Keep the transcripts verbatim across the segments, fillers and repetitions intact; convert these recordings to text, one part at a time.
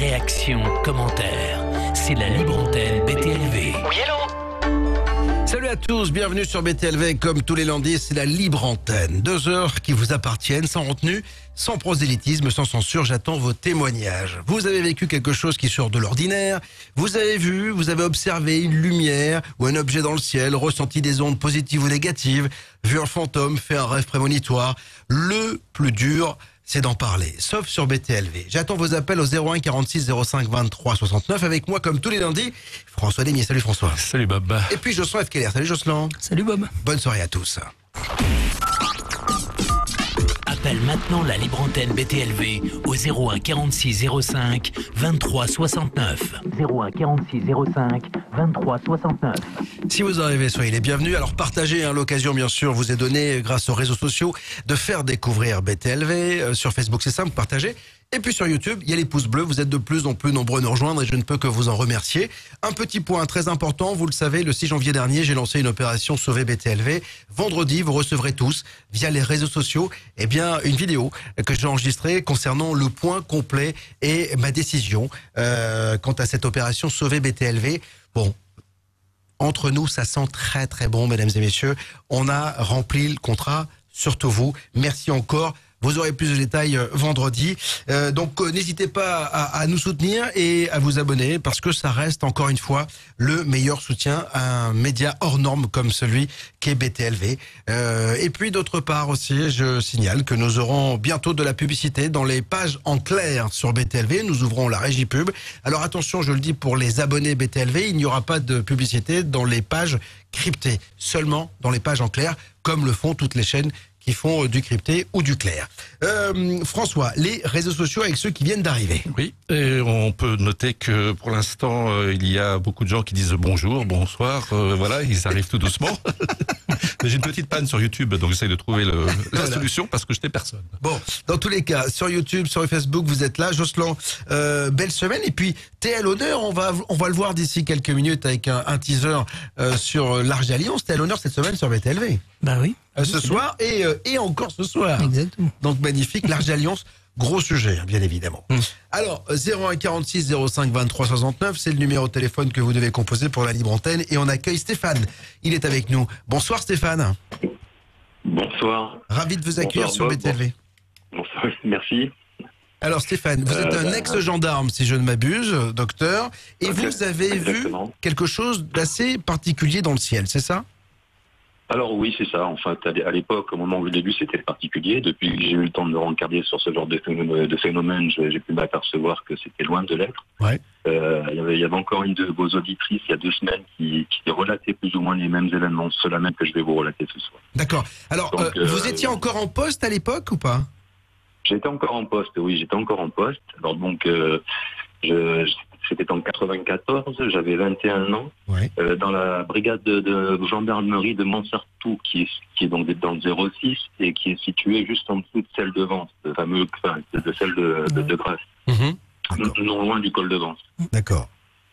réactions, commentaires. C'est la libre antenne B T L V. Oui, hello. Salut à tous, bienvenue sur B T L V. Comme tous les lundis, c'est la libre antenne. Deux heures qui vous appartiennent, sans retenue, sans prosélytisme, sans censure. J'attends vos témoignages. Vous avez vécu quelque chose qui sort de l'ordinaire. Vous avez vu, vous avez observé une lumière ou un objet dans le ciel, ressenti des ondes positives ou négatives, vu un fantôme, fait un rêve prémonitoire. Le plus dur, c'est d'en parler, sauf sur B T L V. J'attends vos appels au zéro un quarante-six zéro cinq vingt-trois soixante-neuf. Avec moi, comme tous les lundis, François Lémier. Salut François. Salut Bob. Et puis Jocelyn F. Keller. Salut Jocelyn. Salut Bob. Bonne soirée à tous. Appelle maintenant la libre antenne B T L V au zéro un quarante-six zéro cinq vingt-trois soixante-neuf. zéro un quarante-six zéro cinq vingt-trois soixante-neuf. Si vous arrivez, soyez les bienvenus. Alors partagez, hein, l'occasion bien sûr vous est donnée grâce aux réseaux sociaux de faire découvrir B T L V. Euh, sur Facebook c'est simple, partagez. Et puis sur YouTube, il y a les pouces bleus. Vous êtes de plus en plus nombreux à nous rejoindre et je ne peux que vous en remercier. Un petit point très important, vous le savez, le six janvier dernier, j'ai lancé une opération Sauver B T L V. Vendredi, vous recevrez tous, via les réseaux sociaux, eh bien, une vidéo que j'ai enregistrée concernant le point complet et ma décision euh, quant à cette opération Sauver B T L V. Bon, entre nous, ça sent très très bon, mesdames et messieurs. On a rempli le contrat, surtout vous. Merci encore. Vous aurez plus de détails euh, vendredi. Euh, donc euh, n'hésitez pas à, à nous soutenir et à vous abonner parce que ça reste encore une fois le meilleur soutien à un média hors norme comme celui qu'est B T L V. Euh, et puis d'autre part aussi, je signale que nous aurons bientôt de la publicité dans les pages en clair sur B T L V. Nous ouvrons la régie pub. Alors attention, je le dis pour les abonnés B T L V, il n'y aura pas de publicité dans les pages cryptées, seulement dans les pages en clair, comme le font toutes les chaînes qui font du crypté ou du clair. Euh, François, les réseaux sociaux avec ceux qui viennent d'arriver. Oui, et on peut noter que pour l'instant, euh, il y a beaucoup de gens qui disent bonjour, bonsoir, euh, voilà, ils arrivent tout doucement. Mais j'ai une petite panne sur YouTube, donc j'essaye de trouver le, la voilà. solution parce que je n'ai personne. Bon, dans tous les cas, sur YouTube, sur Facebook, vous êtes là. Jocelyn, euh, belle semaine. Et puis, t'es à l'honneur, on va, on va le voir d'ici quelques minutes avec un, un teaser euh, sur Large Alliance. T'es à l'honneur cette semaine sur B T L V. Bah oui. Euh, ce soir et, euh, et encore ce soir. Exactement. Donc magnifique, Large Alliance, gros sujet, hein, bien évidemment. Mm. Alors, zéro un quarante-six zéro cinq vingt-trois soixante-neuf, c'est le numéro de téléphone que vous devez composer pour la libre antenne. Et on accueille Stéphane. Il est avec nous. Bonsoir Stéphane. Bonsoir. Ravi de vous accueillir Bonsoir, sur Bob. B T L V. Bonsoir, merci. Alors Stéphane, vous êtes Euh, un ex-gendarme, si je ne m'abuse, docteur, et Ok, vous avez exactement. vu quelque chose d'assez particulier dans le ciel, c'est ça? Alors oui, c'est ça. Enfin, à l'époque, au moment où je l'ai vu, c'était particulier. Depuis que j'ai eu le temps de me rencarder sur ce genre de phénomène, de phénomène, j'ai pu m'apercevoir que c'était loin de l'être. Ouais. Euh, il y avait, il y avait encore une de vos auditrices il y a deux semaines qui, qui relatait plus ou moins les mêmes événements, ceux-là même que je vais vous relater ce soir. D'accord. Alors, Donc, euh, euh, vous étiez encore en poste à l'époque ou pas? J'étais encore en poste, oui, j'étais encore en poste. Alors donc, euh, je, c'était en quatre-vingt-quatorze, j'avais vingt et un ans, Ouais. euh, dans la brigade de, de gendarmerie de Montsartou, qui est, qui est donc dans le zéro six et qui est située juste en dessous de celle de Vence, le fameux, enfin, de celle de, de, de Grasse, Mhm. non, non loin du col de Vence. D'accord.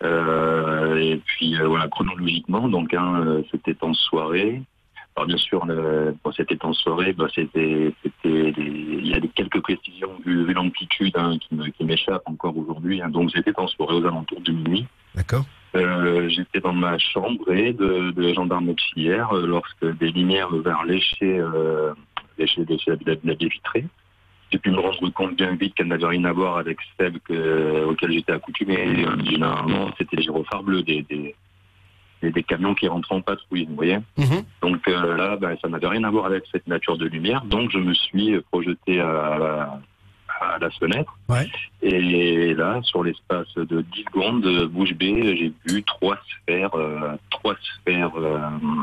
Euh, et puis euh, voilà, chronologiquement, donc hein, euh, c'était en soirée. Alors bien sûr, le, bon, c'était en soirée, bah, c'était, c'était des, il y a des quelques précisions vu, vu l'amplitude hein, qui, me, qui m'échappent encore aujourd'hui. Hein. Donc j'étais en soirée aux alentours de minuit. D'accord. Euh, j'étais dans ma chambre et de, de gendarme auxiliaire euh, lorsque des lumières vers lécher, euh, lécher, lécher la, la baie vitrée. J'ai pu me rendre compte bien vite qu'elle n'avait rien à voir avec celle que, auquel j'étais accoutumé. Euh, généralement, c'était les gyrophares bleus des, des, des, des camions qui rentrent en patrouille, vous voyez. Mhm. Donc euh, là, ben, ça n'avait rien à voir avec cette nature de lumière. Donc je me suis projeté à la, à la fenêtre. Ouais. Et là, sur l'espace de dix secondes, bouche bée, j'ai vu trois sphères, euh, trois sphères euh,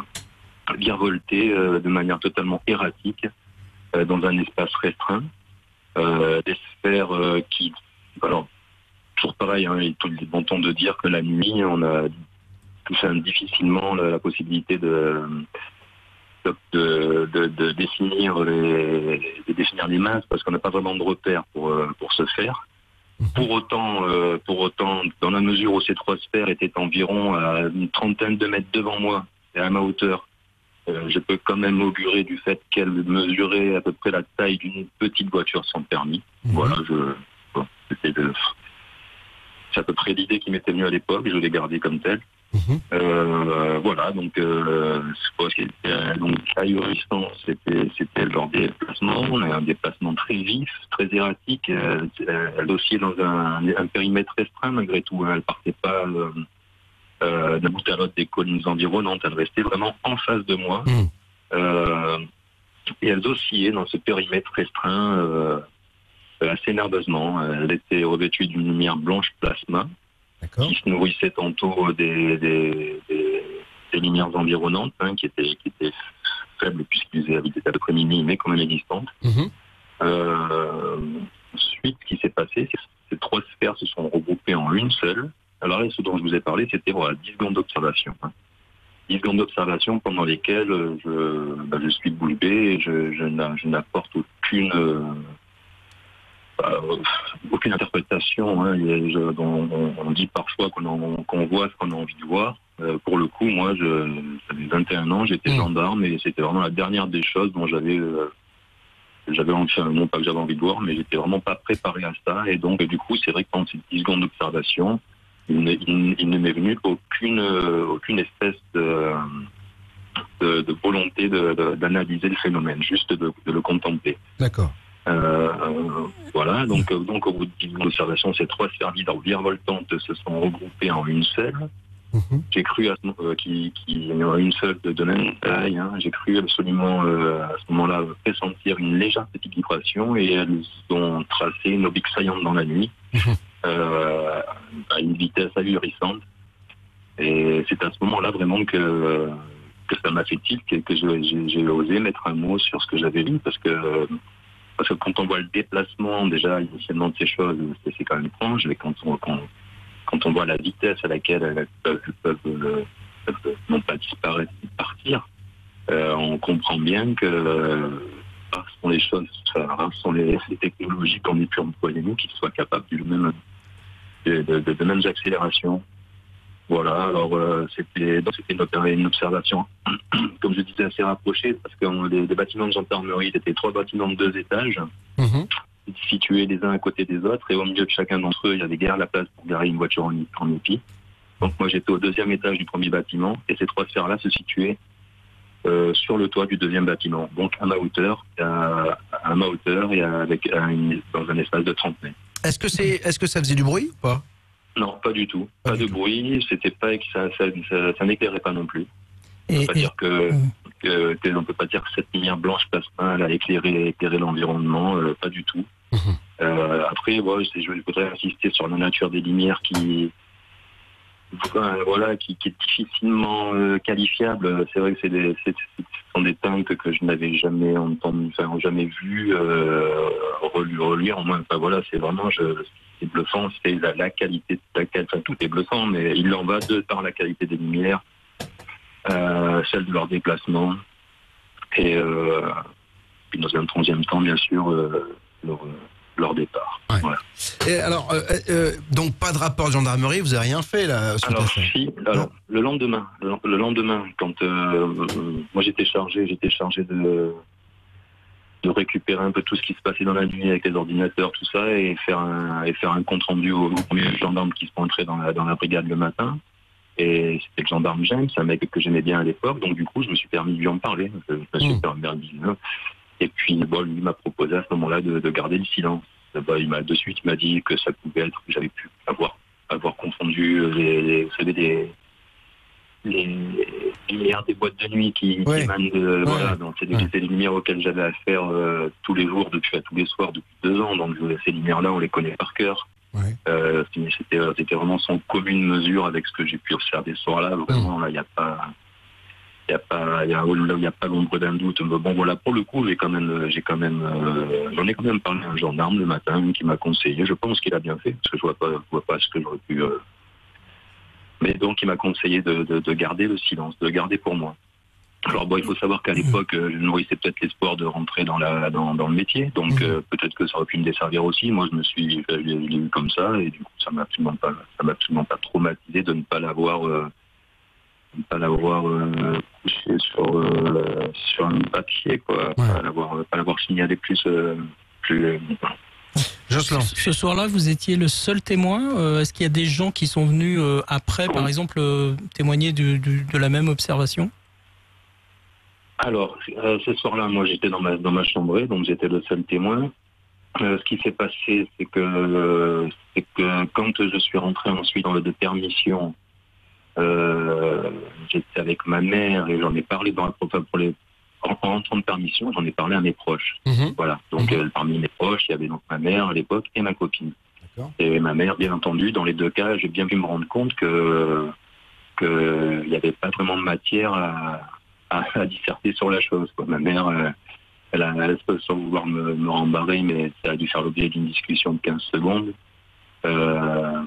virevolter euh, de manière totalement erratique euh, dans un espace restreint. Euh, des sphères euh, qui... Alors, toujours pareil, hein, il est tout le bon ton de dire que la nuit, on a tout ça difficilement la, la possibilité de... De, de, de, définir les, de définir les masses parce qu'on n'a pas vraiment de repères pour, pour se faire. Pour autant, euh, pour autant, dans la mesure où ces trois sphères étaient environ à une trentaine de mètres devant moi et à ma hauteur, euh, je peux quand même augurer du fait qu'elles mesuraient à peu près la taille d'une petite voiture sans permis. Mmh. Voilà, je, bon, c'était de, c'est à peu près l'idée qui m'était venue à l'époque, je l'ai gardée comme telle. Mmh. Euh, voilà, donc, euh, c'est quoi, c'était, donc ahurissant, c'était, c'était lors des déplacements, on a un déplacement très vif, très erratique, elle, elle oscillait dans un, un périmètre restreint malgré tout, hein, elle partait pas euh, euh, d'un bout à l'autre des collines environnantes, elle restait vraiment en face de moi, Mmh. euh, et elle oscillait dans ce périmètre restreint euh, assez nerveusement, elle était revêtue d'une lumière blanche plasma, D'accord. qui se nourrissait tantôt des, des, des, des lumières environnantes, hein, qui, étaient, qui étaient faibles puisqu'ils étaient à peu près mini, mais quand même existantes. Mmh. Euh, ensuite, ce qui s'est passé, c'est que ces trois sphères se sont regroupées en une seule. Alors là, ce dont je vous ai parlé, c'était voilà, dix secondes d'observation. Hein. dix secondes d'observation pendant lesquelles je, bah, je suis bouche bée et je, je, n'a, je n'apporte aucune... Euh, Euh, aucune interprétation. Hein. Il je, on, on dit parfois qu'on, en, qu'on voit ce qu'on a envie de voir. Euh, pour le coup, moi, je, j'avais vingt et un ans, j'étais mmh. gendarme et c'était vraiment la dernière des choses dont j'avais, euh, j'avais envie, enfin, non pas que j'avais envie de voir, mais j'étais vraiment pas préparé à ça. Et donc, du coup, c'est vrai que pendant ces dix secondes d'observation, il, ne, il, il ne m'est venu aucune, euh, aucune espèce de, de, de volonté de, de, d'analyser le phénomène, juste de, de le contempler. D'accord. Euh, euh, voilà, donc, euh, donc au bout de dix secondes d'observation, ces trois sphères virevoltantes se sont regroupées en une seule. Mmh. J'ai cru à ce, euh, qu'il qui, y en a une seule de, de même taille. Hein. J'ai cru absolument euh, à ce moment-là pressentir une légère petite vibration et elles ont tracé une oblique saillante dans la nuit Mmh. euh, à une vitesse ahurissante. Et c'est à ce moment-là vraiment que, que ça m'a fait tilt et que je, j'ai, j'ai osé mettre un mot sur ce que j'avais lu parce que Parce que quand on voit le déplacement déjà initialement de ces choses, c'est, c'est quand même étrange. Mais quand on, quand, quand on voit la vitesse à laquelle elles peuvent, elles peuvent, elles peuvent non pas disparaître, mais partir, euh, on comprend bien que euh, rares sont les choses, rares sont les, les technologies qu'on ait pu employer nous qui soient capables du même, de, de, de, de mêmes accélérations. Voilà, alors euh, c'était, donc c'était une, une observation, comme je disais, assez rapprochée, parce que euh, les, les bâtiments de gendarmerie, c'était trois bâtiments de deux étages, Mmh. situés les uns à côté des autres, et au milieu de chacun d'entre eux, il y avait guère la place pour garer une voiture en, en épi. Donc moi j'étais au deuxième étage du premier bâtiment, et ces trois sphères-là se situaient euh, sur le toit du deuxième bâtiment, donc à ma hauteur, à, à ma hauteur, et avec, à une, dans un espace de trente mètres. Est-ce que, c'est, est-ce que ça faisait du bruit ou pas? Non, pas du tout. Pas Pas, du de tout. bruit. C'était pas ça, ça, ça, ça n'éclairait pas non plus. On Et, peut pas et- dire que, Mm. que, que on peut pas dire que cette lumière blanche plasma elle a éclairé, éclairé l'environnement. Euh, pas du tout. Mhm. Euh, après, bon, je, je voudrais insister sur la nature des lumières qui, enfin, voilà, qui, qui est difficilement euh, qualifiable. C'est vrai que c'est des, c'est, ce sont des teintes que je n'avais jamais entendu, enfin jamais vu euh, relu- reluire. Au moins, enfin voilà, c'est vraiment, je, c'est bluffant. C'est la, la qualité, la, enfin tout est bluffant, mais il en va de par la qualité des lumières, euh, celle de leur déplacement, et euh, puis dans un troisième temps, bien sûr, euh, leur, leur départ. Ouais. Voilà. Et alors, euh, euh, donc pas de rapport de gendarmerie, vous avez rien fait là suite à Alors, ça? si, alors, le lendemain, le, le lendemain, quand euh, moi j'étais chargé, j'étais chargé de, de récupérer un peu tout ce qui se passait dans la nuit avec les ordinateurs, tout ça, et faire un, et faire un compte rendu aux, aux premiers gendarmes qui se pointraient dans la, dans la brigade le matin. Et c'était le gendarme James, un mec que j'aimais bien à l'époque, donc du coup je me suis permis de lui en parler. Je, je me suis Mmh. permis de- Et puis bon, lui m'a proposé à ce moment-là de, de garder le silence. Bah, il m'a de suite il m'a dit que ça pouvait être que j'avais pu avoir avoir confondu les, les vous savez des les lumières des boîtes de nuit qui, qui Ouais. émanent de voilà, donc c'est des, Ouais. c'était des lumières auxquelles j'avais affaire euh, tous les jours depuis à tous les soirs depuis deux ans, donc euh, ces lumières-là on les connaît par cœur. Ouais. Euh, c'était c'était vraiment sans commune mesure avec ce que j'ai pu observer ce soir-là. Vraiment là il n'y a pas il y a pas il y a il y a pas l'ombre d'un doute. Mais bon voilà, pour le coup j'ai quand même j'ai quand même euh, j'en ai quand même parlé à un gendarme le matin qui m'a conseillé. Je pense qu'il a bien fait parce que je vois pas je vois pas ce que j'aurais pu euh... mais donc il m'a conseillé de, de, de garder le silence, de le garder pour moi. Alors bon, il faut savoir qu'à l'époque, euh, je nourrissais peut-être l'espoir de rentrer dans la dans, dans le métier, donc euh, peut-être que ça aurait pu me desservir aussi. Moi, je me suis, je l'ai, je l'ai vu comme ça, et du coup, ça m'a absolument pas, ça m'a absolument pas traumatisé de ne pas l'avoir, euh, de ne pas l'avoir euh, couché sur euh, sur un papier, quoi, Ouais. pas l'avoir, pas l'avoir signalé plus, euh, plus. euh, Jocelyn. Ce, ce soir-là, vous étiez le seul témoin. Euh, est-ce qu'il y a des gens qui sont venus euh, après, par exemple, euh, témoigner du, du, de la même observation? Alors, euh, ce soir-là, moi, j'étais dans ma, dans ma chambrée, donc j'étais le seul témoin. Euh, ce qui s'est passé, c'est que, euh, c'est que quand je suis rentré ensuite dans le de permission, euh, j'étais avec ma mère et j'en ai parlé dans la, enfin, pour les, en, en rentrant de permission, j'en ai parlé à mes proches. Mmh. Voilà. Donc, Mmh. euh, parmi mes proches, il y avait donc ma mère à l'époque et ma copine. D'accord. Et ma mère, bien entendu, dans les deux cas, j'ai bien pu me rendre compte que, que il n'y avait pas vraiment de matière à, à, à disserter sur la chose, quoi. Ma mère, euh, Elle a, elle a sans vouloir me, me rembarrer, mais ça a dû faire l'objet d'une discussion de quinze secondes. Euh,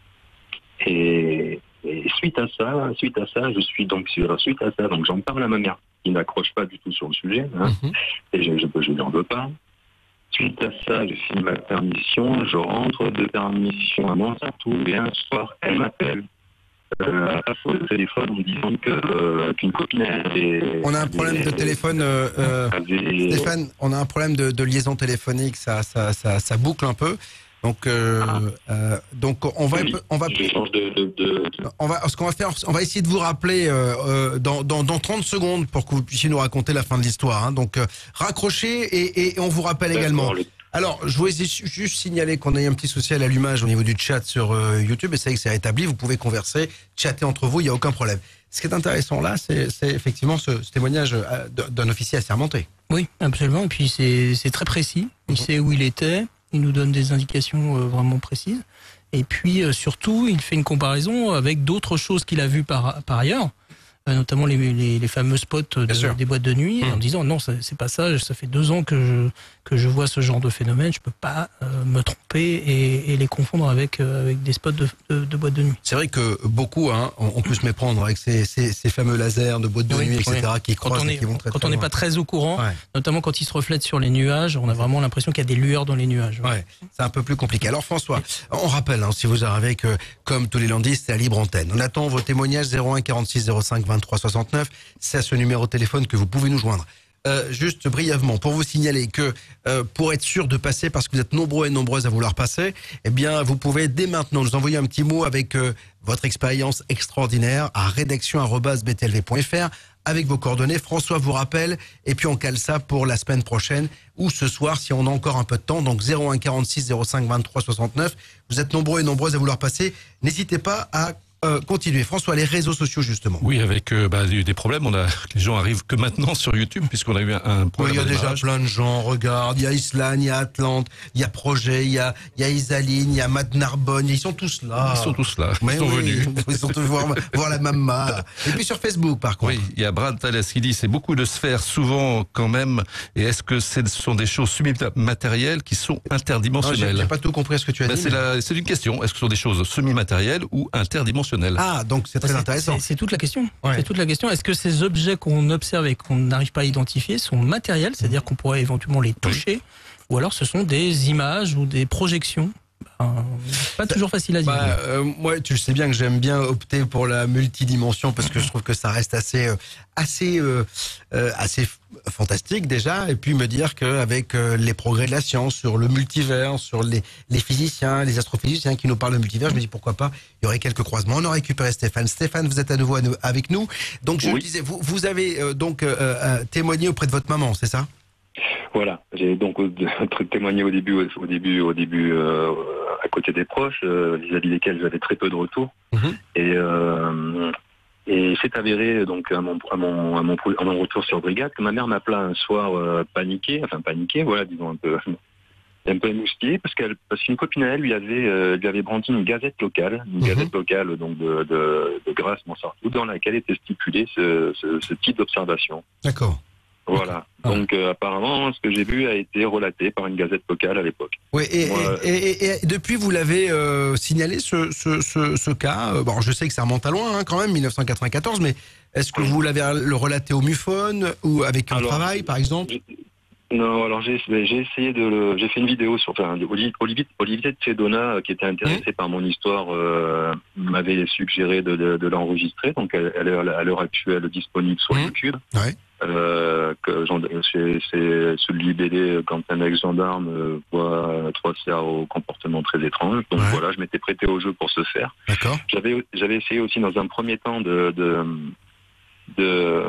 et, et suite à ça, suite à ça, je suis donc sur, suite à ça, donc j'en parle à ma mère, qui n'accroche pas du tout sur le sujet, hein, Mmh. et je, je, je n'en veux pas. Suite à ça, je finis ma permission, je rentre de permission à Montsartou, et un soir, elle m'appelle. Euh, à la de téléphone en me disant que, euh, qu'une copine avait, On a un problème de téléphone, euh, euh, avait, Stéphane, on a un problème de, de liaison téléphonique, ça, ça, ça, ça boucle un peu. Donc, euh, Ah. euh, donc on va, Oui, on va, je change de, de, de, on va, ce qu'on va faire, on va essayer de vous rappeler euh, euh, dans, dans, dans trente secondes pour que vous puissiez nous raconter la fin de l'histoire. Hein. Donc, euh, raccrochez et, et on vous rappelle également. le- Alors, je voulais juste signaler qu'on a eu un petit souci à l'allumage au niveau du chat sur euh, YouTube et c'est vrai que c'est rétabli. Vous pouvez converser, chatter entre vous, il n'y a aucun problème. Ce qui est intéressant là, c'est, c'est effectivement ce, ce témoignage euh, d'un officier assermenté. Oui, absolument. Et puis c'est c'est très précis. Il Mhm. sait où il était. Il nous donne des indications euh, vraiment précises. Et puis euh, surtout, il fait une comparaison avec d'autres choses qu'il a vues par, par ailleurs, euh, notamment les, les, les fameux spots de, des boîtes de nuit, Mhm. en disant non, ça, c'est pas ça. Ça fait deux ans que je que je vois ce genre de phénomène. Je peux pas euh, me tromper et, et les confondre avec euh, avec des spots de, de, de boîtes de nuit. C'est vrai que beaucoup hein, on, on peut se méprendre avec ces, ces, ces fameux lasers de boîtes de Oui, nuit, et cetera, oui. qui Quand croisent on et est qui vont très, quand très on n'est loin. pas très au courant, Ouais. notamment quand ils se reflètent sur les nuages, on a vraiment l'impression qu'il y a des lueurs dans les nuages. Ouais, c'est un peu plus compliqué. Alors François, on rappelle, hein, si vous arrivez que, comme tous les lundis, c'est à libre antenne. On attend vos témoignages zéro un quarante-six zéro cinq vingt-trois soixante-neuf. C'est à ce numéro de téléphone que vous pouvez nous joindre. Euh, juste brièvement, pour vous signaler que euh, pour être sûr de passer, parce que vous êtes nombreux et nombreuses à vouloir passer, eh bien, vous pouvez dès maintenant nous envoyer un petit mot avec euh, votre expérience extraordinaire à rédaction arobase b t l v point f r avec vos coordonnées. François vous rappelle et puis on cale ça pour la semaine prochaine ou ce soir si on a encore un peu de temps. Donc zéro un quarante-six zéro cinq vingt-trois soixante-neuf. Vous êtes nombreux et nombreuses à vouloir passer. N'hésitez pas à Euh, continuez. François, les réseaux sociaux justement. Oui, avec euh, bah, des problèmes. On a, les gens arrivent que maintenant sur YouTube puisqu'on a eu un, un Oui, problème. il y a au déjà démarrage. plein de gens, regarde, il y a Islan, il y a Atlante, il y a Projet, il y a, il y a Isaline, il y a Matt Narbonne, ils sont tous là. Ils sont tous là. Mais Ils sont oui, venus. Ils sont tous voir, voir la mamma. Et puis sur Facebook par contre. Oui, il y a Brad Thalès qui dit c'est beaucoup de sphères souvent quand même. Et est-ce que ce sont des choses semi-matérielles qui sont Non, j'ai interdimensionnelles? j'ai pas tout compris à ce que tu as Ben, dit. c'est, mais- la, c'est une question. Est-ce que ce sont des choses semi-matérielles ou interdimensionnelles? Ah, donc c'est très C'est- intéressant. C'est c'est toute la question. Ouais. C'est toute la question. Est-ce que ces objets qu'on observe et qu'on n'arrive pas à identifier sont matériels, c'est-à-dire qu'on pourrait éventuellement les toucher, ou alors ce sont des images ou des projections? Ben, pas toujours facile à dire. Bah, euh, moi, tu sais bien que j'aime bien opter pour la multidimension parce que je trouve que ça reste assez, euh, assez, euh, euh, assez f- fantastique déjà. Et puis me dire qu'avec euh, les progrès de la science sur le multivers, sur les, les physiciens, les astrophysiciens qui nous parlent de multivers, je me dis pourquoi pas, il y aurait quelques croisements. On a récupéré Stéphane. Stéphane, vous êtes à nouveau à nous- avec nous. Donc je Oui. le disais, vous, vous avez euh, donc euh, euh, témoigné auprès de votre maman, c'est ça? Voilà, j'ai donc euh, témoigné au début, au début, au début, euh, à côté des proches, euh, vis-à-vis desquels j'avais très peu de retours. Mhm. Et, euh, et c'est avéré donc à mon, à mon, à mon, à mon retour sur brigade que ma mère m'appela un soir euh, paniqué, enfin paniqué, voilà, disons un peu, un peu émoustillé, parce qu'elle, parce qu'une copine à elle lui avait, euh, lui avait brandi une gazette locale, une Mhm. gazette locale donc de, de, de Grasse Montsartou, dans laquelle était stipulé ce, ce, ce type d'observation. D'accord. Voilà. Ah. Donc euh, apparemment, ce que j'ai vu a été relaté par une gazette locale à l'époque. Oui, et, Ouais. et, et, et depuis, vous l'avez euh, signalé ce, ce, ce, ce cas. Euh, Bon, je sais que ça remonte à loin, hein, quand même, mille neuf cent quatre-vingt-quatorze, mais est-ce que vous l'avez le relaté au MUFON ou avec un Alors, travail, par exemple? Non, alors j'ai j'ai essayé de le, j'ai fait une vidéo sur, enfin, Oli- Olivier, Olivier de Cédona, euh, qui était intéressé par mon histoire, euh, m'avait suggéré de, de, de l'enregistrer, donc elle, elle est à l'heure actuelle disponible sur Mmh. YouTube. Ouais. Euh, que c'est, c'est se libeller quand un ex-gendarme euh, voit trois cerfs au comportement très étrange. Donc ouais. voilà, je m'étais prêté au jeu pour ce faire. D'accord. J'avais, j'avais essayé aussi dans un premier temps de, de, de,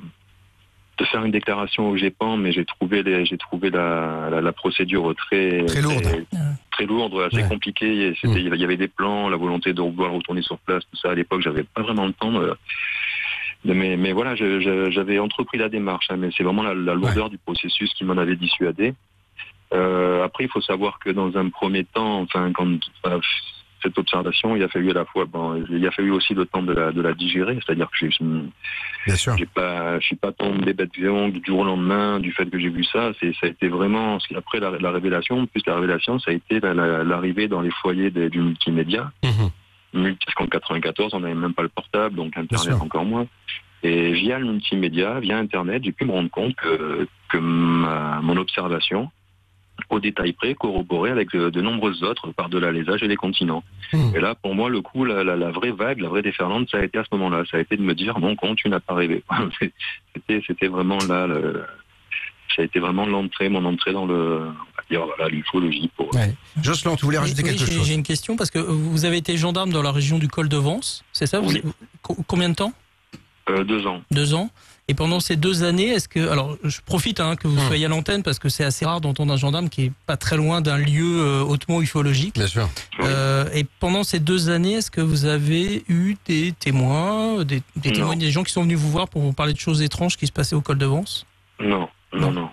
de faire une déclaration au G E P A N, mais j'ai trouvé, les, j'ai trouvé la, la, la procédure très, très lourde, très, très lourde, assez ouais. compliquée. C'était, mmh. Il y avait des plans, la volonté de vouloir retourner sur place, tout ça. À l'époque, j'avais pas vraiment le temps. De, Mais, mais voilà, je, je, j'avais entrepris la démarche, hein, mais c'est vraiment la, la lourdeur ouais. du processus qui m'en avait dissuadé. Euh, après, il faut savoir que dans un premier temps, enfin, quand enfin, cette observation, il a fallu à la fois, bon, il a fallu aussi le temps de la, de la digérer, c'est-à-dire que j'ai, Bien sûr. j'ai pas, je suis pas tombé bête violente du jour au lendemain du fait que j'ai vu ça. C'est, ça a été vraiment après la, la révélation, plus la révélation, ça a été la, la, l'arrivée dans les foyers des, du multimédia. Mmh. Parce qu'en quatre-vingt-quatorze, on n'avait même pas le portable, donc Internet encore moins. Et via le multimédia, via Internet, j'ai pu me rendre compte que, que ma, mon observation, au détail près, corroborait avec de, de nombreuses autres par-delà les âges et les continents. Mmh. Et là, pour moi, le coup, la, la, la vraie vague, la vraie déferlante, ça a été à ce moment-là. Ça a été de me dire, non, quand tu n'as pas rêvé. c'était, c'était vraiment là, le, ça a été vraiment l'entrée, mon entrée dans le... Dire, voilà, l'ufologie. Pour... Ouais. Jocelyn, tu voulais rajouter oui, quelque j'ai, chose? J'ai une question, parce que vous avez été gendarme dans la région du col de Vence, c'est ça? Oui. Vous, combien de temps? euh, Deux ans. Deux ans. Et pendant ces deux années, est-ce que... Alors, je profite hein, que vous hum. soyez à l'antenne, parce que c'est assez rare d'entendre un gendarme qui est pas très loin d'un lieu euh, hautement ufologique. Bien sûr. Euh, et pendant ces deux années, est-ce que vous avez eu des témoins, des, des témoins, des gens qui sont venus vous voir pour vous parler de choses étranges qui se passaient au col de Vence? Non, non, non. non.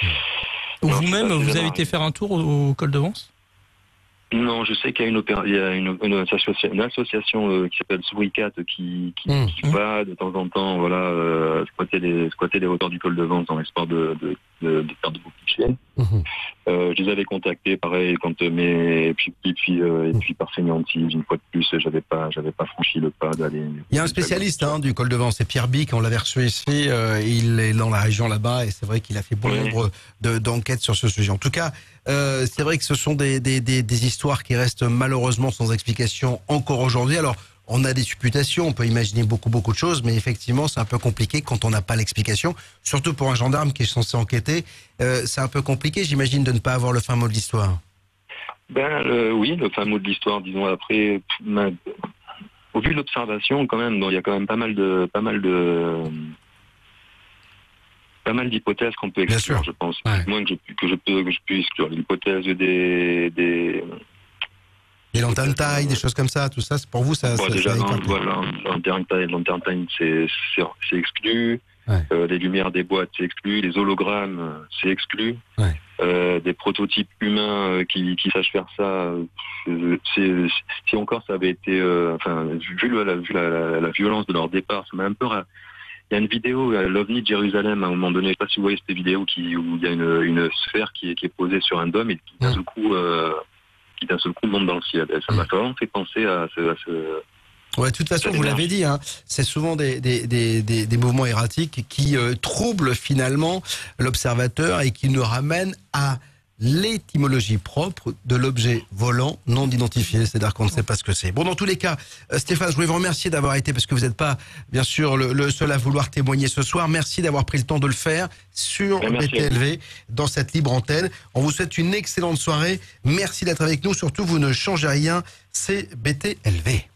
Ou vous-même, vous avez été faire un tour au, au col de Vence? Non, je sais qu'il y a une, opéra- il y a une, une, association, une association euh, qui s'appelle Souricat qui, qui, mmh. qui va de temps en temps voilà, euh, squatter, les, squatter les hauteurs du col de Vence dans l'espoir de, de, de, de faire de beaux clichés. Mmh. Euh, je les avais contactés, pareil, quand mais et puis, et puis, euh, et puis par fainéantise, une fois de plus, j'avais pas, j'avais pas franchi le pas d'aller. Il y a un spécialiste hein, du col de Vence, c'est Pierre Bic, on l'avait reçu ici, euh, il est dans la région là-bas et c'est vrai qu'il a fait bon oui. nombre de, d'enquêtes sur ce sujet. En tout cas, Euh, c'est vrai que ce sont des, des, des, des histoires qui restent malheureusement sans explication encore aujourd'hui. Alors, on a des supputations, on peut imaginer beaucoup, beaucoup de choses, mais effectivement, c'est un peu compliqué quand on n'a pas l'explication. Surtout pour un gendarme qui est censé enquêter, euh, c'est un peu compliqué, j'imagine, de ne pas avoir le fin mot de l'histoire. Ben euh, oui, le fin mot de l'histoire, disons, après, ma... au vu de l'observation, quand même, il y a quand même pas mal de... Pas mal de... pas mal d'hypothèses qu'on peut exclure, je pense. Ouais. Moins que je, que je peux que je puisse exclure l'hypothèse des des des lanternes taille, des choses comme ça, tout ça, c'est pour vous ça. Bon, ça déjà, ça voilà, lanterne taille, lanterne taille, c'est c'est, c'est exclu. Ouais. Euh, les lumières des boîtes, c'est exclu. Les hologrammes, c'est exclu. Ouais. Euh, des prototypes humains qui, qui sachent faire ça, c'est, si encore ça avait été, euh, enfin, vu, la, vu la, la, la violence de leur départ, ça m'a un peu. Ra... Il y a une vidéo, l'OVNI de Jérusalem, à un moment donné, je ne sais pas si vous voyez cette vidéo qui, où il y a une, une sphère qui est, qui est posée sur un dôme et qui d'un seul coup, euh, qui d'un seul coup monte dans le ciel. Et ça m'a vraiment fait penser à ce. À ce ouais, de toute façon, vous l'avez dit, hein, c'est souvent des, des, des, des, des mouvements erratiques qui euh, troublent finalement l'observateur et qui nous ramènent à l'étymologie propre de l'objet volant non identifié, c'est-à-dire qu'on ne sait pas ce que c'est. Bon, dans tous les cas, euh, Stéphane, je voulais vous remercier d'avoir été, parce que vous n'êtes pas, bien sûr, le, le seul à vouloir témoigner ce soir. Merci d'avoir pris le temps de le faire sur B T L V, dans cette libre antenne. On vous souhaite une excellente soirée. Merci d'être avec nous. Surtout, vous ne changez rien. C'est B T L V.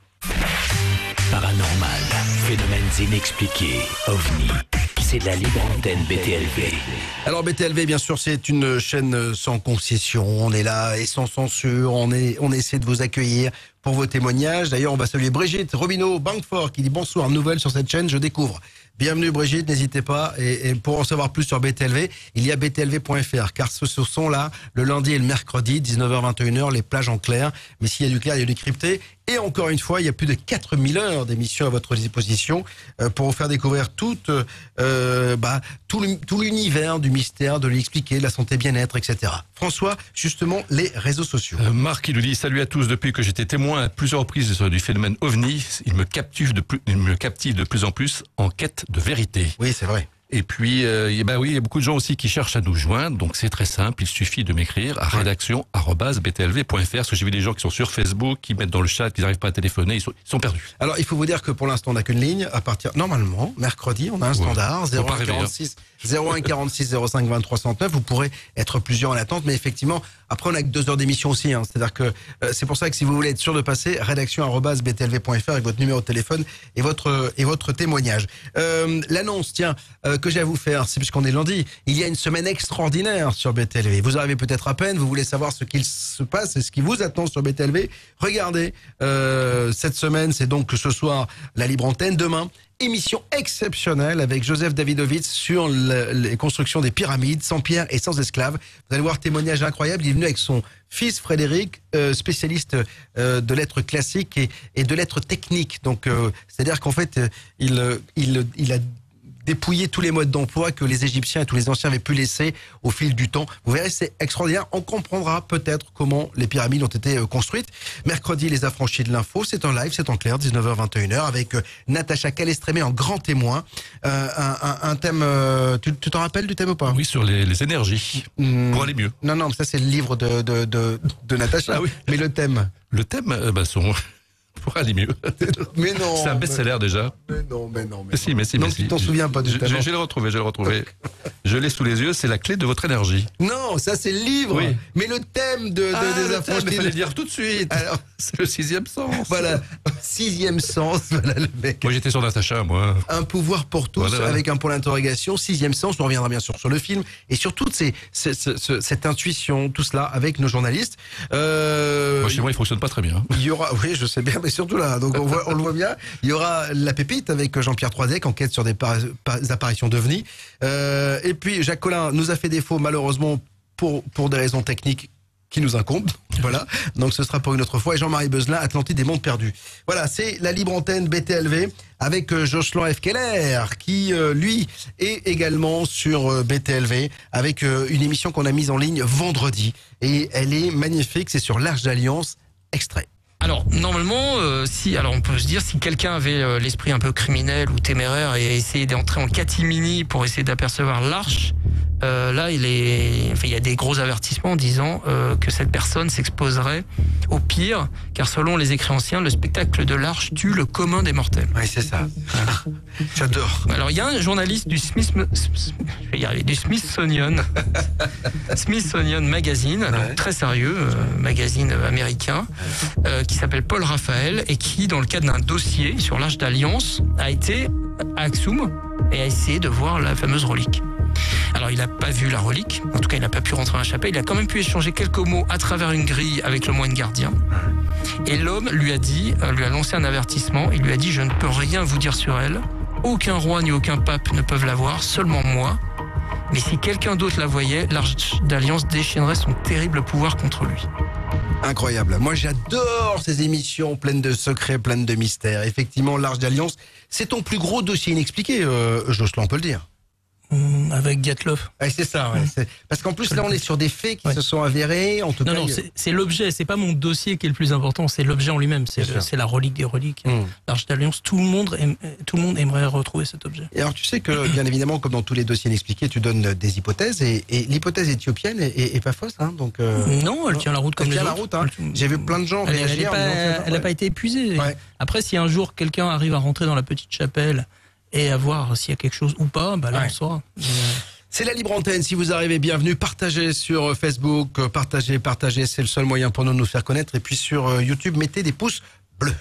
Paranormal, phénomènes inexpliqués, ovnis. C'est de la libre antenne B T L V. Alors B T L V, bien sûr, c'est une chaîne sans concession. On est là et sans censure. On, est, on essaie de vous accueillir pour vos témoignages. D'ailleurs, on va saluer Brigitte Robineau, Bancfort, qui dit bonsoir, nouvelle sur cette chaîne, je découvre. Bienvenue Brigitte, n'hésitez pas. Et, et pour en savoir plus sur B T L V, il y a b t l v point f r, car ce, ce sont là, le lundi et le mercredi, dix-neuf heures vingt et une heures, les plages en clair. Mais s'il y a du clair, il y a du crypté. Et encore une fois, il y a plus de quatre mille heures d'émissions à votre disposition euh, pour vous faire découvrir toute, euh, bah, tout, le, tout l'univers du mystère, de l'expliquer, de la santé bien-être, et cetera. François, justement, les réseaux sociaux. Euh, Marc, il nous dit, salut à tous, depuis que j'étais témoin à plusieurs reprises du phénomène OVNI, il me captive de plus, il me captive de plus en plus en quête de vérité. Oui, c'est vrai. Et puis, euh, et ben oui, il y a beaucoup de gens aussi qui cherchent à nous joindre, donc c'est très simple, il suffit de m'écrire à rédaction arobase b t l v point f r, parce que j'ai vu des gens qui sont sur Facebook, qui mettent dans le chat, qui n'arrivent pas à téléphoner, ils sont, ils sont perdus. Alors, il faut vous dire que pour l'instant, on n'a qu'une ligne. À partir, normalement, mercredi, on a un standard, ouais. zéro un quarante-six, zéro un quarante-six, zéro cinq, vingt-trois, soixante-neuf. Vous pourrez être plusieurs en attente, mais effectivement, après, on a que deux heures d'émission aussi, hein. C'est-à-dire que, euh, c'est pour ça que si vous voulez être sûr de passer, rédaction arobase b t l v point f r avec votre numéro de téléphone et votre, et votre témoignage. Euh, l'annonce, tiens, euh, que j'ai à vous faire, c'est puisqu'on est lundi, il y a une semaine extraordinaire sur B T L V. Vous arrivez peut-être à peine, vous voulez savoir ce qu'il se passe et ce qui vous attend sur B T L V. Regardez, euh, cette semaine, c'est donc ce soir la libre antenne. Demain, émission exceptionnelle avec Joseph Davidovitz sur le, les constructions des pyramides, sans pierre et sans esclaves. Vous allez voir, témoignage incroyable. Il est venu avec son fils Frédéric, euh, spécialiste euh, de lettres classiques et, et de lettres techniques. Donc, euh, c'est-à-dire qu'en fait, il, il, il a dépouiller tous les modes d'emploi que les Égyptiens et tous les anciens avaient pu laisser au fil du temps. Vous verrez, c'est extraordinaire. On comprendra peut-être comment les pyramides ont été construites. Mercredi, les affranchis de l'info. C'est en live, c'est en clair, dix-neuf heures, vingt et une heures, avec euh, Natacha Calestrémé en grand témoin. Euh, un, un, un thème... Euh, tu, tu t'en rappelles du thème ou pas? Oui, sur les, les énergies, mmh. pour aller mieux. Non, non, ça c'est le livre de, de, de, de Natacha. Ah oui. Mais le thème Le thème, euh, bah, sont... pour aller mieux. Mais non. C'est un best-seller mais... déjà. Mais non, mais non. Mais, mais si, mais si, non, mais tu si. t'en souviens pas du je, thème. Je, je vais le retrouver, je vais le retrouver. je l'ai sous les yeux, c'est la clé de votre énergie. Non, ça c'est le livre. Oui. Mais le thème de, de ah, des affranchis. Il fallait le dire tout de suite. Alors, c'est le sixième sens. Voilà, sixième sens. Voilà le mec. Moi j'étais sur Natacha, moi. Un pouvoir pour tous, voilà. avec un point d'interrogation. Sixième sens. On reviendra bien sûr sur le film et sur toute ces, ces, ces, cette intuition, tout cela avec nos journalistes. Euh, moi, chez moi, il fonctionne pas très bien. Il y aura, oui, je sais bien, mais surtout là. Donc on, voit, on le voit bien. Il y aura la pépite avec Jean-Pierre Troisec, enquête sur des par, par, apparitions d'ovnis. Euh, et puis Jacques Collin nous a fait défaut malheureusement pour pour des raisons techniques qui nous incombent. Voilà. Donc ce sera pour une autre fois. Et Jean-Marie Beuzelin, Atlantide des mondes perdus. Voilà, c'est la libre antenne B T L V avec euh, Jocelyn F. Keller qui euh, lui est également sur euh, B T L V avec euh, une émission qu'on a mise en ligne vendredi et elle est magnifique. C'est sur l'Arche d'Alliance. Extrait. Alors normalement, euh, si, alors on peut se dire si quelqu'un avait euh, l'esprit un peu criminel ou téméraire et essayé d'entrer en catimini pour essayer d'apercevoir l'arche, euh, là il est, enfin, il y a des gros avertissements disant euh, que cette personne s'exposerait au pire, car selon les écrits anciens, le spectacle de l'arche tue le commun des mortels. Oui, c'est ça. Ah, j'adore. Alors il y a un journaliste du Smith, je vais y arriver, du Smithsonian, Smithsonian Magazine, ouais. donc très sérieux, euh, magazine américain. Euh, qui s'appelle Paul Raphaël et qui, dans le cadre d'un dossier sur l'Arche d'Alliance, a été à Axoum et a essayé de voir la fameuse relique. Alors, il n'a pas vu la relique, en tout cas, il n'a pas pu rentrer dans la chapelle, il a quand même pu échanger quelques mots à travers une grille avec le moine gardien. Et l'homme lui a dit, lui a lancé un avertissement, il lui a dit « Je ne peux rien vous dire sur elle, aucun roi ni aucun pape ne peuvent la voir, seulement moi. Mais si quelqu'un d'autre la voyait, l'Arche d'Alliance déchaînerait son terrible pouvoir contre lui. » Incroyable. Moi, j'adore ces émissions pleines de secrets, pleines de mystères. Effectivement, l'Arche d'Alliance, c'est ton plus gros dossier inexpliqué, euh, Jocelyn, on peut le dire. Mmh, avec Diatlov. Ouais, c'est ça, ouais. C'est... Parce qu'en plus, là, on est sur des faits qui ouais. se sont avérés. En tout non, cas, non, il... c'est, c'est l'objet, c'est pas mon dossier qui est le plus important, c'est l'objet en lui-même. C'est, le, c'est la relique des reliques. Mmh. L'Arche d'Alliance, tout le, monde aime, tout le monde aimerait retrouver cet objet. Et alors, tu sais que, bien évidemment, comme dans tous les dossiers inexpliqués, tu donnes des hypothèses. Et, et l'hypothèse éthiopienne est, est, est pas fausse. Hein, donc, euh... Non, elle tient la route comme elle les tient autres. La route, hein. J'ai vu plein de gens elle, réagir. Elle n'a pas, pas été épuisée. Ouais. Après, si un jour quelqu'un arrive à rentrer dans la petite chapelle et à voir s'il y a quelque chose ou pas, bah là, ouais. on saura. Mais... C'est la libre antenne, si vous arrivez, bienvenue, partagez sur Facebook, partagez, partagez, c'est le seul moyen pour nous de nous faire connaître. Et puis sur YouTube, mettez des pouces bleus.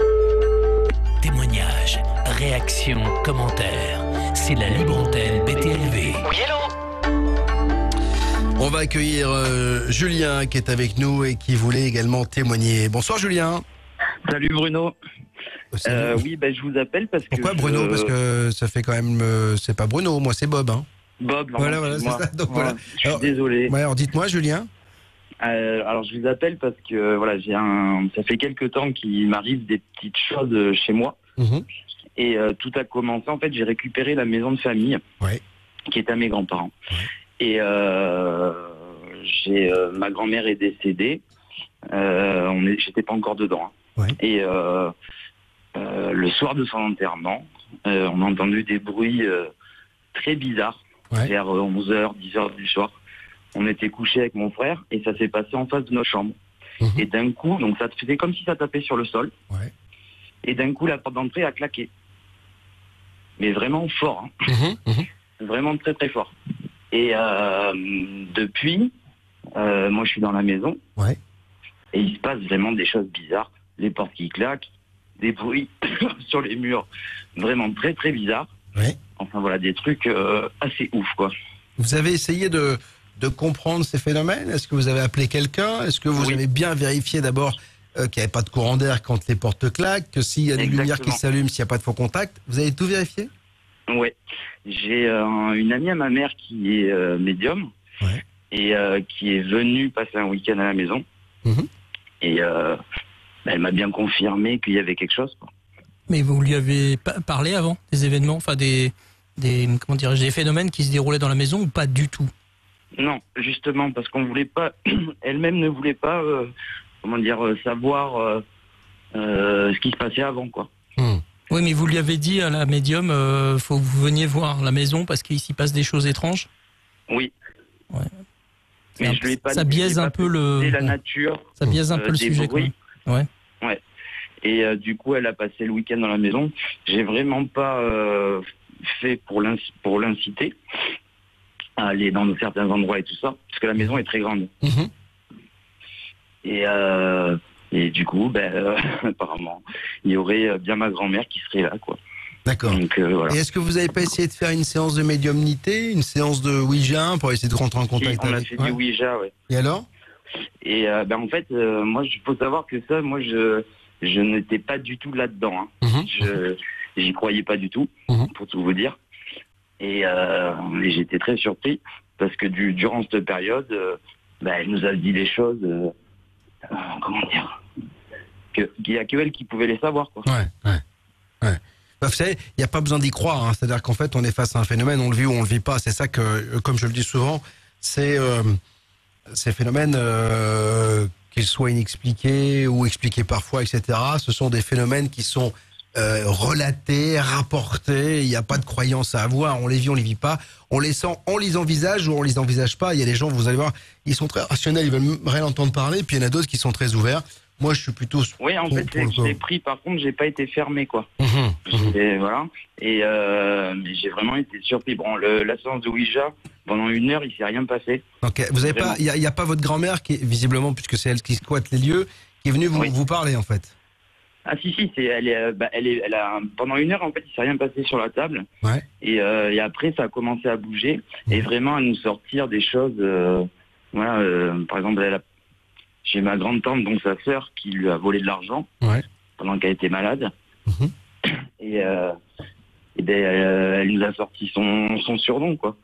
Témoignages, réactions, commentaires, c'est la libre antenne B T L V. Oui, hello. On va accueillir euh, Julien qui est avec nous et qui voulait également témoigner. Bonsoir Julien. Salut Bruno. Salut. Euh, oui, bah, je vous appelle parce Pourquoi que... Bruno je... Parce que ça fait quand même... Euh, c'est pas Bruno, moi c'est Bob. Hein. Bob, non, voilà, voilà, c'est ça. Donc, ouais, voilà. Je suis alors, désolé. Ouais, alors dites-moi Julien. Euh, alors je vous appelle parce que voilà, j'ai un, ça fait quelques temps qu'il m'arrive des petites choses chez moi. Mmh. Et euh, tout a commencé, en fait, j'ai récupéré la maison de famille ouais. qui est à mes grands-parents. Ouais. Et euh, j'ai, euh, ma grand-mère est décédée. Euh, on est, j'étais pas encore dedans. Hein. Ouais. Et euh, euh, le soir de son enterrement, euh, on a entendu des bruits... Euh, très bizarre, Ouais. vers onze heures, dix heures du soir. On était couchés avec mon frère et ça s'est passé en face de notre chambre. Mhm. Et d'un coup, donc ça faisait comme si ça tapait sur le sol. Ouais. Et d'un coup, la porte d'entrée a claqué. Mais vraiment fort, hein. Mhm, mhm. Vraiment très très fort. Et euh, depuis, euh, moi je suis dans la maison. Ouais. Et il se passe vraiment des choses bizarres. Les portes qui claquent, des bruits sur les murs, vraiment très très bizarres. Ouais. Enfin voilà, des trucs euh, assez ouf quoi. Vous avez essayé de, de comprendre ces phénomènes? Est-ce que vous avez appelé quelqu'un? Est-ce que vous Oui. avez bien vérifié d'abord euh, qu'il n'y avait pas de courant d'air quand les portes claquent, que s'il y a des Exactement. lumières qui s'allument, s'il n'y a pas de faux contact? Vous avez tout vérifié? Ouais. J'ai euh, une amie à ma mère qui est euh, médium Ouais. et euh, qui est venue passer un week-end à la maison. Mhm. Et euh, bah, elle m'a bien confirmé qu'il y avait quelque chose quoi. Mais vous lui avez pa- parlé avant des événements, enfin des, des, comment dirais-je, des phénomènes qui se déroulaient dans la maison ou pas du tout? Non, justement, parce qu'on voulait pas, elle-même ne voulait pas, euh, comment dire, euh, savoir euh, euh, ce qui se passait avant, quoi. Mhm. Oui, mais vous lui avez dit à la médium, euh, faut que vous veniez voir la maison parce qu'il s'y passe des choses étranges. Oui. Ouais. Mais Ça- je lui ai pas ça dit, biaise j'ai un pas peu le- précisé la nature. Ça biaise un euh, peu le des sujet. quand bruits. même. Ouais. Ouais. Et euh, du coup, elle a passé le week-end dans la maison. J'ai vraiment pas euh, fait pour l'inc- pour l'inciter à aller dans certains endroits et tout ça, parce que la maison est très grande. Mhm. Et, euh, et du coup, ben, euh, apparemment, il y aurait bien ma grand-mère qui serait là, quoi. D'accord. Donc euh, voilà. Et est-ce que vous n'avez pas essayé de faire une séance de médiumnité, une séance de Ouija pour essayer de rentrer en Si, contact on a avec? fait Ouais. du Ouija, ouais. Et alors? Et euh, ben, en fait, euh, moi, il faut savoir que ça, moi, je, je n'étais pas du tout là-dedans. Hein. Mhm. Je j'y croyais pas du tout, Mhm. pour tout vous dire. Et, euh, et j'étais très surpris parce que du, durant cette période, euh, ben, elle nous a dit des choses, euh, euh, comment dire, que- qu'il n'y a que elle qui pouvait les savoir, quoi. Ouais, ouais, ouais. Bah, vous savez, il n'y a pas besoin d'y croire. Hein. C'est-à-dire qu'en fait, on est face à un phénomène, on le vit ou on le vit pas. C'est ça que, euh, comme je le dis souvent, c'est euh, ces phénomènes, euh, qu'ils soient inexpliqués ou expliqués parfois, et cetera. Ce sont des phénomènes qui sont euh, relatés, rapportés. Il n'y a pas de croyance à avoir. On les vit, on les vit pas. On les sent, on les envisage ou on les envisage pas. Il y a des gens, vous allez voir, ils sont très rationnels, ils veulent rien entendre parler. Puis il y en a d'autres qui sont très ouverts. Moi, je suis plutôt. Oui, en pour- fait, pour c'est le que je coup. l'ai pris, par contre, j'ai pas été fermé, quoi. Mhm, mhm. Et voilà. Et euh, mais j'ai vraiment été surpris. Bon, le, la séance de Ouija, pendant une heure, il s'est rien passé. Donc, vous avez Vraiment. pas, il y a, il y a pas votre grand-mère qui, est, visiblement, puisque c'est elle qui squatte les lieux, qui est venue vous, Oui. vous parler en fait. Ah si si, c'est elle est, euh, bah, elle est, elle a pendant une heure en fait, il s'est rien passé sur la table. Ouais. Et, euh, et après, ça a commencé à bouger et vraiment à nous sortir des choses. euh, voilà, euh, par exemple, elle a, j'ai ma grande tante, donc sa sœur, qui lui a volé de l'argent Ouais. pendant qu'elle était malade. Mhm. Et, euh, et ben, euh, elle nous a sorti son, son surnom, quoi.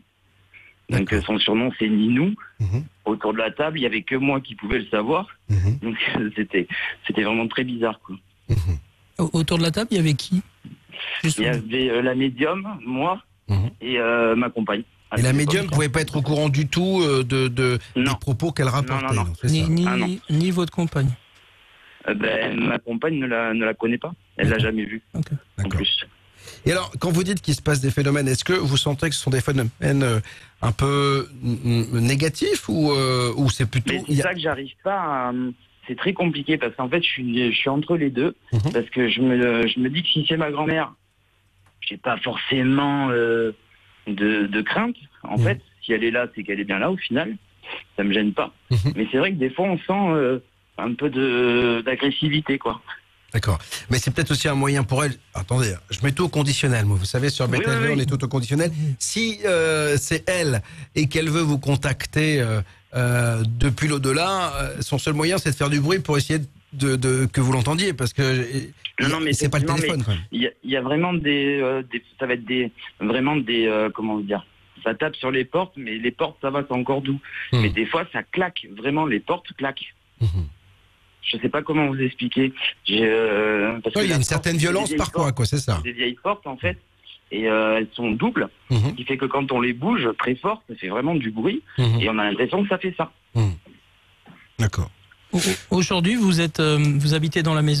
Donc D'accord. euh, son surnom, c'est Ninou. Mhm, Autour de la table, il y avait que moi qui pouvais le savoir. mhm, Donc c'était, c'était vraiment très bizarre, quoi. mhm, Au- Autour de la table, il y avait qui? Juste- Il y avait euh, la médium, moi mhm. et euh, ma compagne. Et la médium ne pouvait pas être au courant du tout euh, de, de Non. des propos qu'elle rapportait. Non, non, non. c'est Ni, ça. ni, Ah non. ni votre compagne. Euh, ben, ma compagne ne la, ne la connaît pas. Elle l'a jamais vue, Ok. en D'accord. plus. Et alors, quand vous dites qu'il se passe des phénomènes, est-ce que vous sentez que ce sont des phénomènes euh, un peu mm, négatifs ou, euh, ou c'est plutôt Mais il y c'est a- ça que j'arrive pas à... C'est très compliqué parce qu'en fait, je suis, je suis entre les deux. Mhm. Parce que je me, je me dis que si c'est ma grand-mère, j'ai pas forcément euh, de, de crainte. En Mhm. fait, si elle est là, c'est qu'elle est bien là au final. Ça me gêne pas. Mhm. Mais c'est vrai que des fois, on sent euh, un peu de d'agressivité, quoi. D'accord. Mais c'est peut-être aussi un moyen pour elle. Attendez, je mets tout au conditionnel, moi. Vous savez, sur B T L V, Oui, oui, oui. on est tout au conditionnel. Si euh, c'est elle et qu'elle veut vous contacter euh, euh, depuis l'au-delà, euh, son seul moyen, c'est de faire du bruit pour essayer de, de que vous l'entendiez, parce que euh, Non, non, mais c'est pas le effectivement, téléphone, quand même. Il y, a, il y a vraiment des, euh, des- ça va être des, vraiment des, euh, comment vous dire, ça tape sur les portes, mais les portes, ça va, c'est encore doux. Hmm. Mais des fois, ça claque, vraiment, les portes claquent. Mhm. Je sais pas comment vous expliquer. J'ai, euh, parce que Ouais, il y a la une porte, certaine c'est des violence vieilles parfois, portes, quoi, c'est ça. Des vieilles portes, en fait, et euh, elles sont doubles, Mhm. ce qui fait que quand on les bouge très fort, ça fait vraiment du bruit, Mhm. et on a l'impression que ça fait ça. Mhm. D'accord. Au- au- Aujourd'hui, vous êtes, euh, vous habitez dans la maison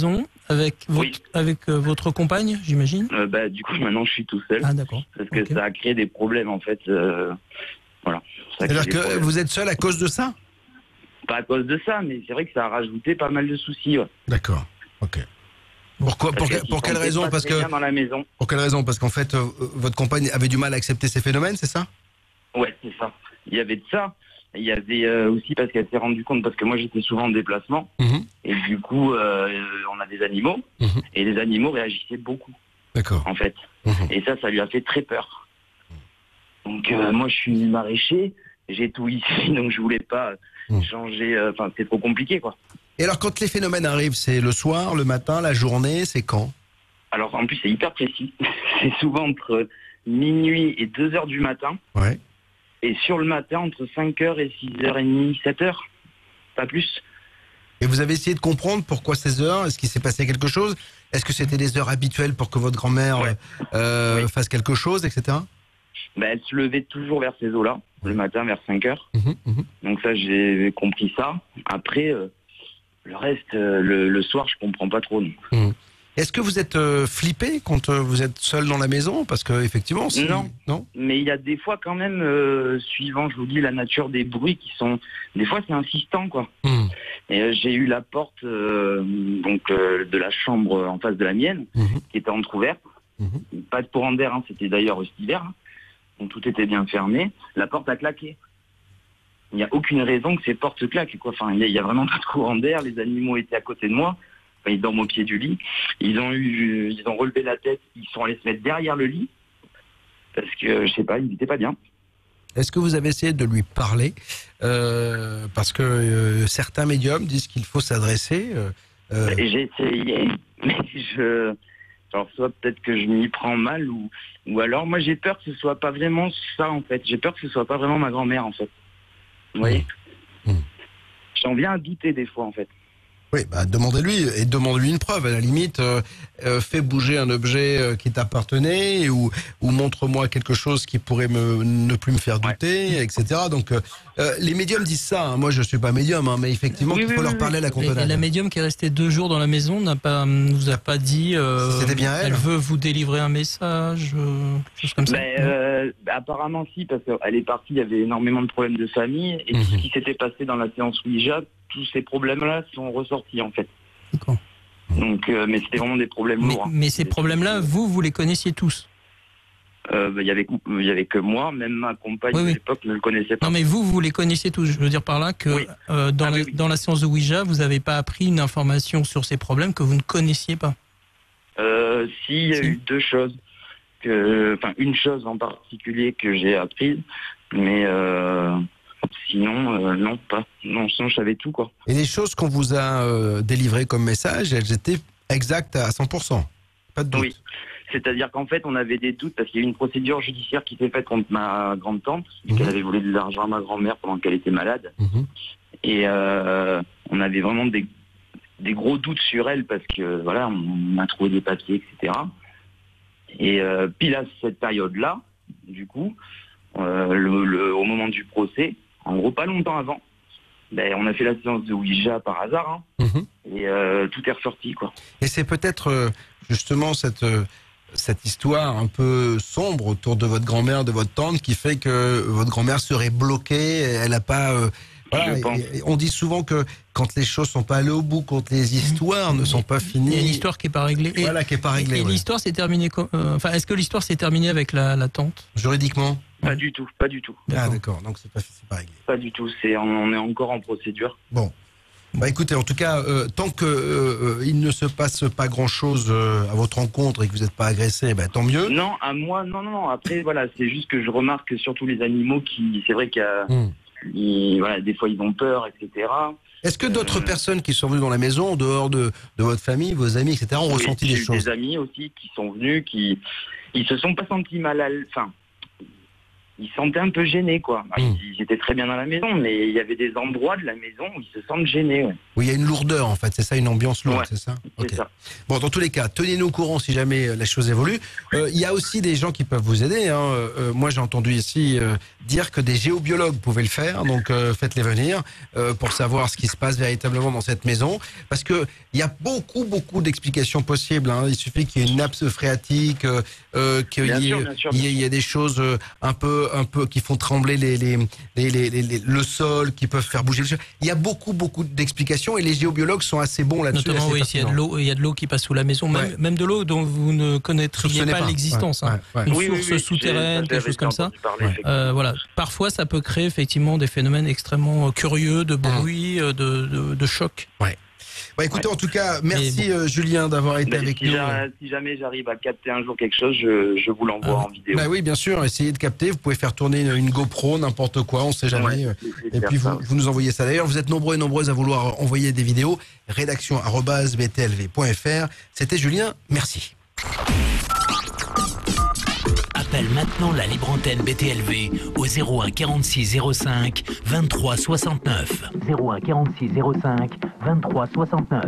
avec votre, Oui. avec euh, votre compagne, j'imagine. Euh, bah, du coup, maintenant, je suis tout seul. Ah d'accord. Parce que Ok. ça a créé des problèmes, en fait. euh, voilà. Ça a créé C'est-à-dire des que problèmes. vous êtes seul à cause de ça? Pas à cause de ça, mais c'est vrai que ça a rajouté pas mal de soucis. Ouais. D'accord. Ok. Pourquoi, pour, Parce que- qu'ils pour quelle sentaient raison? pas Parce très que bien dans la maison. pour quelle raison? Parce qu'en fait, euh, votre compagne avait du mal à accepter ces phénomènes, c'est ça? Ouais, c'est ça. Il y avait de ça. Il y avait euh, aussi parce qu'elle s'est rendue compte, parce que moi j'étais souvent en déplacement, Mhm. et du coup euh, on a des animaux, Mhm. et les animaux réagissaient beaucoup, D'accord. en fait. Mhm. Et ça, ça lui a fait très peur. Donc euh, moi je suis maraîcher, j'ai tout ici, donc je voulais pas Mhm. changer, euh, enfin c'est trop compliqué quoi. Et alors, quand les phénomènes arrivent, c'est le soir, le matin, la journée, c'est quand? Alors en plus c'est hyper précis, c'est souvent entre minuit et deux heures du matin, Ouais. et sur le matin entre cinq heures et six heures trente, sept heures, pas plus. Et vous avez essayé de comprendre pourquoi ces heures? Est-ce qu'il s'est passé quelque chose? Est-ce que c'était des heures habituelles pour que votre grand-mère Ouais. euh, Oui. fasse quelque chose, et cetera? Ben, elle se levait toujours vers ces eaux-là, le matin vers cinq heures. Mhm, mhm. Donc ça, j'ai compris ça. Après, euh, le reste, euh, le, le soir, je comprends pas trop. Non. Est-ce que vous êtes euh, flippé quand euh, vous êtes seul dans la maison? Parce que effectivement, si... Non. Non. Mais il y a des fois quand même, euh, suivant, je vous dis, la nature des bruits qui sont... Des fois, c'est insistant, quoi. Mhm. Et euh, j'ai eu la porte euh, donc euh, de la chambre en face de la mienne, Mhm. qui était entrouverte. Mhm. Pas de courant d'air, hein, c'était d'ailleurs cet hiver. Hein. Donc tout était bien fermé. La porte a claqué. Il n'y a aucune raison que ces portes claquent, quoi. Enfin, il y, a- il y a vraiment pas de courant d'air. Les animaux étaient à côté de moi. Enfin, ils dorment au pied du lit. Ils ont eu, ils ont relevé la tête. Ils sont allés se mettre derrière le lit parce que je sais pas, ils n'étaient pas bien. Est-ce que vous avez essayé de lui parler? Euh, parce que euh, certains médiums disent qu'il faut s'adresser. euh, euh, Et j'ai essayé, mais je, alors soit peut-être que je m'y prends mal ou, ou alors moi j'ai peur que ce soit pas vraiment ça en fait. J'ai peur que ce soit pas vraiment ma grand-mère en fait. Vous voyez? Mmh. J'en viens à douter des fois en fait. Oui, bah, demandez-lui et demandez-lui une preuve. À la limite, euh, euh, fais bouger un objet euh, qui t'appartenait ou, ou montre-moi quelque chose qui pourrait me, ne plus me faire douter, et cetera. Donc, euh, euh, les médiums disent ça. Hein. Moi, je suis pas médium, hein, mais effectivement, Oui, il oui, faut oui, leur oui. parler à la Et, et cantonade. la médium qui est restée deux jours dans la maison n'a pas, nous a pas dit. euh, C'était bien elle. Elle veut vous délivrer un message, euh, quelque chose comme ça. Ben, non euh, apparemment si, parce qu'elle est partie, il y avait énormément de problèmes de famille et tout Mhm. ce qui s'était passé dans la séance Ouija, tous ces problèmes-là sont ressortis en fait. D'accord. Donc, euh, mais c'était vraiment des problèmes Mais, lourds. hein. mais ces Des problèmes-là, trucs, vous, vous les connaissiez tous. euh, ben, il y avait, il y avait que moi, même ma compagne Oui, de oui. l'époque ne le connaissait pas. Non, mais vous, vous les connaissiez tous. Je veux dire par là que Oui. euh, dans, Ah, la, oui, oui. dans la séance de Ouija, vous n'avez pas appris une information sur ces problèmes que vous ne connaissiez pas. Euh, si, il y a Si. eu deux choses. Que, enfin, une chose en particulier que j'ai apprise, mais euh, sinon, euh, non, pas. Non, sinon, je savais tout, quoi. Et les choses qu'on vous a euh, délivrées comme message, elles étaient exactes à cent pour cent. Pas de doute. Oui. C'est-à-dire qu'en fait, on avait des doutes parce qu'il y a eu une procédure judiciaire qui s'est faite contre ma grande-tante, Mhm. qu'elle avait volé de l'argent à ma grand-mère pendant qu'elle était malade. Mhm. Et euh, on avait vraiment des, des gros doutes sur elle parce que, voilà, on a trouvé des papiers, et cetera. Et euh, pile à cette période-là, du coup, euh, le, le- au moment du procès, en gros pas longtemps avant, ben, on a fait la séance de Ouija par hasard, hein, Mhm. et euh, tout est ressorti, quoi. Et c'est peut-être euh, justement cette, euh, cette histoire un peu sombre autour de votre grand-mère, de votre tante, qui fait que votre grand-mère serait bloquée, elle n'a pas... euh, voilà, Je pense. et- et on dit souvent que quand les choses sont pas allées au bout, quand les histoires ne sont pas Il finies... y a une histoire qui n'est pas réglée. Et, Voilà, qui n'est pas réglée, et ouais. l'histoire s'est terminée. co- euh, Enfin, est-ce que l'histoire s'est terminée avec la, la tante? Juridiquement. Pas du tout, pas du tout, Ah d'accord, donc c'est pas, c'est pas réglé. pas du tout. C'est, on est encore en procédure. Bon. Bah écoutez, en tout cas, euh, tant que euh, euh, il ne se passe pas grand-chose euh, à votre rencontre et que vous n'êtes pas agressé, bah, tant mieux. Non, à moi, non, non, non. Après, voilà, c'est juste que je remarque que surtout les animaux qui, c'est vrai qu'il y a, Hmm. ils- voilà, des fois ils ont peur, et cetera. Est-ce que d'autres Euh, personnes qui sont venues dans la maison, en dehors de, de votre famille, vos amis, et cetera, ont Oui, ressenti j'ai des eu choses? Des amis aussi qui sont venus, qui ils se sont pas sentis mal à l'- enfin ils se sentaient un peu gênés, quoi. Mmh. Ils, ils étaient très bien dans la maison, mais il y avait des endroits de la maison où ils se sentent gênés. Ouais. Oui, il y a une lourdeur en fait, c'est ça, une ambiance lourde, Ouais, c'est ça. c'est Ok. ça. Bon, dans tous les cas, tenez-nous au courant si jamais les choses évoluent. Euh, Il y a aussi des gens qui peuvent vous aider. Hein. Euh, moi, j'ai entendu ici euh, dire que des géobiologues pouvaient le faire, donc euh, faites-les venir euh, pour savoir ce qui se passe véritablement dans cette maison, parce que il y a beaucoup, beaucoup d'explications possibles. Hein. Il suffit qu'il y ait une nappe phréatique, euh, euh, qu'il y ait, Bien sûr, bien sûr, il y bien ait- il y a des choses euh, un peu, un peu qui font trembler les, les, les, les, les- les- le sol, qui peuvent faire bouger les choses. Il y a beaucoup, beaucoup d'explications et les géobiologues sont assez bons là-dessus. Notamment, assez oui, s'il y a de pertinents. l'eau, il y a de l'eau qui passe sous la maison, même, Ouais. même de l'eau dont vous ne connaîtriez Soupçonnez pas, pas. l'existence. Ouais, hein. ouais, ouais. Une Oui, oui, source oui, souterraine, j'ai- quelque chose j'avais comme ça. entendu parler, Ouais. effectivement. Euh, voilà. Parfois, ça peut créer effectivement des phénomènes extrêmement euh, curieux, de bruit, euh, de, de, de choc. Bah, écoutez, Ouais. en tout cas, merci Mais euh, Julien d'avoir été Mais avec si, nous. j'a- si jamais j'arrive à capter un jour quelque chose, je, je vous l'envoie Ah, en vidéo. Bah oui, bien sûr, essayez de capter. Vous pouvez faire tourner une, une GoPro, n'importe quoi, on sait jamais. Ouais, euh, je vais essayer de Et faire puis ça, vous, ouais. vous nous envoyez ça. D'ailleurs, vous êtes nombreux et nombreuses à vouloir envoyer des vidéos. Rédaction arobase b t l v point f r. C'était Julien, merci. Appelle maintenant la libre antenne B T L V au zéro un quarante-six zéro cinq vingt-trois soixante-neuf. zéro un quarante-six zéro cinq vingt-trois soixante-neuf.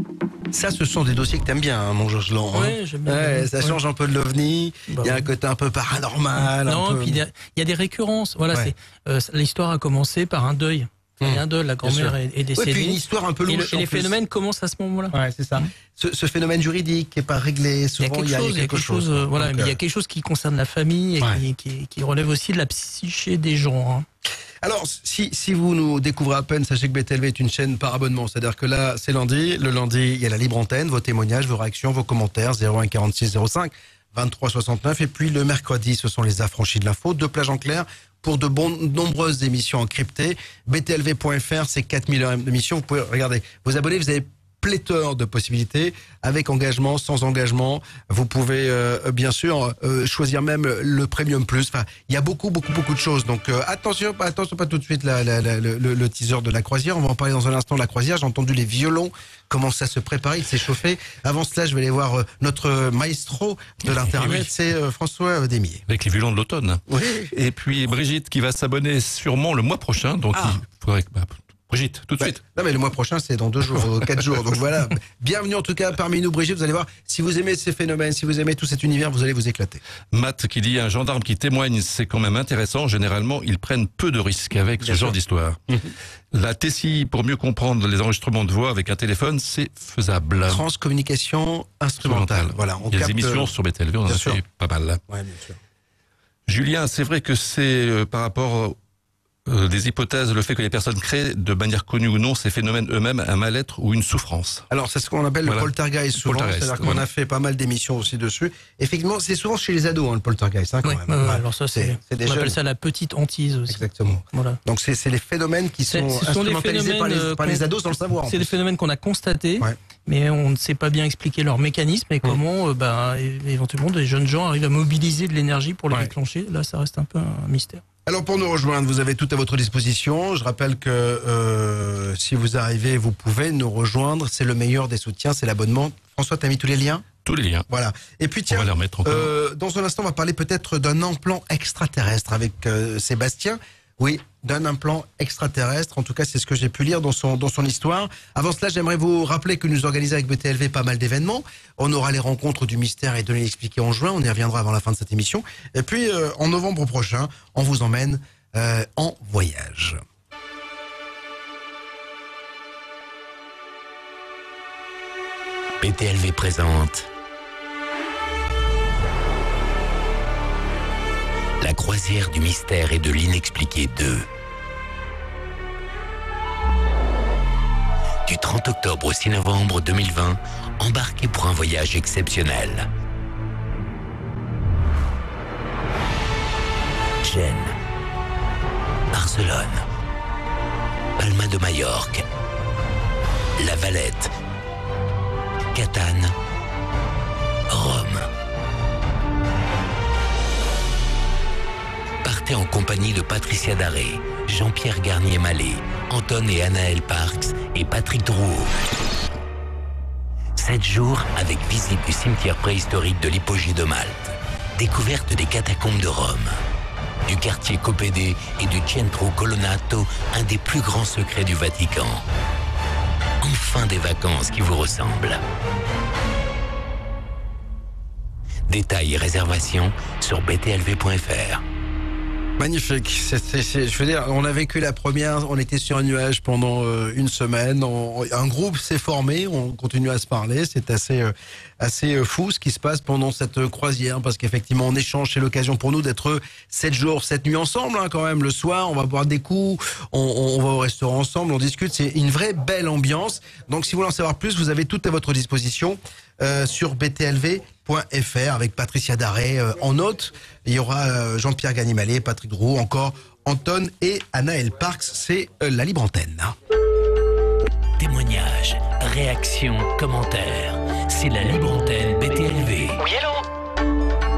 Ça, ce sont des dossiers que t'aimes bien, hein, mon Georges-Lan. hein. Ouais, j'aime bien. Ouais, ça Ouais. change un peu de l'OVNI. Bah Il y a un oui. côté un peu paranormal. un Non, peu... puis il y, a- il y a des récurrences. Voilà, Ouais. c'est euh, l'histoire a commencé par un deuil. Il y a un deuil, la grand-mère sûr. est, est Ouais, décédée. puis une histoire un peu et, le- louche. et en les plus. phénomènes commencent à ce moment-là. Ouais, c'est ça. Ce, ce phénomène juridique qui n'est pas réglé, Il y a souvent quelque chose, il y a quelque chose, euh, voilà, Donc, mais il y euh, a quelque chose qui concerne la famille et Ouais. qui, qui, qui relève aussi de la psyché des gens. Hein. Alors, si, si vous nous découvrez à peine, sachez que B T L V est une chaîne par abonnement. C'est-à-dire que là, c'est lundi. Le lundi, il y a la libre antenne, vos témoignages, vos réactions, vos commentaires, zéro un quarante-six zéro cinq vingt-trois soixante-neuf. Et puis le mercredi, ce sont les affranchis de l'info, deux plages en clair pour de bon, nombreuses émissions encryptées. B T L V point F R, c'est quatre mille heures d'émissions. Vous pouvez regarder, vous abonner, vous avez pléthore de possibilités, avec engagement, sans engagement. Vous pouvez euh, bien sûr euh, choisir même le Premium Plus. Enfin, il y a beaucoup, beaucoup, beaucoup de choses. Donc euh, attention, pas attention, pas tout de suite la, la, la, le, le teaser de la croisière. On va en parler dans un instant de la croisière. J'ai entendu les violons commencer à se préparer, il s'est chauffé. Avant cela, je vais aller voir euh, notre maestro de l'internet, oui. c'est euh, François Desmier. Avec les violons de l'automne. Oui. Et puis Brigitte qui va s'abonner sûrement le mois prochain. Donc Ah. il faudrait que. bah, Brigitte, tout de Bah, suite. non mais le mois prochain c'est dans deux jours, euh, quatre jours. Donc voilà, bienvenue en tout cas parmi nous Brigitte. Vous allez voir, si vous aimez ces phénomènes, si vous aimez tout cet univers, vous allez vous éclater. Matt qui dit un gendarme qui témoigne, c'est quand même intéressant. Généralement, ils prennent peu de risques avec Bien ce sûr. genre d'histoire. La T C I, pour mieux comprendre les enregistrements de voix avec un téléphone, c'est faisable. Transcommunication instrumentale. Voilà, on Il y a capte, des émissions euh, sur B T L V, on en bien a sûr. fait pas mal là. Ouais, bien sûr. Julien, c'est vrai que c'est euh, par rapport euh, des hypothèses, le fait que les personnes créent de manière connue ou non ces phénomènes eux-mêmes un mal-être ou une souffrance. Alors c'est ce qu'on appelle Voilà. le poltergeist souvent, Poltergeist, c'est-à-dire qu'on voilà. a fait pas mal d'émissions aussi dessus. Effectivement, c'est souvent chez les ados hein, le poltergeist hein, quand Ouais, même. ouais, ouais, Ouais. alors ça, c'est, c'est des on jeunes. appelle ça la petite hantise aussi. Exactement. Voilà. Donc c'est c'est les phénomènes qui C'est- sont ce sont des instrumentalisés par les, phénomènes, par euh, les qu'on- ados sans le savoir. en C'est des plus. phénomènes qu'on a constatés, Ouais. mais on ne sait pas bien expliquer leur mécanisme et comment, euh, bah, é- éventuellement, des jeunes gens arrivent à mobiliser de l'énergie pour les Ouais. déclencher. Là, ça reste un peu un mystère. Alors pour nous rejoindre, vous avez tout à votre disposition. Je rappelle que euh, si vous arrivez, vous pouvez nous rejoindre. C'est le meilleur des soutiens, c'est l'abonnement. François, t'as mis tous les liens? Tous les liens. Voilà. Et puis On tiens, va les remettre encore. euh, dans un instant, on va parler peut-être d'un implant extraterrestre avec euh, Sébastien. Oui, d'un implant extraterrestre. En tout cas, c'est ce que j'ai pu lire dans son, dans son histoire. Avant cela, j'aimerais vous rappeler que nous organisons avec B T L V pas mal d'événements. On aura les rencontres du mystère et de l'expliquer en juin. On y reviendra avant la fin de cette émission. Et puis, euh, en novembre prochain, on vous emmène euh, en voyage. B T L V présente La croisière du mystère et de l'inexpliqué deux. Du trente octobre au six novembre deux mille vingt, embarquez pour un voyage exceptionnel. Gênes, Barcelone, Palma de Majorque, La Valette, Catane, Rome. Partez en compagnie de Patricia Daré, Jean-Pierre Garnier-Mallet, Anton et Anaël Parks et Patrick Drouot. Sept jours avec visite du cimetière préhistorique de l'Hypogée de Malte, découverte des catacombes de Rome, du quartier Copédé et du Centro Colonnato, un des plus grands secrets du Vatican. Enfin des vacances qui vous ressemblent. Détails et réservations sur b t l v point f r. Magnifique. C'est, c'est, c'est, je veux dire, on a vécu la première, on était sur un nuage pendant euh, une semaine. On, un groupe s'est formé, on continue à se parler. C'est assez, euh, assez euh, fou ce qui se passe pendant cette euh, croisière, parce qu'effectivement, on échange. C'est l'occasion pour nous d'être sept jours, sept nuits ensemble, hein, quand même. Le soir, on va boire des coups, on, on va au restaurant ensemble, on discute. C'est une vraie belle ambiance. Donc, si vous voulez en savoir plus, vous avez tout à votre disposition. Euh, sur b t l v point f r avec Patricia Daré euh, en hôte. Il y aura euh, Jean-Pierre Ganimalier, Patrick Roux, encore Anton et Anaël Parks. C'est euh, la libre antenne. Témoignages, réactions, commentaires. C'est la libre antenne B T L V. Oui, allô ?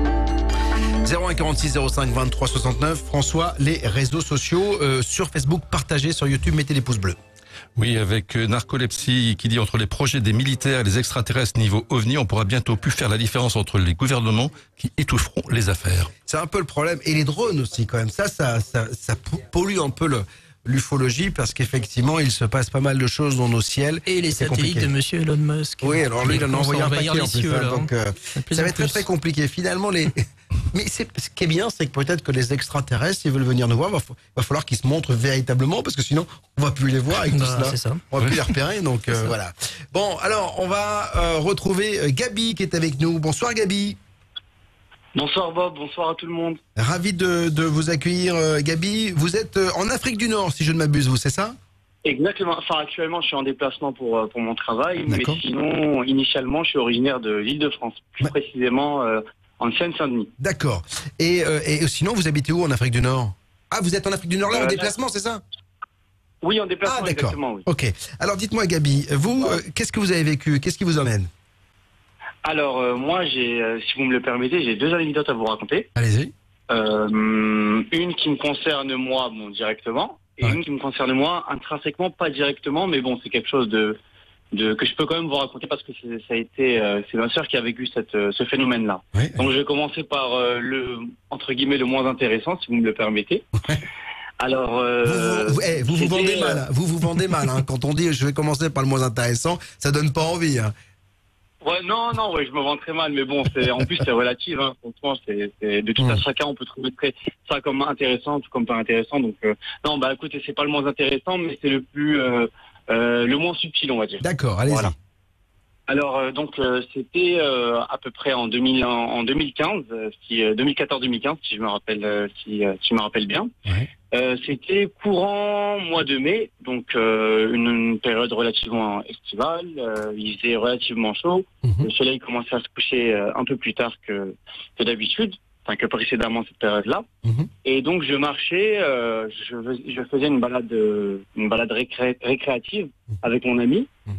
zéro un quarante-six zéro cinq vingt-trois soixante-neuf. François, les réseaux sociaux euh, sur Facebook, partagez sur YouTube, mettez les pouces bleus. Oui, avec Narcolepsie qui dit entre les projets des militaires et les extraterrestres niveau OVNI, on pourra bientôt plus faire la différence entre les gouvernements qui étoufferont les affaires. C'est un peu le problème. Et les drones aussi, quand même. Ça, ça, ça, ça pollue un peu le, l'ufologie parce qu'effectivement, il se passe pas mal de choses dans nos ciels. Et les c'est satellites compliqué. de monsieur Elon Musk. Oui, alors lui, il en a envoyé un paquet en plus. Cieux, Hein, donc, euh, ça va être très, très compliqué. Finalement, les... Mais c'est, ce qui est bien, c'est que peut-être que les extraterrestres, s'ils veulent venir nous voir, il va, va falloir qu'ils se montrent véritablement, parce que sinon, on va plus les voir avec bah, tout cela. C'est ça. On va plus les repérer, donc euh, voilà. Bon, alors, on va euh, retrouver Gabi qui est avec nous. Bonsoir Gabi. Bonsoir Bob, bonsoir à tout le monde. Ravi de, de vous accueillir euh, Gabi. Vous êtes euh, en Afrique du Nord, si je ne m'abuse, vous, c'est ça ? Exactement. Enfin, actuellement, je suis en déplacement pour, pour mon travail, D'accord. mais sinon, initialement, je suis originaire de l'Île-de-France, plus Ouais. précisément euh, en Seine-Saint-Denis. D'accord. Et, euh, et sinon, vous habitez où en Afrique du Nord ? Ah, vous êtes en Afrique du Nord là, Euh, en déplacement, c'est ça ? Oui, en déplacement, Ah, d'accord. exactement, oui. Ok. Alors, dites-moi Gabi, vous, euh, qu'est-ce que vous avez vécu ? Qu'est-ce qui vous emmène ? Alors, euh, moi, j'ai, euh, si vous me le permettez, j'ai deux anecdotes à vous raconter. Allez-y. Euh, une qui me concerne moi, bon, directement, et Ouais. une qui me concerne moi, intrinsèquement, pas directement, mais bon, c'est quelque chose de, de que je peux quand même vous raconter parce que c'est, ça a été, euh, c'est ma sœur qui a vécu cette, euh, ce phénomène-là. Ouais. Donc, je vais commencer par euh, le, entre guillemets, le moins intéressant, si vous me le permettez. Ouais. Alors, euh, Vous vous, eh, vous, vous c'était, vendez euh, mal, hein. vous vous vendez mal. Hein. Quand on dit je vais commencer par le moins intéressant, ça donne pas envie. Hein. Ouais, non, non, ouais, je me vends très mal, mais bon, c'est, en plus, c'est relatif, hein. Franchement, c'est, c'est, de tout à Mm. chacun, on peut trouver très, ça comme intéressant, tout comme pas intéressant, donc, euh, non, bah, écoutez, c'est pas le moins intéressant, mais c'est le plus, euh, euh, le moins subtil, on va dire. D'accord, allez-y. Voilà. Alors, euh, donc, euh, c'était, euh, à peu près en deux mille, en, en deux mille quinze, euh, si, euh, deux mille quatorze deux mille quinze, si je me rappelle, euh, si, euh, si je me rappelle bien. Ouais. Euh, c'était courant mois de mai, donc euh, une, une période relativement estivale. Euh, il faisait relativement chaud. Mhm. Le soleil commençait à se coucher euh, un peu plus tard que, que d'habitude, enfin que précédemment cette période-là. Mhm. Et donc je marchais, euh, je, je faisais une balade, euh, une balade récré- récréative avec mon ami. Mhm.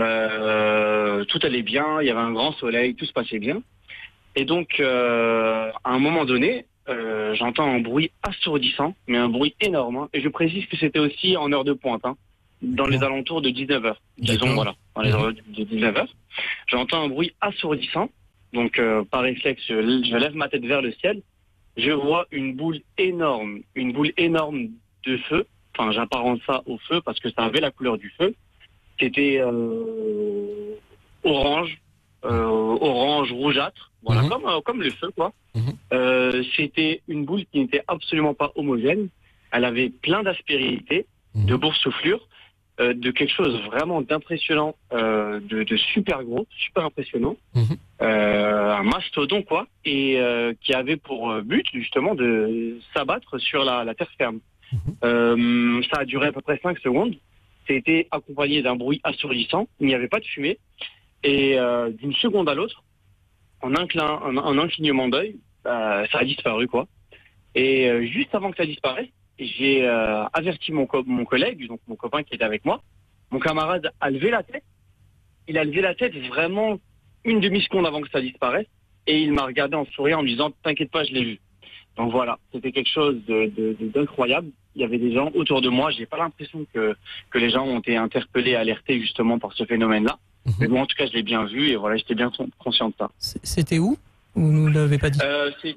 Euh, tout allait bien, il y avait un grand soleil, tout se passait bien. Et donc euh, à un moment donné. Euh, j'entends un bruit assourdissant, mais un bruit énorme. Hein. Et je précise que c'était aussi en heure de pointe, hein, dans les alentours de dix-neuf heures. Disons, D'accord. voilà, dans les Mhm. heures de dix-neuf heures. J'entends un bruit assourdissant. Donc, euh, par réflexe, je, je lève ma tête vers le ciel. Je vois une boule énorme, une boule énorme de feu. Enfin, j'apparente ça au feu parce que ça avait la couleur du feu. C'était euh, orange, euh, orange rougeâtre. Voilà, Mhm. comme, euh, comme le feu, quoi. Mhm. Euh, c'était une boule qui n'était absolument pas homogène. Elle avait plein d'aspérités, Mhm. de boursouflures, euh, de quelque chose vraiment d'impressionnant, euh, de, de super gros, super impressionnant. Mhm. Euh, un mastodon, quoi, et euh, qui avait pour euh, but, justement, de s'abattre sur la, la terre ferme. Mhm. Euh, ça a duré à peu près cinq secondes. C'était accompagné d'un bruit assourdissant. Il n'y avait pas de fumée. Et euh, d'une seconde à l'autre, en un, clin, en, en un clignement d'œil, euh, ça a disparu, quoi. Et euh, juste avant que ça disparaisse, j'ai euh, averti mon, co- mon collègue, donc mon copain qui était avec moi. Mon camarade a levé la tête. Il a levé la tête vraiment une demi-seconde avant que ça disparaisse. Et il m'a regardé en souriant en me disant « T'inquiète pas, je l'ai vu ». Donc voilà, c'était quelque chose de, de, de- d'incroyable. Il y avait des gens autour de moi. J'ai pas l'impression que, que les gens ont été interpellés, alertés justement par ce phénomène-là. Mhm. Mais bon, en tout cas, je l'ai bien vu et voilà, j'étais bien con- conscient de ça. C'était où ? Vous nous l'avez pas dit. Euh, c'est-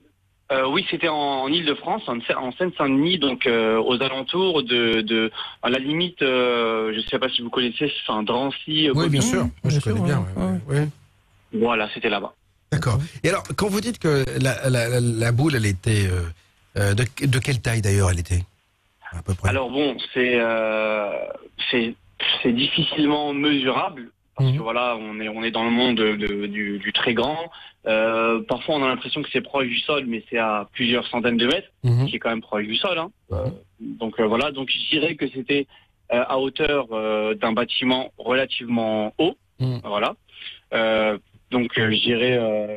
Euh, oui, c'était en, en Ile-de-France, en, en Seine-Saint-Denis, donc euh, aux alentours de, de, à la limite, euh, je ne sais pas si vous connaissez, enfin Drancy. Oui, bien sûr, Mmh, moi, je bien connais sûr, bien. ouais, ouais, ouais. Ouais. Voilà, c'était là-bas. D'accord. Et alors, quand vous dites que la, la, la, la boule, elle était euh, euh, de, de quelle taille d'ailleurs elle était à peu près? Alors bon, c'est euh, c'est c'est difficilement mesurable. Parce Mmh. que voilà, on est on est dans le monde de, de, du, du très grand. Euh, parfois, on a l'impression que c'est proche du sol, mais c'est à plusieurs centaines de mètres, Mmh. qui est quand même proche du sol. Hein. Mmh. Euh, donc euh, voilà, donc je dirais que c'était euh, à hauteur euh, d'un bâtiment relativement haut. Mmh. Voilà. Euh, donc euh, je dirais euh,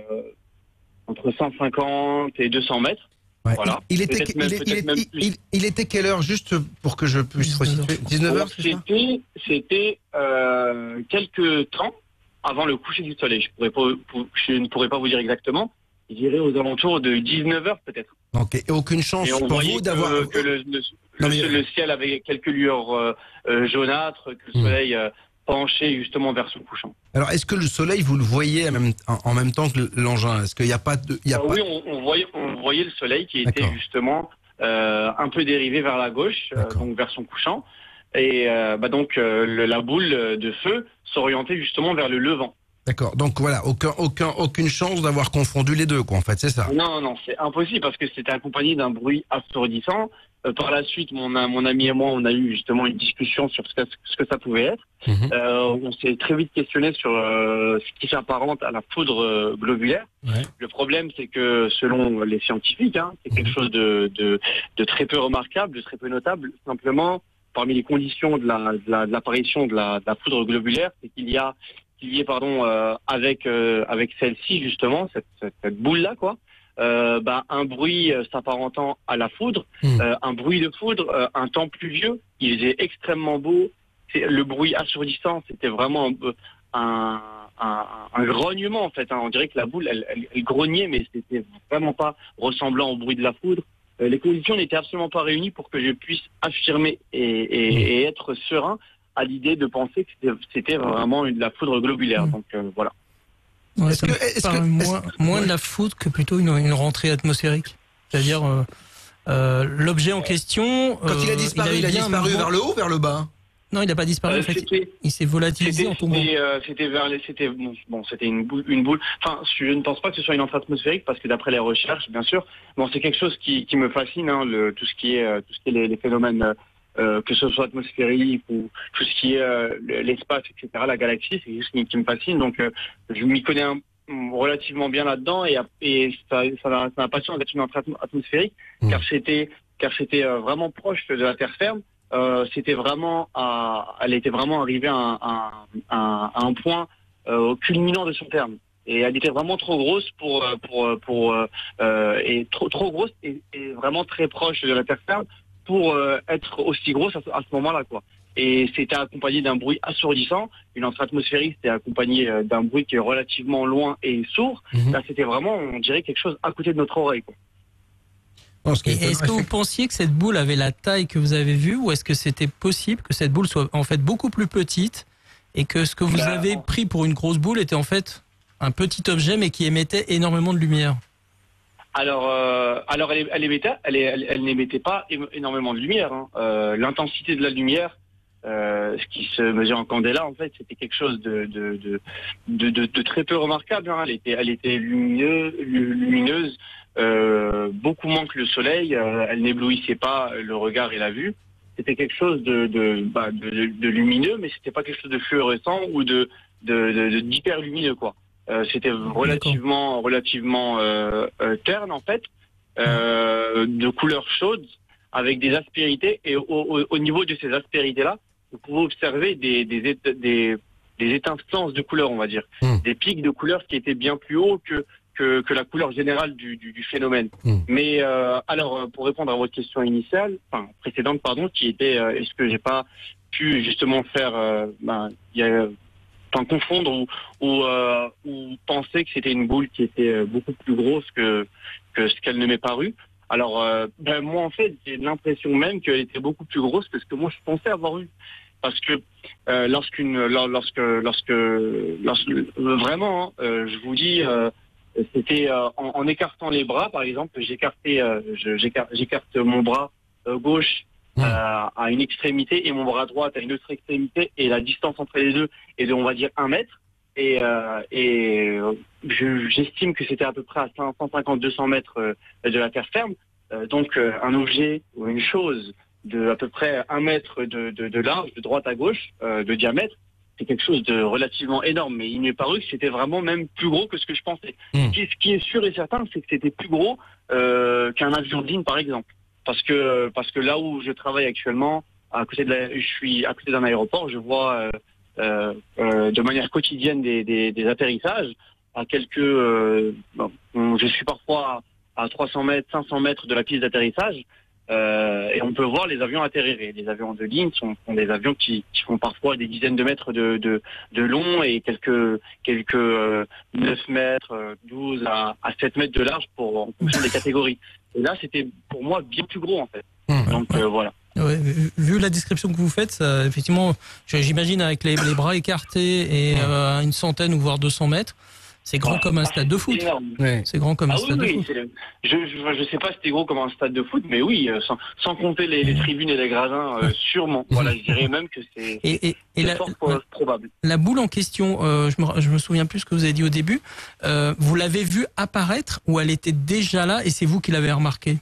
entre cent cinquante et deux cents mètres. Ouais. Voilà. Il, il, était, Peut-être il, même- il, peut-être il- même il- plus. il- il était quelle heure, juste pour que je puisse dix-neuf heures. resituer? dix-neuf heures, Alors, c'est ça? C'était, c'était euh, quelques temps avant le coucher du soleil. Je, pourrais pas, pour- je ne pourrais pas vous dire exactement. Je dirais aux alentours de dix-neuf heures peut-être. Donc, et aucune chance Et on pour voyait vous que, d'avoir... que le, le- Non, le- mais- le ciel avait quelques lueurs euh, euh, jaunâtres, que le Hmm. soleil euh, penchait justement vers son couchant. Alors, est-ce que le soleil, vous le voyez en même, en, en même temps que l'engin? Est-ce qu'il n'y a pas de... il y a Ah pas... oui, on, on voyait, on voyait le soleil qui était D'accord. justement euh, un peu dérivé vers la gauche, euh, D'accord. donc vers son couchant. Et euh, bah donc euh, le- la boule de feu s'orientait justement vers le levant. D'accord. Donc, voilà, aucun, aucun, aucune chance d'avoir confondu les deux, quoi, en fait, c'est ça? Non, non, c'est impossible parce que c'était accompagné d'un bruit assourdissant. Euh, par la suite, mon, mon ami et moi, on a eu justement une discussion sur ce que, ce que ça pouvait être. Mhm. Euh, on s'est très vite questionné sur euh, ce qui s'apparente à la foudre euh, globulaire. Ouais. Le problème, c'est que selon les scientifiques, hein, c'est quelque chose de, de, de très peu remarquable, de très peu notable. Simplement, parmi les conditions de la, de la- de l'apparition de la, de la foudre globulaire, c'est qu'il y a qu'il y ait pardon euh, avec euh, avec celle-ci justement cette, cette, cette boule là quoi euh, bah, un bruit euh, s'apparentant à la foudre, Mmh. euh, un bruit de foudre, euh, un temps pluvieux, il faisait extrêmement beau, c'est, le bruit assourdissant, c'était vraiment un, un, un grognement en fait, hein. On dirait que la boule elle, elle, elle grognait, mais c'était vraiment pas ressemblant au bruit de la foudre. Euh, les conditions n'étaient absolument pas réunies pour que je puisse affirmer et, et, Mmh. et être serein à l'idée de penser que c'était, c'était vraiment une, de la foudre globulaire. Mmh. Donc euh, voilà. Ouais, Est-ce ça que- me est-ce paraît que- moins, est-ce- moins ouais. de la foudre que plutôt une, une rentrée atmosphérique. C'est-à-dire euh, euh, l'objet en question. Quand il a euh, disparu, avait il a bien un disparu mouvement- vers le haut ou vers le bas? Non, il n'a pas disparu. Euh, en fait, c'était, il s'est volatilisé c'était, en tombant. c'était, euh, c'était vers les, c'était bon, bon, c'était une boule, une boule. Enfin, je ne pense pas que ce soit une entrée atmosphérique parce que d'après les recherches, bien sûr, bon, c'est quelque chose qui, qui me fascine, hein, le, tout ce qui est, euh, tout ce qui est les, les phénomènes, euh, euh, que ce soit atmosphérique ou tout ce qui est euh, l'espace, et cetera. La galaxie, c'est quelque chose qui, qui me fascine. Donc, euh, je m'y connais un, relativement bien là-dedans et, et ça, ça, n'a- ça n'a pas chance d'être une entrée atmo- atmosphérique Mmh. car c'était, car c'était euh, vraiment proche de la terre ferme. Euh, c'était vraiment à, elle était vraiment arrivée à un, à un, à un point euh, culminant de son terme. Et elle était vraiment trop grosse pour euh, pour pour euh, euh, et trop trop grosse et, et vraiment très proche de la terre ferme pour euh, être aussi grosse à, ce- à ce moment-là quoi. Et c'était accompagné d'un bruit assourdissant. Une entrée atmosphérique, c'était accompagné euh, d'un bruit qui est relativement loin et sourd. Mhm. Là, c'était vraiment, on dirait quelque chose à côté de notre oreille quoi. Non, ce qui Et est est-ce que vous pensiez que cette boule avait la taille que vous avez vue ou est-ce que c'était possible que cette boule soit en fait beaucoup plus petite et que ce que vous Bah, avez en- pris pour une grosse boule était en fait un petit objet mais qui émettait énormément de lumière? Alors, euh, alors elle, elle émettait, elle, elle, elle n'émettait pas é- énormément de lumière. Hein. Euh, l'intensité de la lumière, euh, ce qui se mesure en candela, en fait, c'était quelque chose de, de, de, de, de, de très peu remarquable. Hein. Elle était, elle était lumineuse, lumineuse euh, beaucoup moins que le soleil. Euh, elle n'éblouissait pas le regard et la vue. C'était quelque chose de, de, bah, de, de, de lumineux, mais c'était pas quelque chose de fluorescent ou de, de, de, de- d'hyper lumineux, quoi. Euh, c'était relativement, relativement euh, euh, terne en fait, euh, de couleur chaude, avec des aspérités. Et au, au, au niveau de ces aspérités-là, vous pouvez observer des, des, éte- des, des étincelances de couleur, on va dire, Mm. des pics de couleur qui étaient bien plus hauts que que, que la couleur générale du, du, du phénomène. Mm. Mais euh, alors, euh, pour répondre à votre question initiale, enfin précédente, pardon, qui était euh, est-ce que j'ai pas pu justement faire, euh, ben, il y a enfin, confondre ou, ou, euh, ou penser que c'était une boule qui était euh, beaucoup plus grosse que, que ce qu'elle ne m'est paru. Alors, euh, ben, moi, en fait, j'ai l'impression même qu'elle était beaucoup plus grosse que ce que moi, je pensais avoir eu. Parce que euh, lorsqu'une, lor- lorsque, lorsque, lorsque, vraiment, hein, euh, je vous dis, euh, C'était euh, en, en écartant les bras, par exemple, j'écartais, euh, je- j'écarte, j'écarte mon bras euh, gauche Mmh. euh, à une extrémité et mon bras droit à une autre extrémité, et la distance entre les deux est de, on va dire, un mètre. Et, euh, et euh, je- j'estime que c'était à peu près à cent cinquante à deux cents mètres euh, de la terre ferme. Euh, donc euh, un objet ou une chose de à peu près un mètre de, de, de large, de droite à gauche, euh, de diamètre, c'est quelque chose de relativement énorme. Mais il m'est paru que c'était vraiment même plus gros que ce que je pensais. Mmh. Ce, qui, ce qui est sûr et certain, c'est que c'était plus gros euh, qu'un avion de ligne, par exemple. Parce que parce que là où je travaille actuellement, à côté de la, je suis à côté d'un aéroport, je vois euh, euh, euh, de manière quotidienne des, des, des atterrissages à quelques. Euh, bon, je suis parfois à, à trois cents mètres, cinq cents mètres de la piste d'atterrissage, euh, et on peut voir les avions atterrir. Et les avions de ligne sont, sont des avions qui, qui font parfois des dizaines de mètres de, de, de long et quelques quelques euh, neuf mètres, euh, douze à, à sept mètres de large pour en fonction des catégories. Et là, c'était pour moi bien plus gros en fait. Mmh. Donc euh, voilà. Ouais, vu- vu la description que vous faites, ça, effectivement, je- j'imagine avec les, les bras écartés et euh, une centaine ou voire deux cents mètres, c'est grand comme un stade de foot. C'est énorme. Ouais. C'est grand comme un Ah oui, stade de oui, foot. c'est- je, je, je sais pas si c'était gros comme un stade de foot, mais oui, euh, sans, sans compter les, les tribunes et les gradins, euh, sûrement. Voilà, je dirais même que c'est Et, et, et c'est la, fort pro- probable. la boule en question, euh, je, me, je me souviens plus ce que vous avez dit au début, euh, vous l'avez vue apparaître ou elle était déjà là et c'est vous qui l'avez remarquée?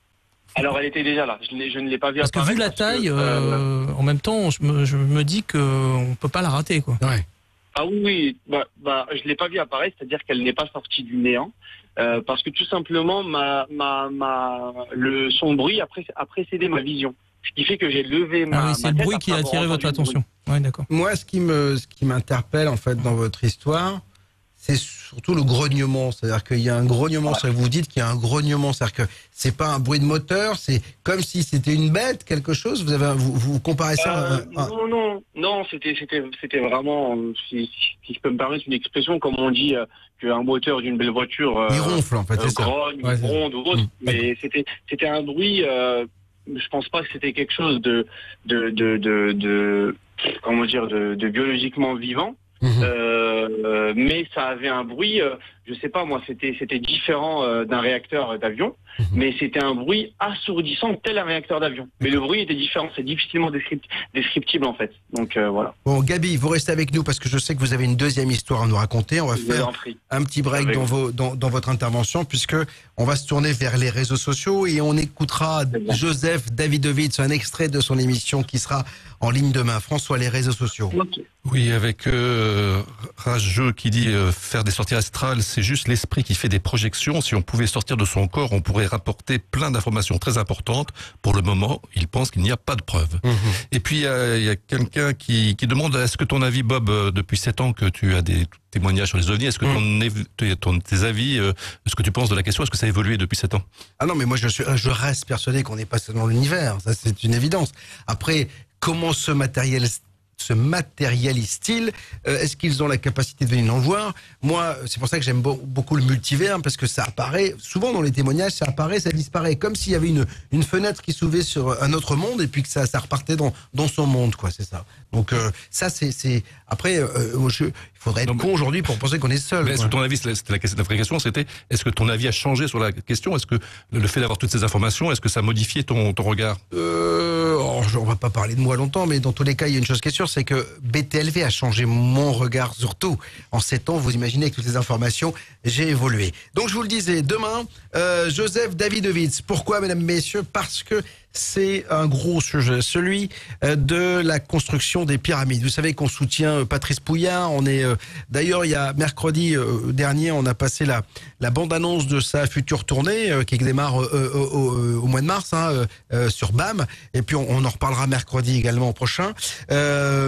Alors elle était déjà là, je, l'ai- je ne l'ai pas vue Parce que vu apparaître la parce que, taille, euh, euh, en même temps, je me, je me dis qu'on ne peut pas la rater, quoi. Ouais. Ah oui, oui, bah, bah, je l'ai pas vue apparaître, c'est-à-dire qu'elle n'est pas sortie du néant, euh, parce que tout simplement, ma, ma, ma, le, son bruit a, pré- a précédé ma vision. Ce qui fait que j'ai levé ma Ah oui, c'est ma le tête bruit après qui a avoir attiré votre entendu le bruit. attention. Ouais, d'accord. Moi, ce qui me, ce qui m'interpelle en fait dans votre histoire, c'est surtout le grognement. C'est-à-dire qu'il y a un grognement. Ouais. C'est-à-dire que vous dites qu'il y a un grognement. C'est-à-dire que c'est pas un bruit de moteur. C'est comme si c'était une bête, quelque chose. Vous avez, un- vous, vous comparez ça à Euh, un- à- non, non, non, c'était, c'était, c'était vraiment, euh, si, si je peux me permettre une expression, comme on dit euh, qu'un moteur d'une belle voiture euh, il ronfle en fait. euh, C'est ça. grogne, Ouais, c'est ça. gronde ou autre, Mmh, mais c'était, c'était un bruit. Euh, je pense pas que c'était quelque chose de, de, de, de, de comment dire, de, de biologiquement vivant. Mhm. Euh, euh, mais ça avait un bruit, euh, je sais pas moi, c'était c'était différent euh, d'un réacteur d'avion, Mhm. mais c'était un bruit assourdissant tel un réacteur d'avion. Mais le bruit était différent, c'est difficilement descript- descriptible en fait. Donc euh, voilà. Bon, Gabi, vous restez avec nous parce que je sais que vous avez une deuxième histoire à nous raconter. On va Je vous faire en prie. un petit break Avec dans, vous. vos, dans, dans votre intervention puisque on va se tourner vers les réseaux sociaux et on écoutera Très bien. Joseph Davidovitz, un extrait de son émission qui sera en ligne demain. François, les réseaux sociaux. Ok. Oui, avec euh, Rageux qui dit euh, faire des sorties astrales, c'est juste l'esprit qui fait des projections. Si on pouvait sortir de son corps, on pourrait rapporter plein d'informations très importantes. Pour le moment, il pense qu'il n'y a pas de preuves. Mhm. Et puis, il y a, il y a quelqu'un qui, qui demande, est-ce que ton avis, Bob, euh, depuis sept ans que tu as des témoignages sur les ovnis, est-ce que ton, év- tes- ton- tes avis, euh, ce que tu penses de la question, est-ce que ça a évolué depuis sept ans? Ah non, mais moi je, suis, je reste persuadé qu'on n'est pas dans l'univers. Ça, c'est une évidence. Après, comment ce matériel se matérialise-t-il? Euh, Est-ce qu'ils ont la capacité de venir nous voir? Moi, c'est pour ça que j'aime beau- beaucoup le multivers, parce que ça apparaît, souvent dans les témoignages, ça apparaît, ça disparaît, comme s'il y avait une, une fenêtre qui s'ouvrait sur un autre monde, et puis que ça, ça repartait dans, dans son monde, quoi, c'est ça. Donc euh, ça, c'est... c'est- Après, euh, je- il faudrait être Non, mais- con aujourd'hui pour penser qu'on est seul. Mais est-ce quoi. que ton avis, c'était la, question- la vraie question, c'était, est-ce que ton avis a changé sur la question? Est-ce que le, le fait d'avoir toutes ces informations, est-ce que ça a modifié ton, ton regard? Euh, oh, je- on va pas parler de moi longtemps, mais dans tous les cas, il y a une chose qui est sûre, c'est que B T L V a changé mon regard surtout. En sept ans, vous imaginez, avec toutes ces informations, j'ai évolué. Donc, je vous le disais, demain, euh, Joseph Davidovitz. Pourquoi, mesdames, messieurs? Parce que c'est un gros sujet, celui euh, de la construction des pyramides. Vous savez qu'on soutient euh, Patrice Pouillard. On est euh, d'ailleurs, il y a mercredi euh, dernier, on a passé la, la bande-annonce de sa future tournée euh, qui démarre euh, euh, au, euh, au mois de mars hein, euh, euh, sur B A M. Et puis on, on en reparlera mercredi également prochain. Euh,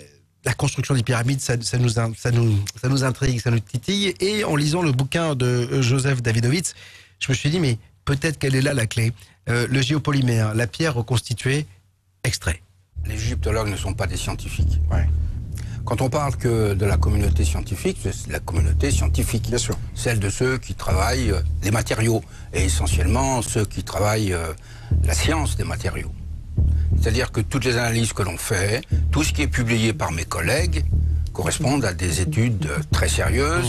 la construction des pyramides, ça, ça, nous, in- ça, nous, ça nous intrigue, ça nous titille. Et en lisant le bouquin de euh, Joseph Davidovitz, je me suis dit, mais peut-être qu'elle est là la clé. Euh, le géopolymère, la pierre reconstituée, extrait. Les égyptologues ne sont pas des scientifiques. Ouais. Quand on parle que de la communauté scientifique, c'est la communauté scientifique. Bien sûr. Celle de ceux qui travaillent euh, les matériaux, et essentiellement ceux qui travaillent euh, la science des matériaux. C'est-à-dire que toutes les analyses que l'on fait, tout ce qui est publié par mes collègues, correspondent à des études euh, très sérieuses,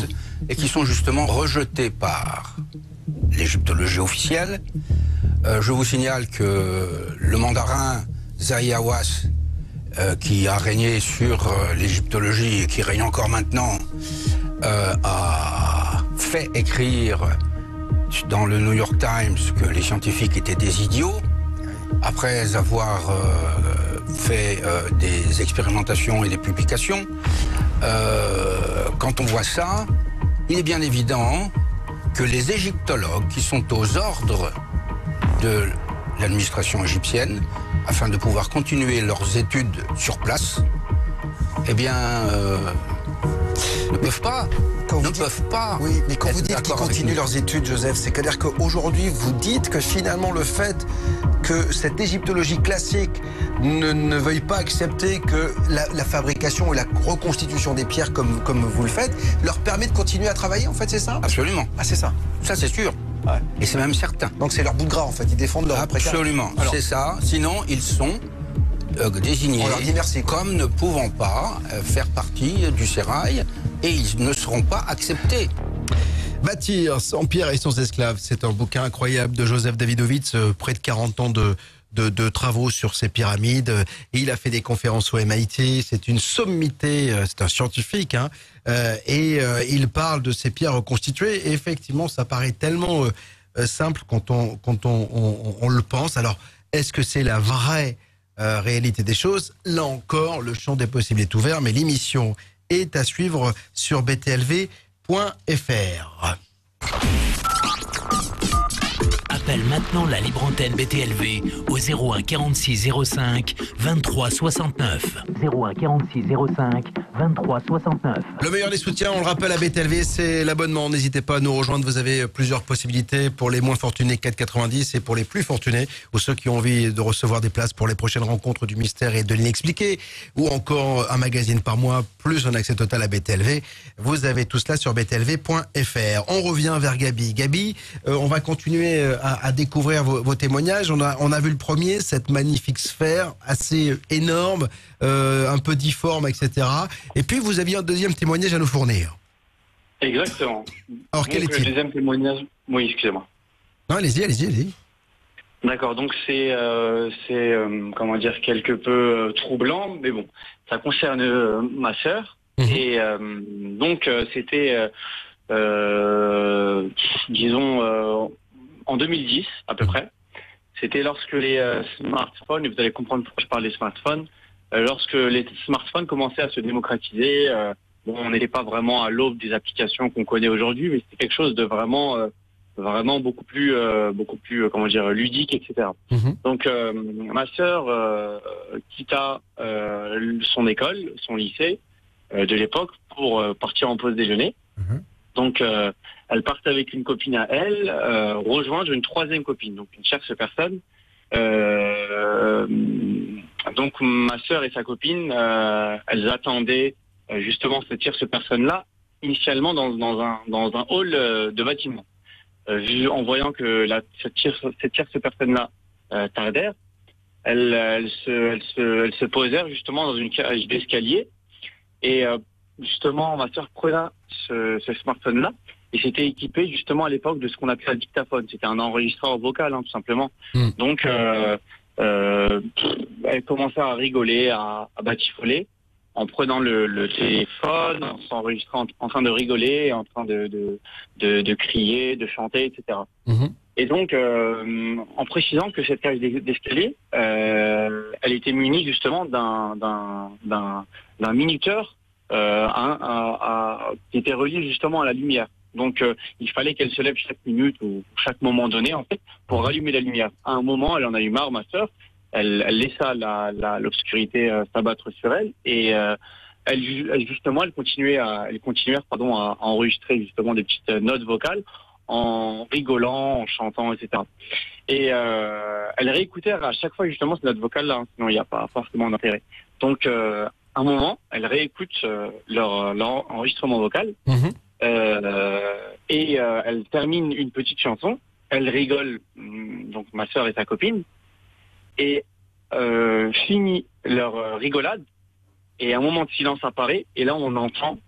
et qui sont justement rejetés par l'égyptologie officielle. Euh, je vous signale que le mandarin Zahi Hawass, euh, qui a régné sur euh, l'égyptologie et qui règne encore maintenant, euh, a fait écrire dans le New York Times que les scientifiques étaient des idiots, après avoir euh, fait euh, des expérimentations et des publications. Euh, quand on voit ça, il est bien évident que les égyptologues qui sont aux ordres de l'administration égyptienne, afin de pouvoir continuer leurs études sur place, eh bien, euh, ne peuvent pas. Quand vous ne dites, peuvent pas. Oui, mais quand vous dites qu'ils continuent leurs études, Joseph, c'est-à-dire qu'aujourd'hui, vous dites que finalement le fait que cette égyptologie classique ne, ne veuille pas accepter que la, la fabrication et la reconstitution des pierres, comme, comme vous le faites, leur permet de continuer à travailler, en fait, c'est ça? Absolument. Ah, c'est ça. Ça, c'est sûr. Ouais. Et c'est même certain. Donc c'est leur bout de gras, en fait, ils défendent leur précarité. Absolument, c'est ça. Sinon, ils sont euh, désignés On leur dit merci, comme ne pouvant pas euh, faire partie du sérail, et ils ne seront pas acceptés. Bâtir sans pierre et sans esclaves, c'est un bouquin incroyable de Joseph Davidovits, euh, près de quarante ans de, de, de travaux sur ces pyramides. Et il a fait des conférences au M I T, c'est une sommité, euh, c'est un scientifique, hein, euh, et euh, il parle de ces pierres reconstituées. Et effectivement, ça paraît tellement euh, simple quand on, quand on, on, on le pense. Alors, est-ce que c'est la vraie euh, réalité des choses? Là encore, le champ des possibles est ouvert, mais l'émission est à suivre sur b t l v point f r. Appelle maintenant la libre antenne B T L V au zéro un quarante-six zéro cinq vingt-trois soixante-neuf. zéro un quarante-six zéro cinq vingt-trois soixante-neuf. Le meilleur des soutiens, on le rappelle, à B T L V, c'est l'abonnement. N'hésitez pas à nous rejoindre. Vous avez plusieurs possibilités pour les moins fortunés, quatre quatre-vingt-dix, et pour les plus fortunés, ou ceux qui ont envie de recevoir des places pour les prochaines rencontres du mystère et de l'inexpliqué, ou encore un magazine par mois, plus un accès total à B T L V. Vous avez tout cela sur b t l v point f r. On revient vers Gabi. Gabi, euh, on va continuer à à découvrir vos, vos témoignages. On a, on a vu le premier, cette magnifique sphère assez énorme, euh, un peu difforme, et cetera. Et puis vous aviez un deuxième témoignage à nous fournir. Exactement. Alors quel est-il? Le deuxième témoignage. Oui, excusez-moi. Non, allez-y, allez-y, allez-y. D'accord, donc c'est, euh, c'est euh, comment dire, quelque peu euh, troublant, mais bon, ça concerne euh, ma sœur. Mmh. Et euh, donc euh, c'était, euh, euh, disons, euh, en deux mille dix à peu près. C'était lorsque les euh, smartphones, et vous allez comprendre pourquoi je parle des smartphones, euh, lorsque les smartphones commençaient à se démocratiser. Euh, bon, on n'était pas vraiment à l'aube des applications qu'on connaît aujourd'hui, mais c'était quelque chose de vraiment, euh, vraiment beaucoup plus, euh, beaucoup plus, euh, comment dire, ludique, et cetera. Mmh. Donc, euh, ma sœur euh, quitta euh, son école, son lycée euh, de l'époque pour euh, partir en pause déjeuner. Mmh. Donc, euh, elle part avec une copine à elle, euh, rejoindre une troisième copine, donc une tierce personne. Euh, donc, ma sœur et sa copine, euh, elles attendaient euh, justement cette tierce personne-là, initialement dans, dans, un, dans un hall euh, de bâtiment. Euh, vu, en voyant que la, cette tierce, cette tierce personne-là euh, tardait, elles, elles, se, elles, se, elles se posèrent justement dans une cage d'escalier. Et euh, justement, ma sœur prenait ce, ce smartphone-là et c'était équipé justement à l'époque de ce qu'on appelait un dictaphone. C'était un enregistreur vocal, hein, tout simplement. Mmh. Donc, euh, euh, elle commençait à rigoler, à, à batifoler en prenant le, le téléphone, en s'enregistrant, en train de rigoler, en train de, de, de, de crier, de chanter, et cetera. Mmh. Et donc, euh, en précisant que cette cage d'escalier, euh, elle était munie justement d'un, d'un, d'un, d'un minuteur Euh, à, à, à, qui était relié justement à la lumière. Donc euh, il fallait qu'elle se lève chaque minute ou chaque moment donné en fait pour rallumer la lumière. À un moment, elle en a eu marre, ma sœur. Elle, elle laissa la, la, l'obscurité euh, s'abattre sur elle et euh, elle, elle justement elle continuait à, elle continuait pardon à, à enregistrer justement des petites notes vocales en rigolant, en chantant, et cetera. Et euh, elle réécoutait à chaque fois justement ces notes vocales là, hein, sinon il n'y a pas forcément d'intérêt. Donc euh, à un moment, elle réécoute euh, leur, leur enregistrement vocal mmh. euh, et euh, elle termine une petite chanson. Elle rigole, donc ma sœur et sa copine, et euh, finit leur rigolade. Et un moment de silence apparaît. Et là, on entend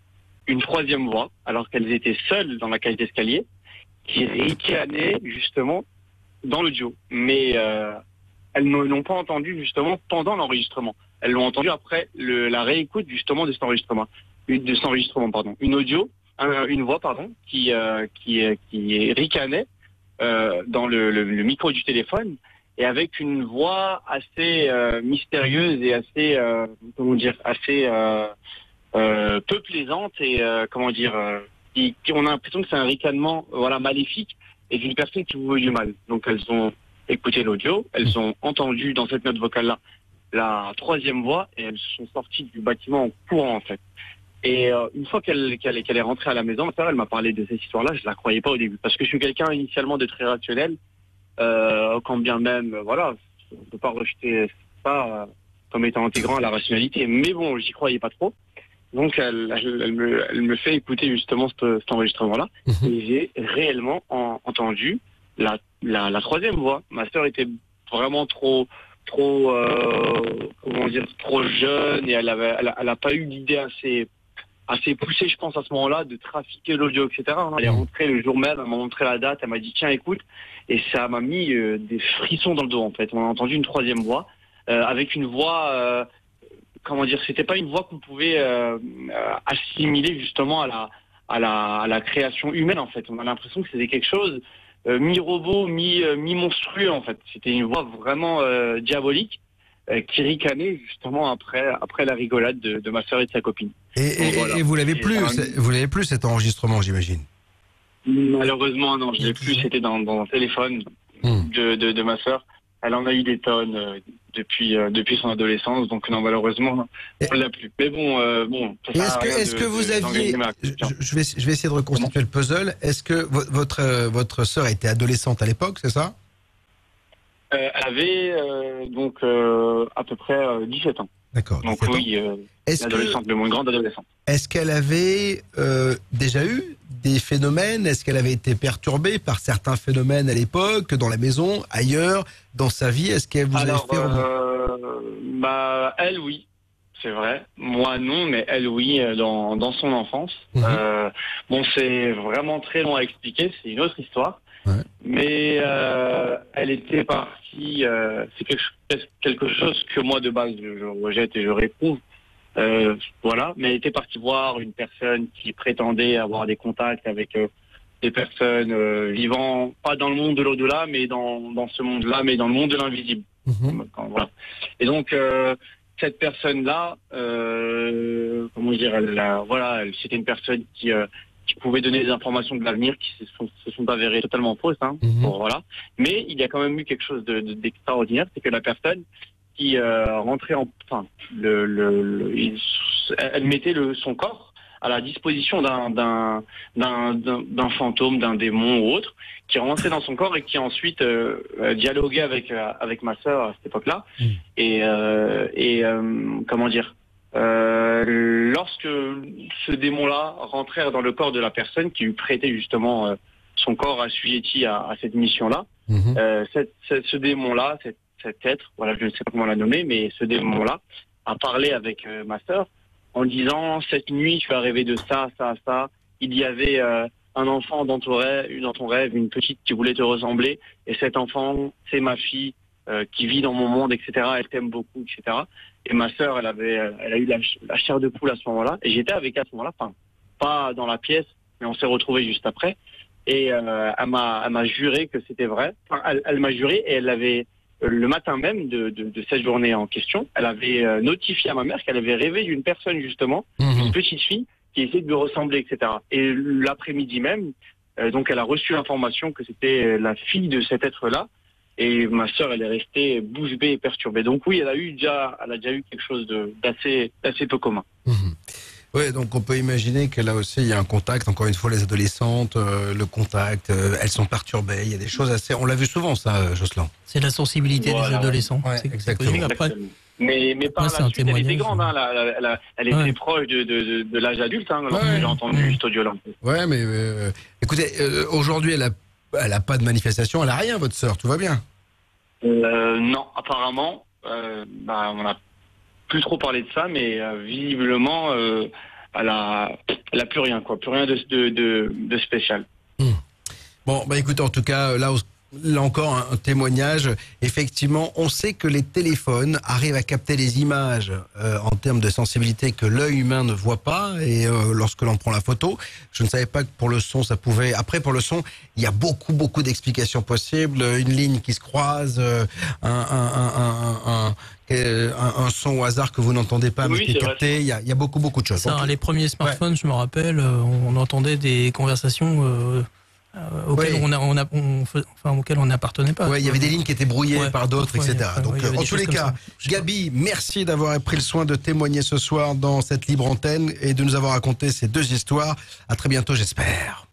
une troisième voix, alors qu'elles étaient seules dans la cage d'escalier, qui ricanait justement dans l'audio. Mais euh, elles ne l'ont pas entendu justement pendant l'enregistrement. Elles l'ont entendu après le, la réécoute justement de cet enregistrement. Une, de cet enregistrement, pardon. Une audio, un, une voix, pardon, qui, euh, qui, qui ricanait euh, dans le, le, le micro du téléphone, et avec une voix assez euh, mystérieuse et assez, euh, comment dire, assez euh, euh, peu plaisante et euh, comment dire, euh, qui, qui, on a l'impression que c'est un ricanement, voilà, maléfique et d'une personne qui vous veut du mal. Donc elles ont écouté l'audio, elles ont entendu dans cette note vocale-là la troisième voix et elles sont sorties du bâtiment en courant en fait. Et euh, une fois qu'elle qu'elle qu'elle est rentrée à la maison, elle m'a parlé de cette histoire-là, je la croyais pas au début parce que je suis quelqu'un initialement de très rationnel. Euh, quand bien même, voilà, on ne peut pas rejeter ça euh, comme étant intégrant à la rationalité. Mais bon, j'y croyais pas trop. Donc, elle, elle, elle, me, elle me fait écouter justement cet, cet enregistrement-là. Mmh. Et j'ai réellement en, entendu la, la, la troisième voix. Ma sœur était vraiment trop, trop, euh, comment dire, trop jeune et elle avait, elle, elle a pas eu l'idée assez... assez poussé, je pense, à ce moment-là, de trafiquer l'audio, et cetera. Elle est rentrée le jour même, elle m'a montré la date, elle m'a dit, tiens, écoute, et ça m'a mis euh, des frissons dans le dos, en fait. On a entendu une troisième voix, euh, avec une voix, euh, comment dire, c'était pas une voix qu'on pouvait euh, assimiler, justement, à la, à la, à la création humaine, en fait. On a l'impression que c'était quelque chose euh, mi-robot, mi, euh, mi-monstrueux, en fait. C'était une voix vraiment euh, diabolique, euh, qui ricanait, justement, après, après la rigolade de, de ma sœur et de sa copine. Et, et, voilà. et vous l'avez plus, un... vous l'avez plus cet enregistrement, j'imagine. Malheureusement, non, je l'ai plus. C'était dans, dans un téléphone mmh. de, de, de ma sœur. Elle en a eu des tonnes euh, depuis euh, depuis son adolescence, donc non, malheureusement, et... on l'a plus. Mais bon, euh, bon. Est-ce que, est-ce de, que vous de, aviez, je, je vais je vais essayer de reconstituer le puzzle. Est-ce que votre euh, votre sœur était adolescente à l'époque, c'est ça? Euh, elle avait euh, donc euh, à peu près euh, dix-sept ans. D'accord. Donc oui, euh, une adolescente, mais moins grande adolescente. Est-ce qu'elle avait euh, déjà eu des phénomènes? Est-ce qu'elle avait été perturbée par certains phénomènes à l'époque, dans la maison, ailleurs, dans sa vie? Est-ce qu'elle vous Alors, avait fait euh, bah, elle, oui. C'est vrai. Moi, non, mais elle, oui, dans, dans son enfance. Mmh. Euh, bon, c'est vraiment très long à expliquer. C'est une autre histoire. Ouais. Mais euh, elle était partie, euh, c'est quelque, quelque chose que moi de base je, je rejette et je réprouve, euh, voilà. Mais elle était partie voir une personne qui prétendait avoir des contacts avec euh, des personnes euh, vivant pas dans le monde de l'au-delà, mais dans dans ce monde-là, mais dans le monde de l'invisible. Mmh. Voilà. Et donc euh, cette personne-là, euh, comment dire, elle, la, voilà, elle, c'était une personne qui euh, qui pouvaient donner des informations de l'avenir qui se sont, se sont avérées totalement fausses. Hein, mmh. Bon, voilà. Mais il y a quand même eu quelque chose de, de, d'extraordinaire, c'est que la personne qui euh, rentrait en... Enfin, le, le, le, il, elle mettait le, son corps à la disposition d'un, d'un, d'un, d'un, d'un fantôme, d'un démon ou autre, qui rentrait dans son corps et qui ensuite euh, dialoguait avec, euh, avec ma sœur à cette époque-là. Mmh. Et, euh, et euh, comment dire Euh, lorsque ce démon-là rentrait dans le corps de la personne qui lui prêtait justement euh, son corps assujetti à, à cette mission-là, mmh. euh, cette, cette, ce démon-là, cet, cet être, voilà, je ne sais pas comment la nommer, mais ce démon-là a parlé avec euh, ma sœur en disant « Cette nuit, tu as rêvé de ça, ça, ça. Il y avait euh, un enfant dans ton rêve, dans ton rêve, une petite qui voulait te ressembler, et cet enfant, c'est ma fille. Euh, qui vit dans mon monde, et cetera. Elle t'aime beaucoup, et cetera. Et ma sœur, elle avait, elle a eu la, la chair de poule à ce moment-là. Et j'étais avec elle à ce moment-là, enfin, pas dans la pièce, mais on s'est retrouvés juste après. Et euh, elle m'a, elle m'a juré que c'était vrai. Enfin, elle, elle m'a juré et elle avait euh, le matin même de, de, de cette journée en question, elle avait euh, notifié à ma mère qu'elle avait rêvé d'une personne justement, mmh. une petite fille qui essayait de lui ressembler, et cetera. Et l'après-midi même, euh, donc elle a reçu l'information que c'était la fille de cet être-là. Et ma sœur, elle est restée bouche bée et perturbée. Donc oui, elle a eu déjà, elle a déjà eu quelque chose de, d'assez, d'assez peu commun. Mmh. Oui, donc on peut imaginer que là aussi, il y a un contact. Encore une fois, les adolescentes, euh, le contact, euh, elles sont perturbées. Il y a des choses assez... On l'a vu souvent, ça, Jocelyn. C'est la sensibilité voilà, des adolescents. Ouais, c'est exactement. Après, mais, mais par la suite, elle était grande. Hein, la, la, la, elle était ouais. proche de, de, de, de l'âge adulte, hein, lorsque ouais. j'ai entendu mmh. cet audio-là. Ouais, mais euh, écoutez, euh, aujourd'hui, elle a Elle n'a pas de manifestation, elle n'a rien, votre sœur, tout va bien? euh, Non, apparemment, euh, bah, on n'a plus trop parlé de ça, mais euh, visiblement, euh, elle a, elle a plus rien, quoi, plus rien de, de, de, de spécial. Mmh. Bon, bah écoutez, en tout cas, là, là encore un, un témoignage. Effectivement, on sait que les téléphones arrivent à capter les images euh, en termes de sensibilité que l'œil humain ne voit pas. Et euh, lorsque l'on prend la photo, je ne savais pas que pour le son, ça pouvait. Après, pour le son, il y a beaucoup, beaucoup d'explications possibles. Une ligne qui se croise, euh, un, un, un, un, un Un, un son au hasard que vous n'entendez pas, oui, mais qui est capté. Il y, a, il y a beaucoup, beaucoup de choses. Ça, donc, les premiers smartphones, ouais. je me rappelle, on entendait des conversations euh, euh, auxquelles, ouais. on a, on a, on, enfin, auxquelles on n'appartenait pas. Ouais, il y avait des lignes qui étaient brouillées ouais, par d'autres, et cetera. Donc, ouais, en tous les cas, Gabi, merci d'avoir pris le soin de témoigner ce soir dans cette libre antenne et de nous avoir raconté ces deux histoires. À très bientôt, j'espère.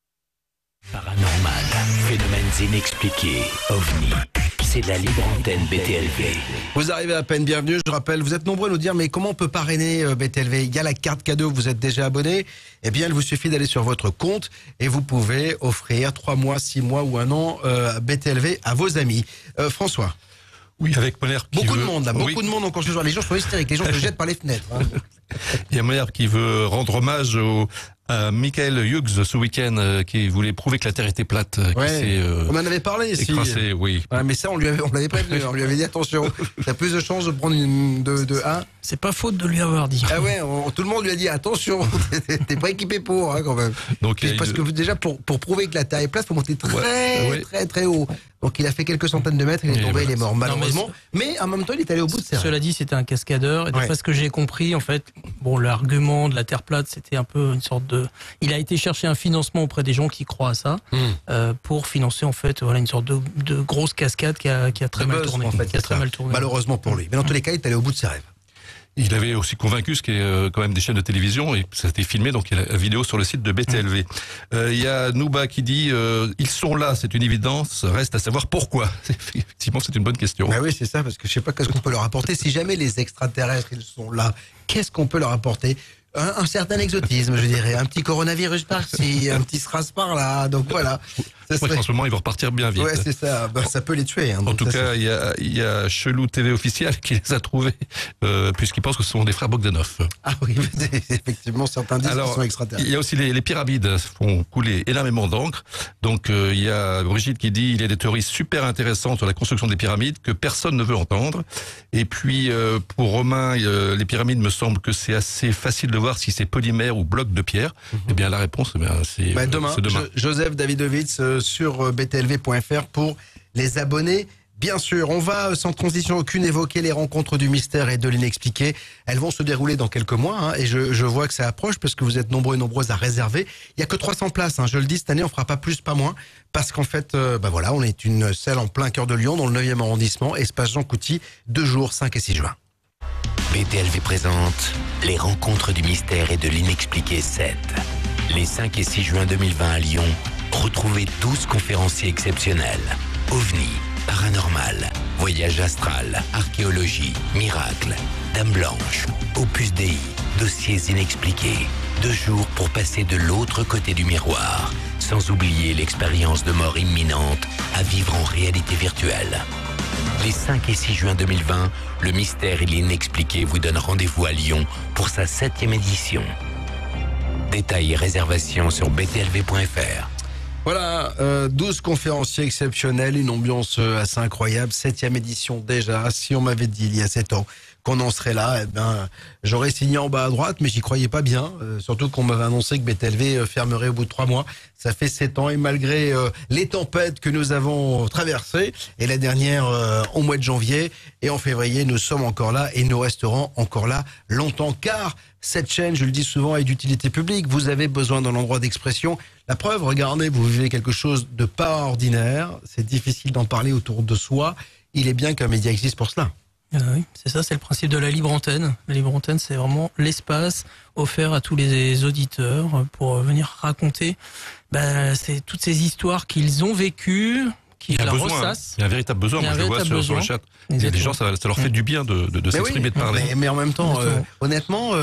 Paranormal, phénomènes inexpliqués, ovnis. C'est la libre antenne B T L V. Vous arrivez à peine, bienvenue. Je rappelle, vous êtes nombreux à nous dire, mais comment on peut parrainer B T L V? Il y a la carte cadeau, vous êtes déjà abonné. Eh bien, il vous suffit d'aller sur votre compte et vous pouvez offrir trois mois, six mois ou un an euh, B T L V à vos amis. Euh, François. Oui, avec Moller qui Beaucoup veut... de monde, là, oui. beaucoup de monde encore ce soir. Les gens sont hystériques, les gens se jettent par les fenêtres. Hein. Il y a Moller qui veut rendre hommage au, à Michael Hughes ce week-end, euh, qui voulait prouver que la Terre était plate. Ouais, euh, on en avait parlé ici. Écrasé, oui. Ouais, mais ça, on lui avait, on l'avait pas vu. On lui avait dit attention, t'as plus de chances de prendre une de, de un. C'est pas faute de lui avoir dit. Ah ouais, on, tout le monde lui a dit attention, t'es pas équipé pour, hein, quand même. Donc, parce une... que déjà pour pour prouver que la Terre est plate, faut monter très ouais, ouais. très très haut. Donc il a fait quelques centaines de mètres, il est tombé, voilà. Il est mort malheureusement. Non, mais, mais en même temps, il est allé au bout de ça. Cela dit, c'était un cascadeur. Et d'après ouais. ce que j'ai compris, en fait, bon, l'argument de la Terre plate, c'était un peu une sorte de. Il a été chercher un financement auprès des gens qui croient à ça, mm. euh, pour financer en fait, voilà, une sorte de, de grosse cascade qui a, qui a très, mal buzz, tourné, en fait, qui a très mal tourné. Malheureusement pour lui. Mais dans tous les cas, il est allé au bout de ses rêves. Il avait aussi convaincu ce qui est euh, quand même des chaînes de télévision et ça a été filmé, donc il y a la vidéo sur le site de B T L V. Euh, il y a Nouba qui dit euh, ils sont là, c'est une évidence, reste à savoir pourquoi. Effectivement, c'est une bonne question. Bah oui, c'est ça, parce que je sais pas qu'est-ce qu'on peut leur apporter. Si jamais les extraterrestres ils sont là, qu'est-ce qu'on peut leur apporter? Un, un certain exotisme, je dirais, un petit coronavirus par-ci, un petit SRAS par-là, donc voilà. Ouais, serait... En ce moment, ils vont repartir bien vite. Ouais, c'est ça, ben, ça peut les tuer. Hein, en tout cas, il y a, y a Chelou T V officiel qui les a trouvés, euh, puisqu'ils pensent que ce sont des frères Bogdanov. Ah oui, effectivement, certains disent qu'ils sont extraterrestres. Il y a aussi les, les pyramides, font couler énormément d'encre. Donc, il euh, y a Brigitte qui dit il y a des théories super intéressantes sur la construction des pyramides que personne ne veut entendre. Et puis, euh, pour Romain, euh, les pyramides, me semble que c'est assez facile de voir si c'est polymère ou bloc de pierre. Mm-hmm. Eh bien, la réponse, eh c'est bah, demain. demain. Je, Joseph Davidovitz euh, sur b t l v point f r pour les abonnés. Bien sûr, on va sans transition aucune évoquer les rencontres du mystère et de l'inexpliqué. Elles vont se dérouler dans quelques mois, hein, et je, je vois que ça approche parce que vous êtes nombreux et nombreuses à réserver. Il n'y a que trois cents places, hein, je le dis, cette année on fera pas plus, pas moins, parce qu'en fait, euh, bah voilà, on est une salle en plein cœur de Lyon, dans le neuvième arrondissement, espace Jean Couty, deux jours, cinq et six juin. B T L V présente les rencontres du mystère et de l'inexpliqué sept. Les cinq et six juin deux mille vingt à Lyon, retrouvez douze conférenciers exceptionnels. OVNI, paranormal, voyage astral, archéologie, miracle, Dame Blanche, Opus Dei, dossiers inexpliqués. Deux jours pour passer de l'autre côté du miroir, sans oublier l'expérience de mort imminente à vivre en réalité virtuelle. Les cinq et six juin deux mille vingt, le mystère et l'inexpliqué vous donnent rendez-vous à Lyon pour sa septième édition. Détails et réservations sur b t l v point f r. Voilà, euh, douze conférenciers exceptionnels, une ambiance assez incroyable, septième édition déjà. Si on m'avait dit il y a sept ans qu'on en serait là, eh ben, j'aurais signé en bas à droite, mais j'y croyais pas bien. Euh, surtout qu'on m'avait annoncé que B T L V fermerait au bout de trois mois. Ça fait sept ans et malgré euh, les tempêtes que nous avons traversées, et la dernière euh, au mois de janvier et en février, nous sommes encore là et nous resterons encore là longtemps. Car cette chaîne, je le dis souvent, est d'utilité publique. Vous avez besoin d'un endroit d'expression. La preuve, regardez, vous vivez quelque chose de pas ordinaire. C'est difficile d'en parler autour de soi. Il est bien qu'un média existe pour cela. Euh, oui, c'est ça, c'est le principe de la libre antenne. La libre antenne, c'est vraiment l'espace offert à tous les auditeurs pour venir raconter ben, c'est toutes ces histoires qu'ils ont vécues, qu'ils la ressassent. Il y a un véritable besoin, moi je le vois sur, sur le chat. Il y a des gens, ça, ça leur fait du bien de, de, de s'exprimer, oui, de parler. Mais, mais en même temps, euh, honnêtement, euh,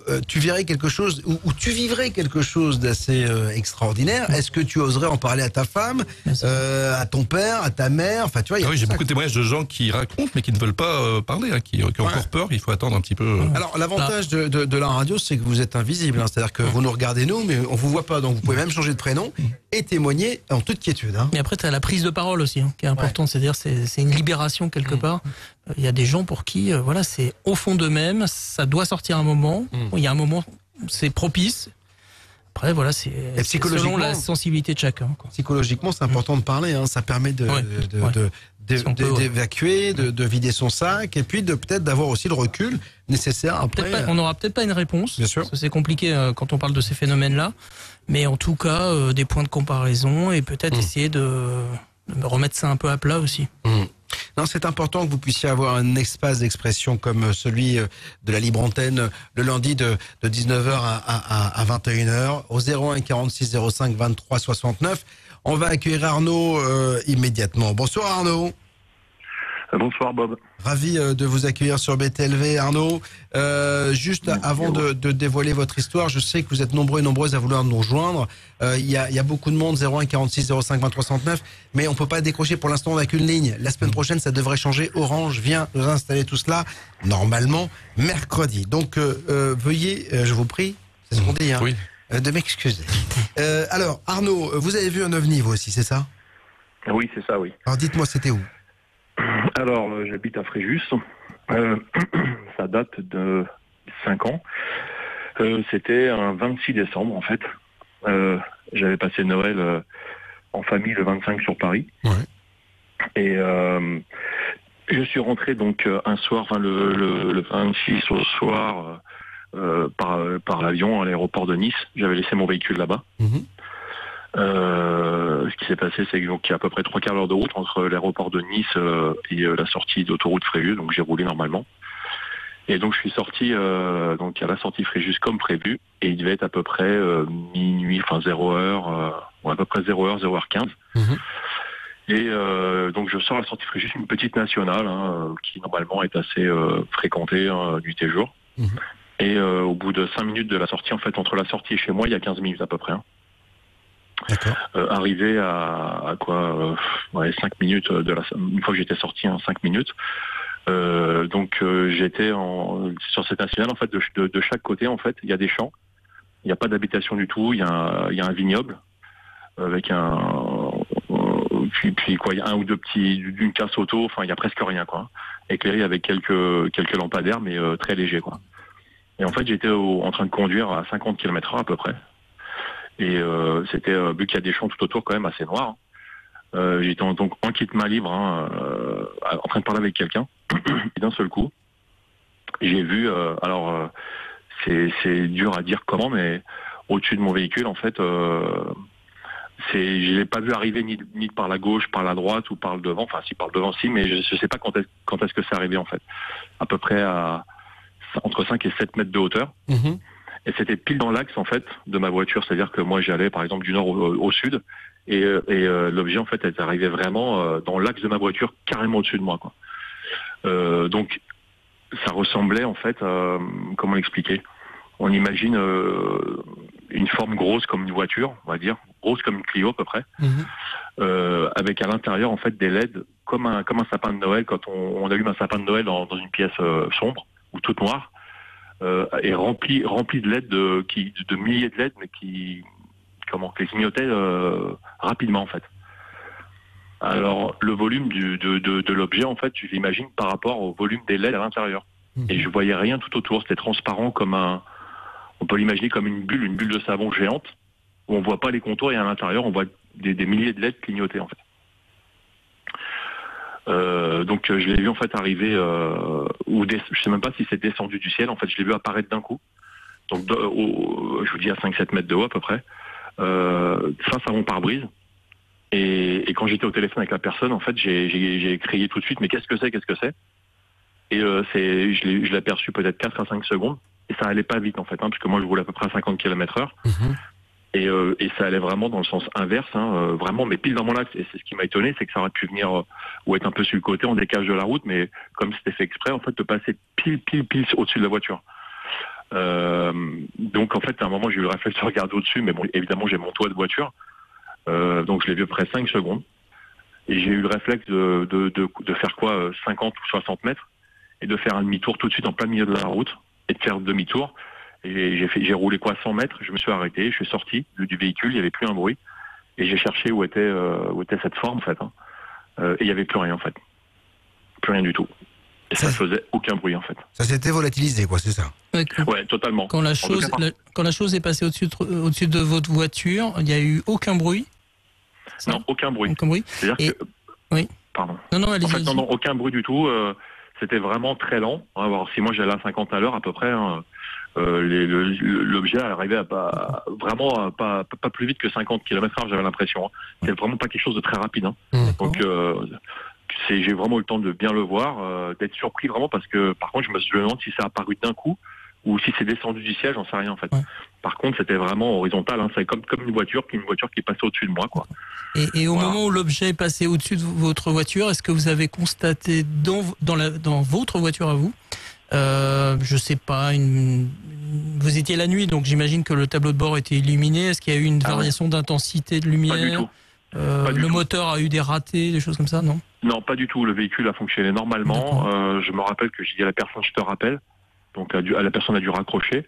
euh, tu verrais quelque chose, ou, ou tu vivrais quelque chose d'assez euh, extraordinaire, est-ce que tu oserais en parler à ta femme, euh, à ton père, à ta mère, enfin tu vois. Ah oui, j'ai beaucoup de témoignages de gens qui racontent mais qui ne veulent pas euh, parler, hein, qui, qui ont ouais. encore peur, il faut attendre un petit peu. Euh... Alors l'avantage de, de, de la radio, c'est que vous êtes invisible, hein, c'est-à-dire que vous nous regardez nous, mais on vous voit pas, donc vous pouvez même changer de prénom et témoigner en toute quiétude. Hein. Mais après, tu as la prise de parole aussi, hein, qui est importante, ouais. c'est-à-dire c'est, c'est une libération quelque mmh. part. Il y a des gens pour qui, euh, voilà, c'est au fond d'eux-mêmes, ça doit sortir un moment, mmh. il y a un moment, c'est propice. Après, voilà, c'est, c'est selon la sensibilité de chacun. Quoi. Psychologiquement, c'est important mmh. de parler, hein, ça permet de, ouais. de, ouais. de, de, si de, d'évacuer, de, de vider son sac, et puis de peut-être d'avoir aussi le recul nécessaire après. Pas, on n'aura peut-être pas une réponse, bien sûr. Parce que c'est compliqué euh, quand on parle de ces phénomènes-là, mais en tout cas, euh, des points de comparaison, et peut-être mmh. essayer de, de remettre ça un peu à plat aussi. Mmh. Non, c'est important que vous puissiez avoir un espace d'expression comme celui de la Libre Antenne le lundi de, de dix-neuf heures à, à, à vingt et une heures au zéro un quarante-six zéro cinq vingt-trois soixante-neuf. On va accueillir Arnaud euh, immédiatement. Bonsoir Arnaud. Bonsoir Bob. Ravi de vous accueillir sur B T L V, Arnaud. Euh, juste Merci avant de, de dévoiler votre histoire, je sais que vous êtes nombreux et nombreuses à vouloir nous rejoindre. Il euh, y, a, y a beaucoup de monde, zéro un quarante-six zéro cinq vingt-trois soixante-neuf, mais on peut pas décrocher pour l'instant, on n'a qu'une ligne. La semaine prochaine, ça devrait changer. Orange vient nous installer tout cela, normalement, mercredi. Donc, euh, euh, veuillez, euh, je vous prie, c'est ce qu'on dit, hein, oui. euh, de m'excuser. Euh, alors, Arnaud, vous avez vu un ovni, vous aussi, c'est ça? Oui, c'est ça, oui. Alors, dites-moi, c'était où? Alors, euh, j'habite à Fréjus. Euh, ça date de cinq ans. Euh, c'était un vingt-six décembre, en fait. Euh, j'avais passé Noël euh, en famille le vingt-cinq sur Paris. Ouais. Et euh, je suis rentré donc un soir, enfin le, le, le vingt-six au soir, euh, par, par l'avion à l'aéroport de Nice. J'avais laissé mon véhicule là-bas. Mmh. Euh, ce qui s'est passé, c'est qu'il y a à peu près trois quarts d'heure de route entre l'aéroport de Nice euh, et euh, la sortie d'autoroute Fréjus, donc j'ai roulé normalement. Et donc je suis sorti euh, donc à la sortie Fréjus comme prévu, et il devait être à peu près euh, minuit, enfin zéro heure, euh, ou à peu près zéro heure, zéro heure quinze. Mmh. Et euh, donc je sors à la sortie Fréjus, une petite nationale hein, qui normalement est assez euh, fréquentée hein, nuit et jour. Mmh. Et euh, au bout de cinq minutes de la sortie, en fait entre la sortie et chez moi, il y a quinze minutes à peu près. Hein. D'accord. Euh, arrivé à, à quoi euh, ouais, cinq minutes de la une fois que j'étais sorti en hein, cinq minutes. Euh, donc euh, j'étais en, sur cette nationale en fait de, de, de chaque côté en fait il y a des champs, il n'y a pas d'habitation du tout, il y a un, il y a un vignoble avec un euh, puis puis quoi il y a un ou deux petits d'une casse auto, enfin il y a presque rien quoi, éclairé avec quelques quelques lampadaires mais euh, très léger quoi. Et en fait j'étais au, en train de conduire à cinquante kilomètres heure à peu près. Et euh, c'était, euh, vu qu'il y a des champs tout autour quand même assez noirs, euh, j'étais en, donc en kit main libre, hein, euh, en train de parler avec quelqu'un, et d'un seul coup, j'ai vu, euh, alors euh, c'est, c'est dur à dire comment, mais au-dessus de mon véhicule, en fait, euh, c'est, je l'ai pas vu arriver ni, ni par la gauche, par la droite ou par le devant, enfin si par le devant si, mais je, je sais pas quand est, quand est-ce que c'est arrivé en fait, à peu près à entre cinq et sept mètres de hauteur. Mmh. Et c'était pile dans l'axe en fait de ma voiture, c'est-à-dire que moi j'allais par exemple du nord au, au sud, et, et euh, l'objet en fait est arrivé vraiment euh, dans l'axe de ma voiture, carrément au-dessus de moi quoi. Euh, donc ça ressemblait en fait, euh, comment l'expliquer ? On imagine euh, une forme grosse comme une voiture, on va dire, grosse comme une Clio à peu près, mmh. euh, avec à l'intérieur en fait des L E D comme un comme un sapin de Noël quand on, on allume un sapin de Noël dans, dans une pièce euh, sombre ou toute noire. Euh, et rempli rempli de L E D de, qui, de milliers de L E D mais qui comment qui clignotaient euh, rapidement en fait. Alors le volume du, de, de, de l'objet en fait, tu l'imagines par rapport au volume des L E D à l'intérieur. Mmh. Et je voyais rien tout autour, c'était transparent comme un, on peut l'imaginer comme une bulle, une bulle de savon géante où on voit pas les contours et à l'intérieur on voit des, des milliers de L E D clignoter en fait. Euh, donc je l'ai vu en fait arriver, euh, ou des, je sais même pas si c'est descendu du ciel. En fait, je l'ai vu apparaître d'un coup. Donc, de, au, je vous dis à cinq sept mètres de haut à peu près, euh, face à mon pare-brise. Et, et quand j'étais au téléphone avec la personne, en fait, j'ai, j'ai, j'ai crié tout de suite, mais qu'est-ce que c'est, qu'est-ce que c'est Et euh, c'est, je l'ai, je l'ai aperçu peut-être quatre à cinq secondes. Et ça allait pas vite en fait, hein, parce que moi je roulais à peu près à cinquante kilomètres heure. Mmh. Et, euh, et ça allait vraiment dans le sens inverse, hein, euh, vraiment, mais pile dans mon axe. Et c'est ce qui m'a étonné, c'est que ça aurait pu venir euh, ou être un peu sur le côté, en décalage de la route, mais comme c'était fait exprès, en fait, de passer pile, pile, pile au-dessus de la voiture. Euh, donc en fait, à un moment, j'ai eu le réflexe de regarder au-dessus, mais bon, évidemment, j'ai mon toit de voiture, euh, donc je l'ai vu à peu près cinq secondes. Et j'ai eu le réflexe de, de, de, de faire quoi, cinquante ou soixante mètres, et de faire un demi-tour tout de suite en plein milieu de la route, et de faire demi-tour. Et j'ai fait, j'ai roulé quoi, cent mètres, je me suis arrêté, je suis sorti du, du véhicule, il n'y avait plus un bruit, et j'ai cherché où était, euh, où était cette forme, en fait. Hein. Euh, et il n'y avait plus rien, en fait. Plus rien du tout. Et ça, ça faisait aucun bruit, en fait. Ça s'était volatilisé, quoi, c'est ça? Ouais, ouais, totalement. Quand la chose, cas, la, quand la chose est passée au-dessus de, au-dessus de votre voiture, il n'y a eu aucun bruit? Non, aucun bruit. Aucun bruit. C'est-à-dire et... que... Oui. Pardon. Non, non, allez-y. En fait, non, non, aucun bruit du tout. Euh, c'était vraiment très lent. Hein, alors, si moi j'allais à cinquante à l'heure à peu près, hein, euh, les, le, l'objet arrivait à pas, vraiment à pas, pas plus vite que cinquante kilomètres heure, j'avais l'impression. Hein. C'était vraiment pas quelque chose de très rapide. Hein. Donc, euh, c'est, j'ai vraiment eu le temps de bien le voir, euh, d'être surpris vraiment parce que, par contre, je me, je me demande si ça a apparu d'un coup ou si c'est descendu du ciel, j'en sais rien en fait. Ouais. Par contre, c'était vraiment horizontal, hein, c'est comme, comme une voiture, une voiture qui est passée au-dessus de moi, quoi. Et, et au voilà. moment où l'objet est passé au-dessus de votre voiture, est-ce que vous avez constaté dans, dans, la, dans votre voiture à vous, euh, je sais pas, une, vous étiez la nuit, donc j'imagine que le tableau de bord était illuminé. Est-ce qu'il y a eu une ah variation ouais. d'intensité de lumière? Pas du tout. Euh, pas du le tout. moteur a eu des ratés, des choses comme ça, non? Non, pas du tout. Le véhicule a fonctionné normalement. Euh, je me rappelle que j'ai dit à la personne, je te rappelle. Donc, à, dû, à la personne a dû raccrocher.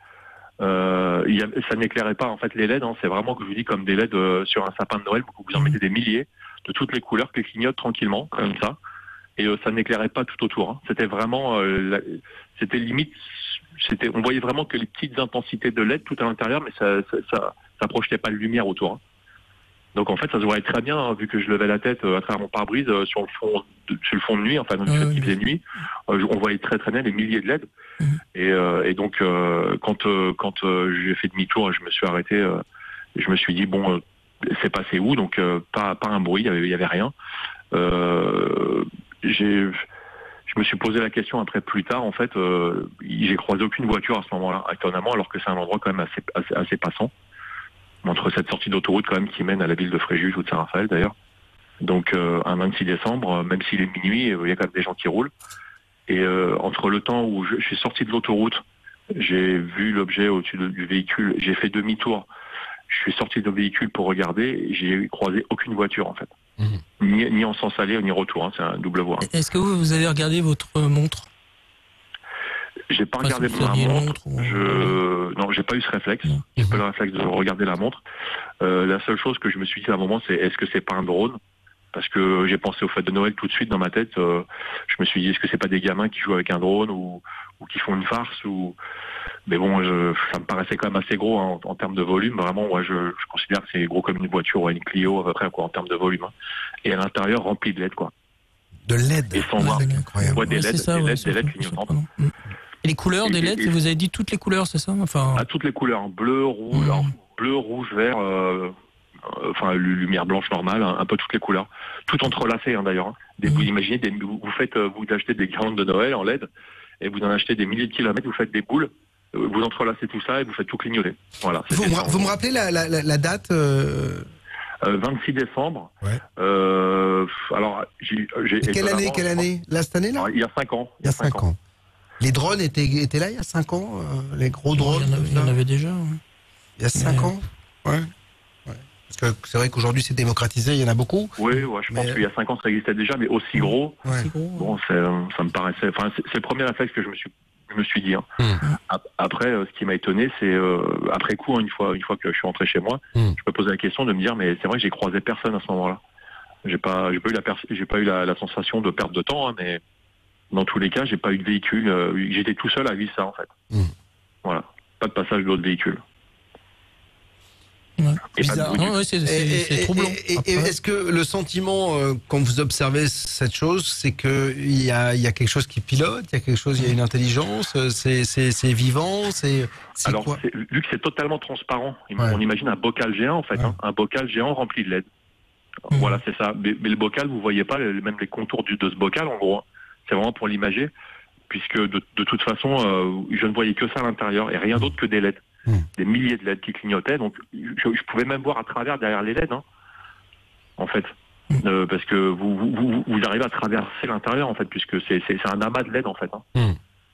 Euh, il y a, ça n'éclairait pas en fait les L E D. Hein, c'est vraiment que je vous dis comme des L E D euh, sur un sapin de Noël. Vous en mettez des milliers de toutes les couleurs qui clignotent tranquillement comme ça. Et euh, ça n'éclairait pas tout autour. Hein. C'était vraiment, euh, la, c'était limite. C'était, on voyait vraiment que les petites intensités de L E D tout à l'intérieur, mais ça, ça, ça, ça projetait pas de lumière autour. Hein. Donc en fait, ça se voyait très bien, hein, vu que je levais la tête euh, à travers mon pare-brise euh, sur le fond, de, sur le fond de nuit, enfin donc euh, il faisait nuit, euh, on voyait très très bien les milliers de L E D. Mmh. Et, euh, et donc euh, quand euh, quand euh, j'ai fait demi-tour, je me suis arrêté, euh, et je me suis dit bon, euh, c'est passé où? Donc euh, pas pas un bruit, il y avait, il y avait rien. Euh, j'ai je me suis posé la question après plus tard, en fait, euh, j'ai croisé aucune voiture à ce moment-là, étonnamment, alors que c'est un endroit quand même assez assez, assez passant. Entre cette sortie d'autoroute quand même qui mène à la ville de Fréjus ou de Saint-Raphaël d'ailleurs. Donc euh, un vingt-six décembre, même s'il est minuit, il y a quand même des gens qui roulent. Et euh, entre le temps où je, je suis sorti de l'autoroute, j'ai vu l'objet au-dessus de, du véhicule, j'ai fait demi-tour, je suis sorti de véhicule pour regarder, j'ai croisé aucune voiture en fait. Mmh. Ni, ni en sens aller ni retour, hein, c'est un double voie. Est-ce que vous, vous avez regardé votre montre? J'ai pas regardé ma montre. montre ou... Je non, j'ai pas eu ce réflexe. Mmh. J'ai pas eu le réflexe de regarder la montre. Euh, la seule chose que je me suis dit à un moment, c'est est-ce que c'est pas un drone? Parce que j'ai pensé aux fêtes de Noël tout de suite dans ma tête. Euh, je me suis dit est-ce que c'est pas des gamins qui jouent avec un drone ou, ou qui font une farce ou. Mais bon, je, ça me paraissait quand même assez gros hein, en, en termes de volume. Vraiment, moi, je, je considère que c'est gros comme une voiture ou une Clio à peu près quoi en termes de volume. Hein. Et à l'intérieur rempli de L E D quoi. De L E D. Et sans voir. Ouais, des L E D, ça, des ouais, L E D, des L E D clignotantes. Et les couleurs des L E D, et, et, vous avez dit toutes les couleurs, c'est ça? Enfin... À toutes les couleurs, bleu, rouge, mmh. alors, bleu, rouge, vert, euh, euh, enfin lumière blanche normale, un, un peu toutes les couleurs, tout entrelacé hein, d'ailleurs. Hein. Des, mmh. Vous imaginez, des, vous, vous faites, vous achetez des guirlandes de Noël en L E D et vous en achetez des milliers de kilomètres, vous faites des boules, vous entrelacez tout ça et vous faites tout clignoter. Voilà. Vous, me, vous me rappelez la, la, la, la date euh... Euh, vingt-six décembre. Ouais. Euh, alors, j'ai. j'ai quelle année, quelle année? Là, cette année là? Alors, il y a cinq ans. Il y a cinq ans. ans. Les drones étaient, étaient là il y a cinq ans, euh, les gros drones. Il y en avait, il y en avait déjà. Ouais. Il y a cinq mais... ans. Ouais. ouais. Parce que c'est vrai qu'aujourd'hui c'est démocratisé, il y en a beaucoup. Oui, ouais, je mais... pense qu'il y a cinq ans ça existait déjà, mais aussi gros. Ouais. Bon, c'est, ça me paraissait. Enfin, c'est, c'est le premier réflexe que je me suis, je me suis dit. Hein. Mmh. Après, euh, ce qui m'a étonné, c'est euh, après coup, hein, une fois, une fois que je suis rentré chez moi, mmh. je me posais la question de me dire, mais c'est vrai que j'ai croisé personne à ce moment-là. J'ai pas, j'ai pas eu la, pers- j'ai pas eu la, la sensation de perte de temps, hein, mais dans tous les cas, j'ai pas eu de véhicule. Euh, j'étais tout seul à vivre ça en fait. Mmh. Voilà, pas de passage d'autres véhicules. Ouais. Bizarre. Non, ouais, c'est, c'est, et, c'est troublant. Et, et, et est-ce que le sentiment, euh, quand vous observez cette chose, c'est qu'il y a, y a quelque chose qui pilote, il y a quelque chose, il y a une intelligence, c'est, c'est, c'est vivant, c'est, c'est Alors, quoi c'est, vu que c'est totalement transparent, ouais. on imagine un bocal géant en fait, ouais. hein, un bocal géant rempli de L E D. Mmh. Voilà, c'est ça. Mais, mais le bocal, vous voyez pas même les contours du, de ce bocal en gros. Hein. C'est vraiment pour l'imager, puisque de, de toute façon, euh, je ne voyais que ça à l'intérieur et rien d'autre que des L E D. Mmh. Des milliers de L E D qui clignotaient, donc je, je pouvais même voir à travers derrière les L E D, hein, en fait, mmh. euh, parce que vous, vous, vous, vous arrivez à traverser l'intérieur, en fait, puisque c'est, c'est, c'est un amas de L E D, en fait. Hein. Mmh.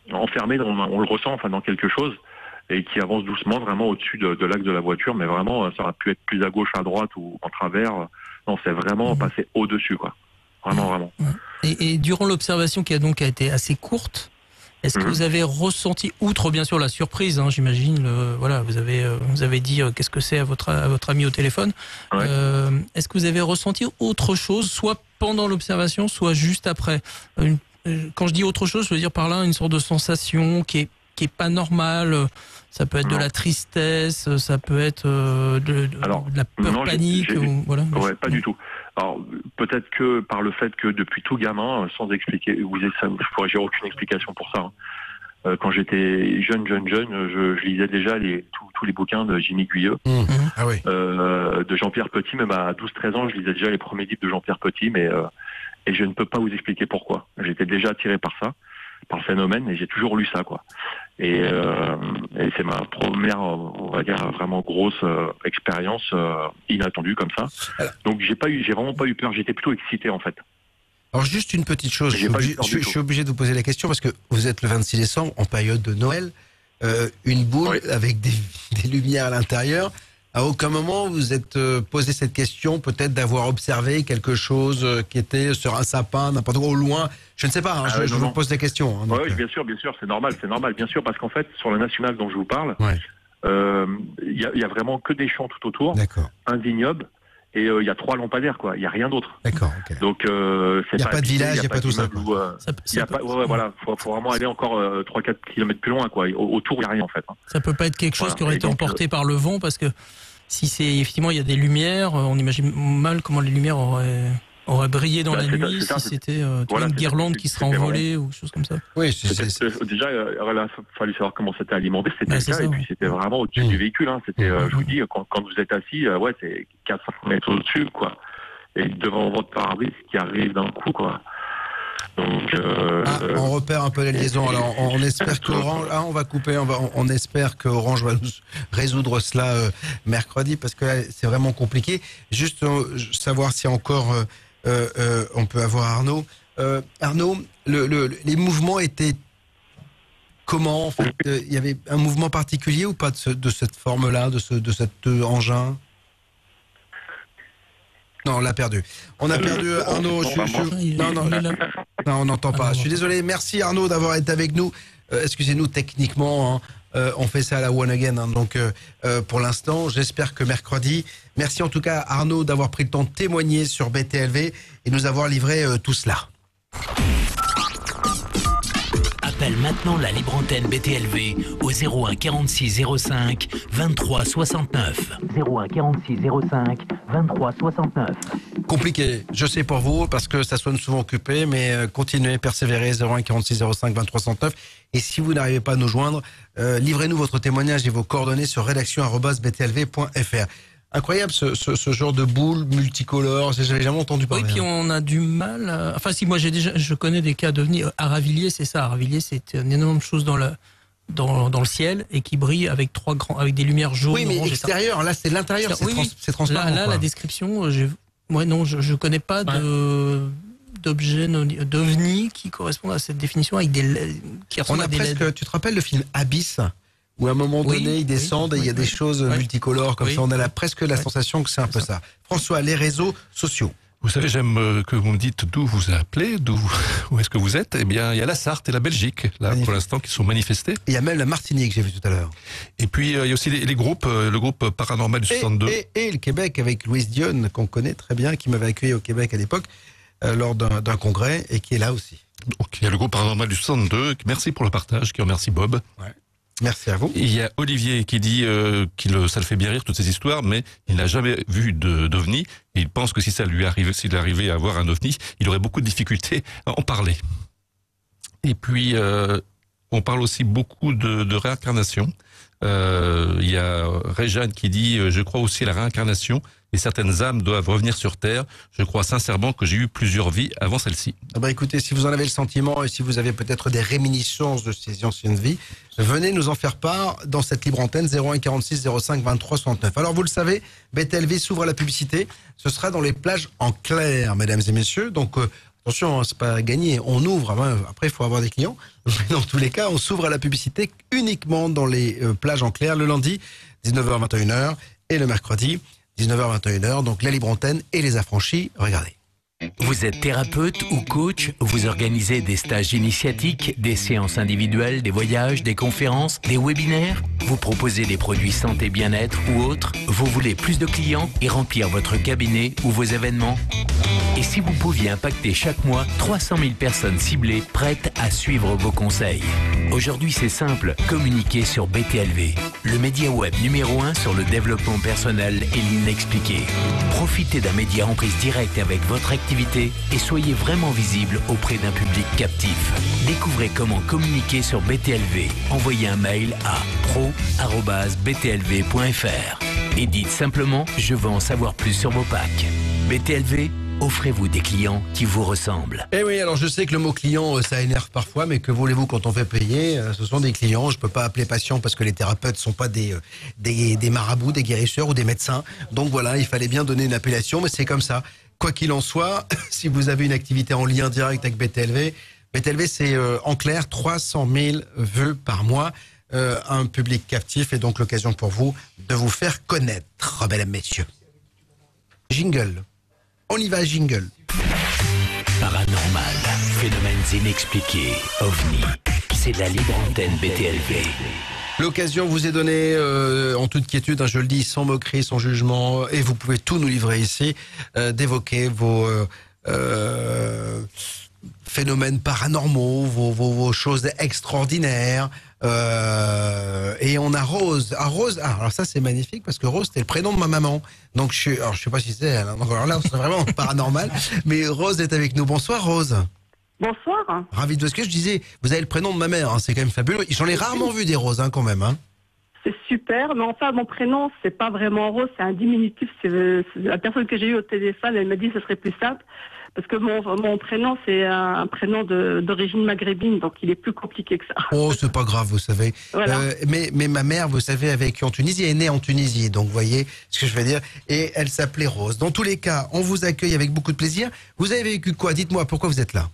enfermé, on, on le ressent, enfin dans quelque chose, et qui avance doucement vraiment au-dessus de, de l'axe de la voiture, mais vraiment ça aurait pu être plus à gauche, à droite ou en travers. Non, c'est vraiment passé au-dessus, quoi. Vraiment, vraiment. Et, et durant l'observation qui a donc a été assez courte, est-ce que mmh. vous avez ressenti, outre bien sûr la surprise, hein, j'imagine, le, voilà, vous avez, euh, vous avez dit euh, qu'est-ce que c'est à votre, à votre ami au téléphone, ouais. euh, est-ce que vous avez ressenti autre chose, soit pendant l'observation, soit juste après? Une, Quand je dis autre chose, je veux dire par là une sorte de sensation qui est, qui est pas normale. Ça peut être non. de la tristesse, ça peut être euh, de, de, Alors, de la peur non, panique. J'ai, j'ai, ou, voilà. Ouais, pas du tout. Alors peut-être que par le fait que depuis tout gamin, sans expliquer, vous avez ça, je pourrais, j'ai aucune explication pour ça. Hein. Euh, quand j'étais jeune, jeune, jeune, je, je lisais déjà les, tous, tous les bouquins de Jimmy Guyeux, mmh. ah oui. euh, de Jean-Pierre Petit. Même à douze treize ans, je lisais déjà les premiers livres de Jean-Pierre Petit, mais euh, et je ne peux pas vous expliquer pourquoi. J'étais déjà attiré par ça, par le phénomène, et j'ai toujours lu ça, quoi. Et, euh, et c'est ma première, on va dire, vraiment grosse euh, expérience euh, inattendue comme ça. Alors, donc j'ai pas eu, j'ai vraiment pas eu peur. J'étais plutôt excité en fait. Alors juste une petite chose, je suis, obligé, je, je suis obligé de vous poser la question parce que vous êtes le vingt-six décembre en période de Noël, euh, une boule oui. avec des, des lumières à l'intérieur. À aucun moment vous êtes euh, posé cette question, peut-être d'avoir observé quelque chose euh, qui était sur un sapin, n'importe où au loin. Je ne sais pas, hein, ah je, ouais, je vous pose des questions. Hein, donc, oui, bien sûr, bien sûr, c'est normal, c'est normal, bien sûr, parce qu'en fait, sur le national dont je vous parle, il ouais. euh, y, y a vraiment que des champs tout autour, un vignoble, et il euh, y a trois lampadaires, quoi. Il y a rien d'autre. D'accord. Okay. Donc euh, c'est il n'y a pas de village, il n'y a pas tout ça. Où, euh, ça, ça y a peut... pas, ouais, ouais, voilà, faut, faut vraiment aller encore euh, trois quatre kilomètres plus loin, quoi. Autour, il n'y a rien en fait. Hein. Ça peut pas être quelque chose voilà. qui aurait et été donc, emporté euh... par le vent, parce que si c'est effectivement il y a des lumières, on imagine mal comment les lumières auraient. aurait brillé dans bah, la nuit ça, si c'était euh, voilà, une guirlande qui serait envolée ou quelque chose comme ça. Oui, c'est, c'est, c'est... déjà il euh, fallait savoir comment c'était alimenté, c'était bah, le cas, ça, et puis ouais. c'était vraiment au-dessus mmh. du véhicule. Hein. C'était, euh, mmh. je vous dis, quand, quand vous êtes assis, euh, ouais, c'est quatre à cinq mètres au-dessus, quoi. Et devant votre pare-brise qui arrive d'un coup, quoi. Donc, euh, ah, on repère un peu la liaison. Alors, on, on espère que Orange, ah, on va couper. On, va, on, on espère que Orange va nous résoudre cela euh, mercredi parce que là, c'est vraiment compliqué. Juste euh, savoir si encore euh, euh, euh, on peut avoir Arnaud. Euh, Arnaud, le, le, les mouvements étaient comment en fait, euh, il y avait un mouvement particulier ou pas de, ce, de cette forme-là, de ce de cet euh, engin? Non, on l'a perdu. On a perdu Arnaud. Je, je, non, non, non, on n'entend pas. Je suis désolé. Merci Arnaud d'avoir été avec nous. Euh, excusez-nous techniquement. Hein, euh, on fait ça à la one again. Hein, donc, euh, euh, pour l'instant, j'espère que mercredi. Merci en tout cas Arnaud d'avoir pris le temps de témoigner sur B T L V et nous avoir livré euh, tout cela. Appelle maintenant la libre antenne B T L V au zéro un quarante-six zéro cinq vingt-trois soixante-neuf. zéro un quarante-six zéro cinq vingt-trois soixante-neuf. Compliqué, je sais pour vous, parce que ça sonne souvent occupé, mais euh, continuez, persévérez, zéro un quarante-six zéro cinq vingt-trois soixante-neuf. Et si vous n'arrivez pas à nous joindre, euh, livrez-nous votre témoignage et vos coordonnées sur rédaction arobase b t l v point f r. Incroyable ce, ce, ce genre de boule multicolore, j'avais jamais entendu parler. Oui, puis on a du mal. À... Enfin, si moi j'ai déjà, je connais des cas d'ovnis. À Ravilliers, c'est ça. À Ravilliers, c'est une énorme chose dans le dans, dans le ciel et qui brille avec trois grands, avec des lumières jaunes. Oui, mais orange, extérieur. Là, c'est l'intérieur. C'est, oui, trans, oui. c'est transparent. Là, là la description, j'ai... ouais, non, je, je connais pas ouais. de d'objets d'ovnis qui correspondent à cette définition avec des qui ressemblent à des presque, L E D. Tu te rappelles le film Abyss? Où à un moment donné, oui, ils descendent oui, et il y a oui, des choses oui, multicolores comme oui. ça. On a la, presque la oui. sensation que c'est un peu ça. ça. François, les réseaux sociaux. Vous savez, j'aime euh, que vous me dites d'où vous appelez, d'où où est-ce que vous êtes. Eh bien, il y a la Sarthe et la Belgique, là, Magnifique. Pour l'instant, qui sont manifestés. Il y a même la Martinique, j'ai vu tout à l'heure. Et puis, euh, il y a aussi les, les groupes, euh, le groupe Paranormal du soixante-deux. Et, et, et le Québec, avec Louise Dionne, qu'on connaît très bien, qui m'avait accueilli au Québec à l'époque, euh, lors d'un, d'un congrès, et qui est là aussi. Donc, il y a le groupe Paranormal du soixante-deux. Merci pour le partage, qui remercie Bob. Ouais. Merci à vous. Il y a Olivier qui dit euh, qu'il ça le fait bien rire toutes ces histoires, mais il n'a jamais vu de, d'ovni et il pense que si ça lui arrivait, s'il arrivait à avoir un ovni, il aurait beaucoup de difficultés à en parler. Et puis euh, on parle aussi beaucoup de, de réincarnation. Euh, il y a Réjeanne qui dit euh, je crois aussi à la réincarnation et certaines âmes doivent revenir sur terre. Je crois sincèrement que j'ai eu plusieurs vies avant celle-ci. Ah bah écoutez, si vous en avez le sentiment et si vous avez peut-être des réminiscences de ces anciennes vies, venez nous en faire part dans cette libre antenne zéro un quarante-six zéro cinq vingt-trois soixante-neuf. Alors vous le savez, B T L V s'ouvre à la publicité. Ce sera dans les plages en clair, mesdames et messieurs. Donc euh, attention, hein, c'est pas gagné. On ouvre, hein, après il faut avoir des clients. Mais dans tous les cas, on s'ouvre à la publicité uniquement dans les euh, plages en clair le lundi, dix-neuf heures vingt et une heures, et le mercredi, dix-neuf heures vingt et une heures. Donc la libre antenne et les affranchis, regardez. Vous êtes thérapeute ou coach, vous organisez des stages initiatiques, des séances individuelles, des voyages, des conférences, des webinaires, vous proposez des produits santé bien-être ou autres, vous voulez plus de clients et remplir votre cabinet ou vos événements. Et si vous pouviez impacter chaque mois trois cent mille personnes ciblées prêtes à suivre vos conseils? Aujourd'hui c'est simple, communiquez sur B T L V, le média web numéro un sur le développement personnel et l'inexpliqué. Profitez d'un média en prise directe avec votre activité et soyez vraiment visible auprès d'un public captif. Découvrez comment communiquer sur B T L V. Envoyez un mail à pro arobase b t l v point f r et dites simplement « Je veux en savoir plus sur vos packs ». B T L V, offrez-vous des clients qui vous ressemblent. Eh oui, alors je sais que le mot client, ça énerve parfois, mais que voulez-vous quand on fait payer? Ce sont des clients, je ne peux pas appeler patients parce que les thérapeutes ne sont pas des, des, des marabouts, des guérisseurs ou des médecins. Donc voilà, il fallait bien donner une appellation, mais c'est comme ça. Quoi qu'il en soit, si vous avez une activité en lien direct avec B T L V, B T L V c'est euh, en clair trois cent mille vues par mois, euh, un public captif et donc l'occasion pour vous de vous faire connaître, mesdames, messieurs. Jingle. On y va, jingle. Paranormal, phénomènes inexpliqués, ovni, c'est la libre antenne B T L V. L'occasion vous est donnée euh, en toute quiétude, hein, je le dis, sans moquerie, sans jugement, et vous pouvez tout nous livrer ici, euh, d'évoquer vos euh, euh, phénomènes paranormaux, vos, vos, vos choses extraordinaires. Euh, et on a Rose. Ah, Rose, ah, alors ça c'est magnifique parce que Rose c'était le prénom de ma maman. Donc je, alors, je sais pas si c'est elle. Hein, donc alors là c'est vraiment paranormal. Mais Rose est avec nous. Bonsoir Rose. Bonsoir. Ravi de ce que je disais. Vous avez le prénom de ma mère. Hein, c'est quand même fabuleux. J'en ai rarement vu des Roses hein, quand même. Hein. C'est super. Mais enfin mon prénom c'est pas vraiment Rose, c'est un diminutif. C'est la personne que j'ai eue au téléphone. Elle m'a dit que ce serait plus simple. Parce que mon, mon prénom, c'est un prénom d'origine maghrébine, donc il est plus compliqué que ça. Oh, c'est pas grave, vous savez. Voilà. Euh, mais, mais ma mère, vous savez, a vécu en Tunisie, elle est née en Tunisie, donc vous voyez ce que je veux dire. Et elle s'appelait Rose. Dans tous les cas, on vous accueille avec beaucoup de plaisir. Vous avez vécu quoi? Dites-moi, pourquoi vous êtes là?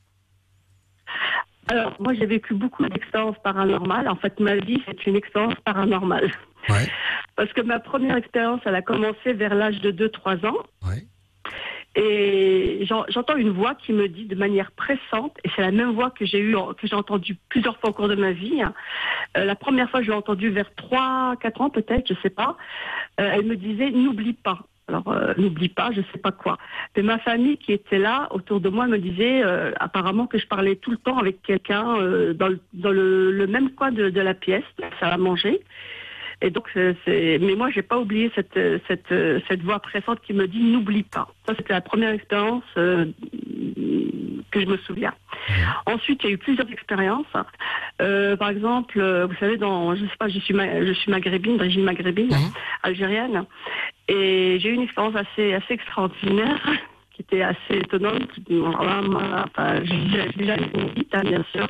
Alors, moi, j'ai vécu beaucoup d'expériences paranormales. En fait, ma vie, c'est une expérience paranormale. Ouais. Parce que ma première expérience, elle a commencé vers l'âge de deux trois ans. Ouais. Et j'entends une voix qui me dit de manière pressante, et c'est la même voix que j'ai eu, que j'ai entendue plusieurs fois au cours de ma vie. Euh, la première fois, je l'ai entendue vers trois quatre ans peut-être, je sais pas. Euh, elle me disait, n'oublie pas. Alors, euh, n'oublie pas, je sais pas quoi. Mais ma famille qui était là, autour de moi, me disait euh, apparemment que je parlais tout le temps avec quelqu'un euh, dans, le, dans le, le même coin de, de la pièce, ça à manger. Et donc, c'est, mais moi, j'ai pas oublié cette, cette, cette voix pressante qui me dit n'oublie pas. Ça, c'était la première expérience euh, que je me souviens. Mmh. Ensuite, il y a eu plusieurs expériences. Euh, par exemple, vous savez, dans, je sais pas, je suis, ma, je suis maghrébine, d'origine maghrébine, mmh. algérienne, et j'ai eu une expérience assez, assez extraordinaire, qui était assez étonnante. Enfin, j'ai déjà une vite, hein, bien sûr.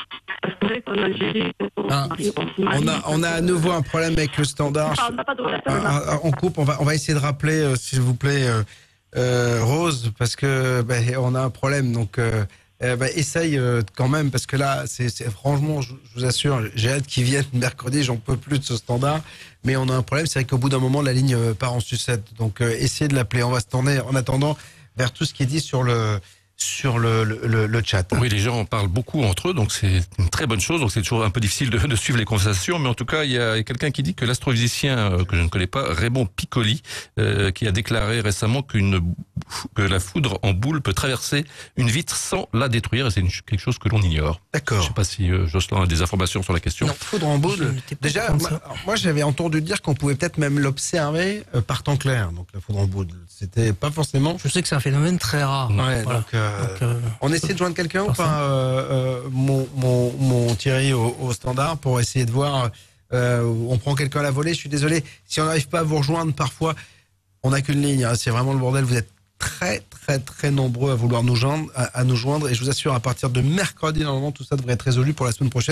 Ah, on a on a à nouveau un problème avec le standard. Ah, on coupe, on va on va essayer de rappeler euh, s'il vous plaît euh, euh, Rose parce que ben, on a un problème donc euh, euh, ben, essaye euh, quand même parce que là c'est franchement je, je vous assure j'ai hâte qu'ils viennent mercredi, j'en peux plus de ce standard mais on a un problème, c'est vrai qu'au bout d'un moment la ligne part en sucette donc euh, essayez de l'appeler, on va se tourner en attendant vers tout ce qui est dit sur le sur le, le, le chat. Oui, les gens en parlent beaucoup entre eux, donc c'est une très bonne chose. Donc c'est toujours un peu difficile de, de suivre les conversations, mais en tout cas, il y a quelqu'un qui dit que l'astrophysicien euh, que je ne connais pas, Raymond Piccoli, euh, qui a déclaré récemment qu'une que la foudre en boule peut traverser une vitre sans la détruire, et c'est quelque chose que l'on ignore. D'accord. Je ne sais pas si euh, Jocelyn a des informations sur la question. Non, foudre en boule. Déjà, moi, moi j'avais entendu dire qu'on pouvait peut-être même l'observer euh, par temps clair. Donc la foudre en boule, c'était pas forcément. Je sais que c'est un phénomène très rare. Ouais, voilà. donc, euh, Donc, euh, on essaie de joindre quelqu'un ou pas, euh, euh, mon, mon, mon Thierry au, au standard pour essayer de voir. Euh, on prend quelqu'un à la volée. Je suis désolé si on n'arrive pas à vous rejoindre. Parfois, on n'a qu'une ligne. Hein, c'est vraiment le bordel. Vous êtes très très très nombreux à vouloir nous joindre, à, à nous joindre. Et je vous assure, à partir de mercredi, normalement, tout ça devrait être résolu pour la semaine prochaine.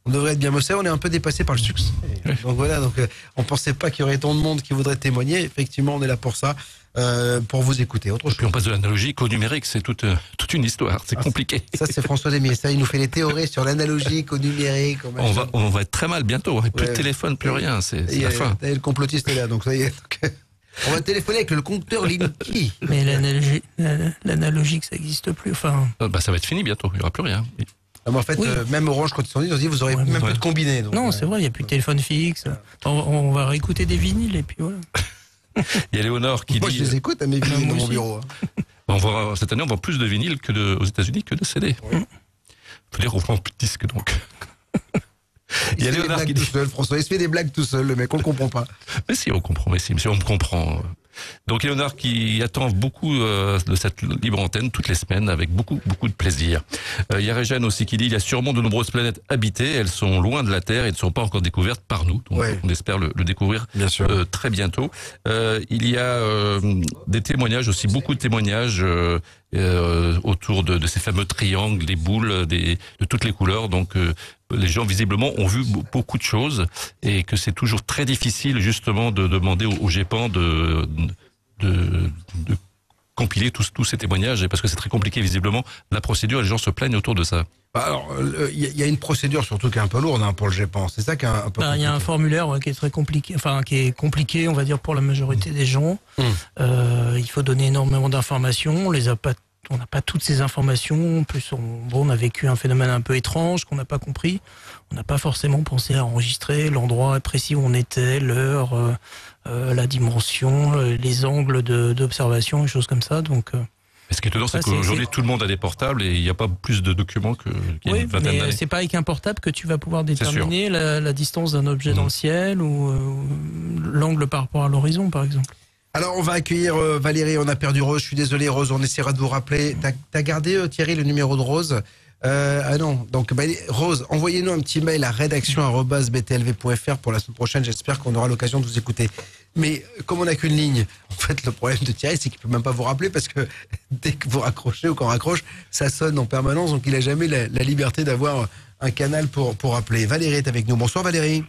On devrait être bien bossé, on est un peu dépassé par le succès. Donc voilà, donc euh, on pensait pas qu'il y aurait tant de monde qui voudrait témoigner. Effectivement, on est là pour ça, euh, pour vous écouter. Autre chose. Puis on passe de l'analogique au numérique, c'est toute, euh, toute une histoire, c'est ah, compliqué. Ça, c'est François Demier. Ça, il nous fait les théories sur l'analogique, au numérique. Au on, va, on va être très mal bientôt. Hein. Plus ouais. de téléphone, plus rien, c'est la fin. Le complotiste est là, donc ça y est. Donc, on va téléphoner avec le compteur Linky. Mais l'analogique, ça n'existe plus. Enfin... Bah, ça va être fini bientôt, il n'y aura plus rien. Ah, mais en fait, oui. euh, même Orange, quand ils sont dit, ils ont dit, vous aurez ouais, même ouais. plus de combiné. Donc, non, ouais. c'est vrai, il n'y a plus de téléphone fixe. On, on va réécouter des vinyles et puis voilà. Il y a Léonore qui Moi, dit... Moi, je les écoute à mes vinyles dans mon bureau. On va, cette année, on vend plus de vinyles que de, aux États-Unis que de C D. Il faut dire, on vend plus de disques, donc. Il, il y a Léonard qui dit... tout seul, François, il se fait des blagues tout seul, le mec, on le comprend pas. Mais si, on comprend, mais si, mais si on me comprend. Donc Léonard qui attend beaucoup euh, de cette libre antenne toutes les semaines avec beaucoup beaucoup de plaisir. Euh, il y a Régène aussi qui dit il y a sûrement de nombreuses planètes habitées, elles sont loin de la Terre et ne sont pas encore découvertes par nous. Donc ouais. on espère le, le découvrir Bien sûr. Euh, très bientôt. Euh, il y a euh, des témoignages aussi, beaucoup de témoignages euh, euh, autour de, de ces fameux triangles, des boules, des, de toutes les couleurs. Donc euh, les gens visiblement ont vu beaucoup de choses et que c'est toujours très difficile justement de demander au, au GEPAN de De, de compiler tous, tous ces témoignages, parce que c'est très compliqué visiblement, la procédure, les gens se plaignent autour de ça. Alors, il euh, y a une procédure surtout qui est un peu lourde hein, pour le GEPAN, c'est ça qui est un, un peu bah, il y a un formulaire ouais, qui est très compliqué, enfin qui est compliqué, on va dire, pour la majorité mmh. des gens. Mmh. Euh, il faut donner énormément d'informations, on les a pas on n'a pas toutes ces informations, en plus on, bon, on a vécu un phénomène un peu étrange qu'on n'a pas compris, on n'a pas forcément pensé à enregistrer l'endroit précis où on était, l'heure, euh, euh, la dimension, euh, les angles d'observation, des choses comme ça. Donc, euh, mais ce qui est étonnant, c'est qu'aujourd'hui tout le monde a des portables et il n'y a pas plus de documents qu'il y a oui, une vingtaine d'années. Mais c'est pas avec un portable que tu vas pouvoir déterminer la, la distance d'un objet mmh. dans le ciel ou euh, l'angle par rapport à l'horizon par exemple. Alors, on va accueillir euh, Valérie, on a perdu Rose, je suis désolé Rose, on essaiera de vous rappeler. T'as as gardé, euh, Thierry, le numéro de Rose euh, Ah non, donc bah, Rose, envoyez-nous un petit mail à rédaction arobase b t l v point f r pour la semaine prochaine, j'espère qu'on aura l'occasion de vous écouter. Mais comme on n'a qu'une ligne, en fait, le problème de Thierry, c'est qu'il ne peut même pas vous rappeler parce que dès que vous raccrochez ou qu'on raccroche, ça sonne en permanence, donc il n'a jamais la, la liberté d'avoir un canal pour, pour appeler. Valérie est avec nous. Bonsoir Valérie.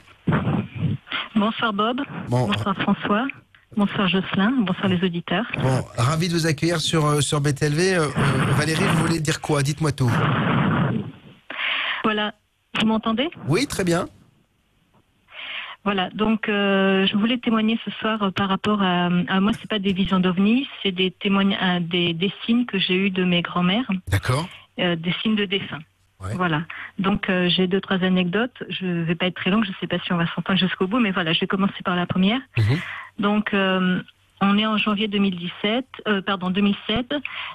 Bonsoir Bob. Bon. Bonsoir François. Bonsoir Jocelyn, bonsoir les auditeurs. Bon, ravi de vous accueillir sur, sur B T L V. Euh, Valérie, vous voulez dire quoi? Dites-moi tout. Voilà, vous m'entendez? Oui, très bien. Voilà, donc euh, je voulais témoigner ce soir euh, par rapport à, à moi, c'est pas des visions d'ovnis, c'est des témoignages, des, des signes que j'ai eus de mes grands-mères. D'accord. Euh, des signes de défunts. Ouais. Voilà. Donc euh, j'ai deux trois anecdotes. Je vais pas être très longue. Je sais pas si on va s'entendre jusqu'au bout, mais voilà, je vais commencer par la première. Mmh. Donc euh, on est en janvier deux mille dix-sept, euh, pardon deux mille sept.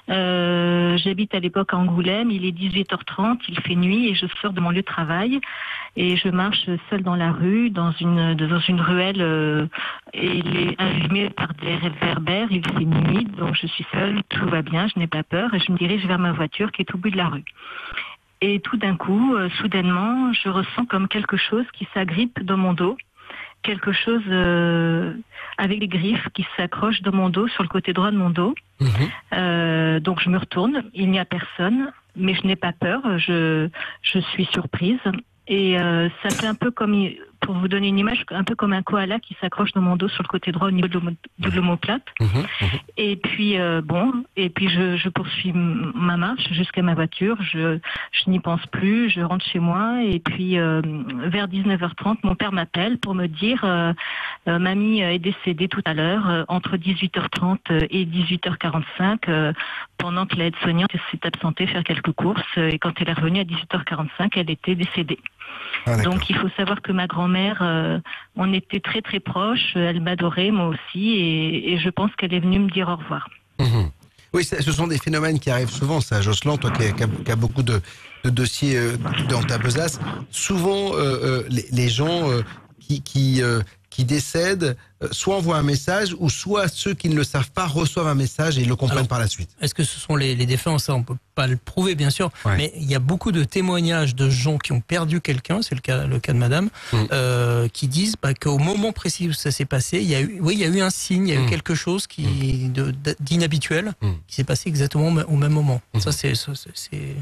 Euh, J'habite à l'époque à Angoulême. Il est dix-huit heures trente. Il fait nuit et je sors de mon lieu de travail et je marche seule dans la rue, dans une dans une ruelle. Euh, et il est allumé par des réverbères. Il fait nuit, donc je suis seule. Tout va bien. Je n'ai pas peur et je me dirige vers ma voiture qui est au bout de la rue. Et tout d'un coup, euh, soudainement, je ressens comme quelque chose qui s'agrippe dans mon dos, quelque chose euh, avec des griffes qui s'accrochent dans mon dos, sur le côté droit de mon dos. Mmh. Euh, donc je me retourne, il n'y a personne, mais je n'ai pas peur, je, je suis surprise. Et euh, ça fait un peu comme, pour vous donner une image, un peu comme un koala qui s'accroche dans mon dos sur le côté droit au niveau de l'omoplate. Mmh, mmh. Et puis euh, bon, et puis je, je poursuis ma marche jusqu'à ma voiture. Je, je n'y pense plus. Je rentre chez moi. Et puis euh, vers dix-neuf heures trente, mon père m'appelle pour me dire euh, euh, mamie est décédée tout à l'heure euh, entre dix-huit heures trente et dix-huit heures quarante-cinq euh, pendant que l'aide-soignante s'est absentée faire quelques courses. Et quand elle est revenue à dix-huit heures quarante-cinq, elle était décédée. Ah, donc il faut savoir que ma grand-mère, euh, on était très très proches, elle m'adorait moi aussi et, et je pense qu'elle est venue me dire au revoir. Mmh. Oui, ce sont des phénomènes qui arrivent souvent, ça, Jocelyn, toi qui as, qui as beaucoup de, de dossiers euh, dans ta besace. Souvent, euh, euh, les, les gens euh, qui, qui, euh, qui décèdent, euh, soit envoient un message, ou soit ceux qui ne le savent pas reçoivent un message et ils le comprennent Alors, par la suite. Est-ce que ce sont les, les défunts? Ça, on ne peut pas le prouver, bien sûr, ouais. Mais il y a beaucoup de témoignages de gens qui ont perdu quelqu'un, c'est le cas, le cas de madame, mmh. euh, qui disent bah, qu'au moment précis où ça s'est passé, il y a eu, oui, il y a eu un signe, il y a mmh. eu quelque chose qui, de, d'inhabituel mmh. qui s'est passé exactement au même moment. Mmh. Ça, c'est... c'est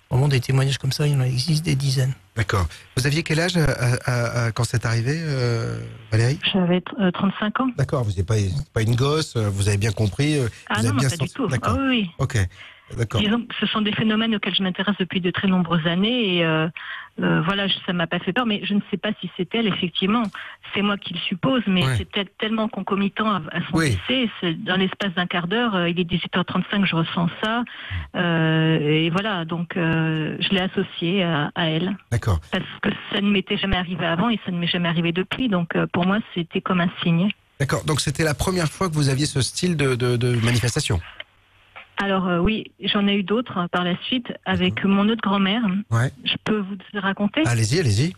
Vraiment des témoignages comme ça, il en existe des dizaines. D'accord. Vous aviez quel âge à, à, à, quand c'est arrivé, euh, Valérie? J'avais euh, trente-cinq ans. D'accord, vous n'êtes pas, pas une gosse, vous avez bien compris. Vous ah avez non, bien non, pas senti... du tout. D'accord. Ah, oui, oui. Ok, d'accord. Disons que ce sont des phénomènes auxquels je m'intéresse depuis de très nombreuses années et euh, euh, voilà, ça m'a pas fait peur, mais je ne sais pas si c'est elle, effectivement. C'est moi qui le suppose, mais ouais. c'est peut-être tellement concomitant à, à son oui. décès. C'est, dans l'espace d'un quart d'heure, euh, il est dix-huit heures trente-cinq, je ressens ça. Euh, et voilà, donc euh, je l'ai associé à, à elle. D'accord. Parce que ça ne m'était jamais arrivé avant et ça ne m'est jamais arrivé depuis, donc euh, pour moi, c'était comme un signe. D'accord, donc c'était la première fois que vous aviez ce style de, de, de manifestation? Alors euh, oui, j'en ai eu d'autres hein, par la suite avec mmh. mon autre grand-mère. Ouais. Je peux vous raconter? Allez-y, allez-y.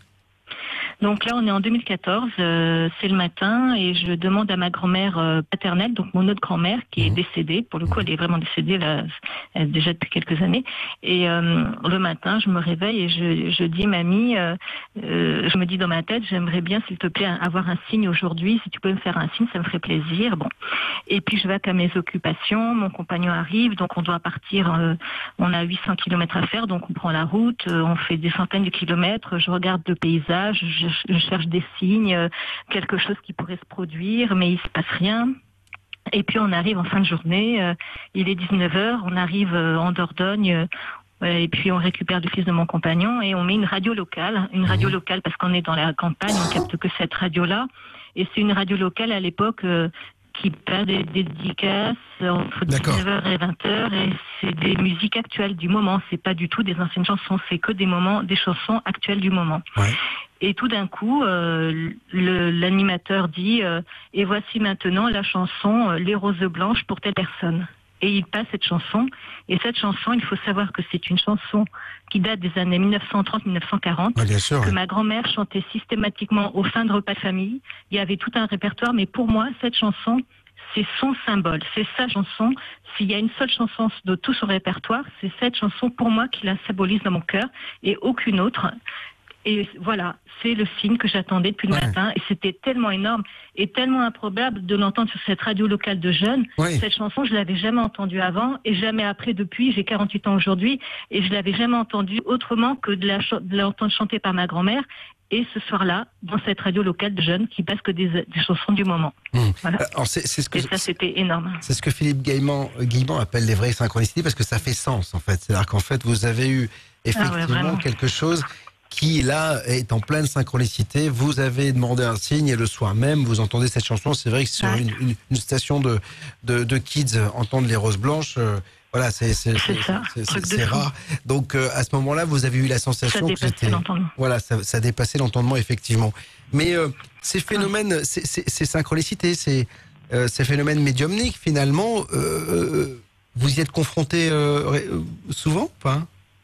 Donc là, on est en deux mille quatorze, euh, c'est le matin, et je demande à ma grand-mère euh, paternelle, donc mon autre grand-mère, qui mmh. est décédée. Pour le coup, elle est vraiment décédée là, elle, déjà depuis quelques années. Et euh, le matin, je me réveille et je, je dis, mamie, euh, euh, je me dis dans ma tête, j'aimerais bien, s'il te plaît, avoir un signe aujourd'hui. Si tu peux me faire un signe, ça me ferait plaisir. Bon. Et puis je vais à mes occupations. Mon compagnon arrive, donc on doit partir. Euh, on a huit cents kilomètres à faire, donc on prend la route, euh, on fait des centaines de kilomètres. Je regarde le paysage. Je, je cherche des signes, quelque chose qui pourrait se produire, mais il se passe rien. Et puis on arrive en fin de journée, euh, il est dix-neuf heures, on arrive euh, en Dordogne, euh, et puis on récupère le fils de mon compagnon et on met une radio locale, une radio locale parce qu'on est dans la campagne, on capte que cette radio-là, et c'est une radio locale à l'époque euh, qui passe des dédicaces entre dix-neuf heures et vingt heures, et c'est des musiques actuelles du moment, c'est pas du tout des anciennes chansons, c'est que des moments, des chansons actuelles du moment. Ouais. Et tout d'un coup, euh, le, l'animateur dit euh, « Et voici maintenant la chanson euh, Les Roses Blanches pour telle personne ». Et il passe cette chanson. Et cette chanson, il faut savoir que c'est une chanson qui date des années mille neuf cent trente mille neuf cent quarante, ah, bien sûr, que ouais. ma grand-mère chantait systématiquement aux fins de repas de famille. Il y avait tout un répertoire, mais pour moi, cette chanson, c'est son symbole, c'est sa chanson. S'il y a une seule chanson de tout son répertoire, c'est cette chanson pour moi qui la symbolise dans mon cœur et aucune autre. Et voilà, c'est le signe que j'attendais depuis le ouais. matin. Et c'était tellement énorme et tellement improbable de l'entendre sur cette radio locale de jeunes. Oui. Cette chanson, je l'avais jamais entendue avant et jamais après depuis. J'ai quarante-huit ans aujourd'hui et je l'avais jamais entendue autrement que de, la, de l'entendre chanter par ma grand-mère. Et ce soir-là, dans cette radio locale de jeunes qui passe que des, des chansons du moment. Mmh. Voilà. Alors c'est, c'est ce que, et ça, c'était énorme. C'est ce que Philippe Guillemant, Guillemant appelle les vraies synchronicités parce que ça fait sens, en fait. C'est-à-dire qu'en fait, vous avez eu effectivement ah ouais, quelque chose qui, là, est en pleine synchronicité. Vous avez demandé un signe et le soir même, vous entendez cette chanson. C'est vrai que sur ouais. une, une, une station de, de, de kids, entendre les roses blanches, euh, voilà, c'est, c'est, c'est, c'est, c'est, c'est rare. Donc, euh, à ce moment-là, vous avez eu la sensation ça que c'était... Voilà, ça, ça dépassait l'entendement, effectivement. Mais euh, ces phénomènes, ouais. ces, ces, ces synchronicités, ces, euh, ces phénomènes médiumniques, finalement, euh, vous y êtes confrontés euh, souvent, pas ?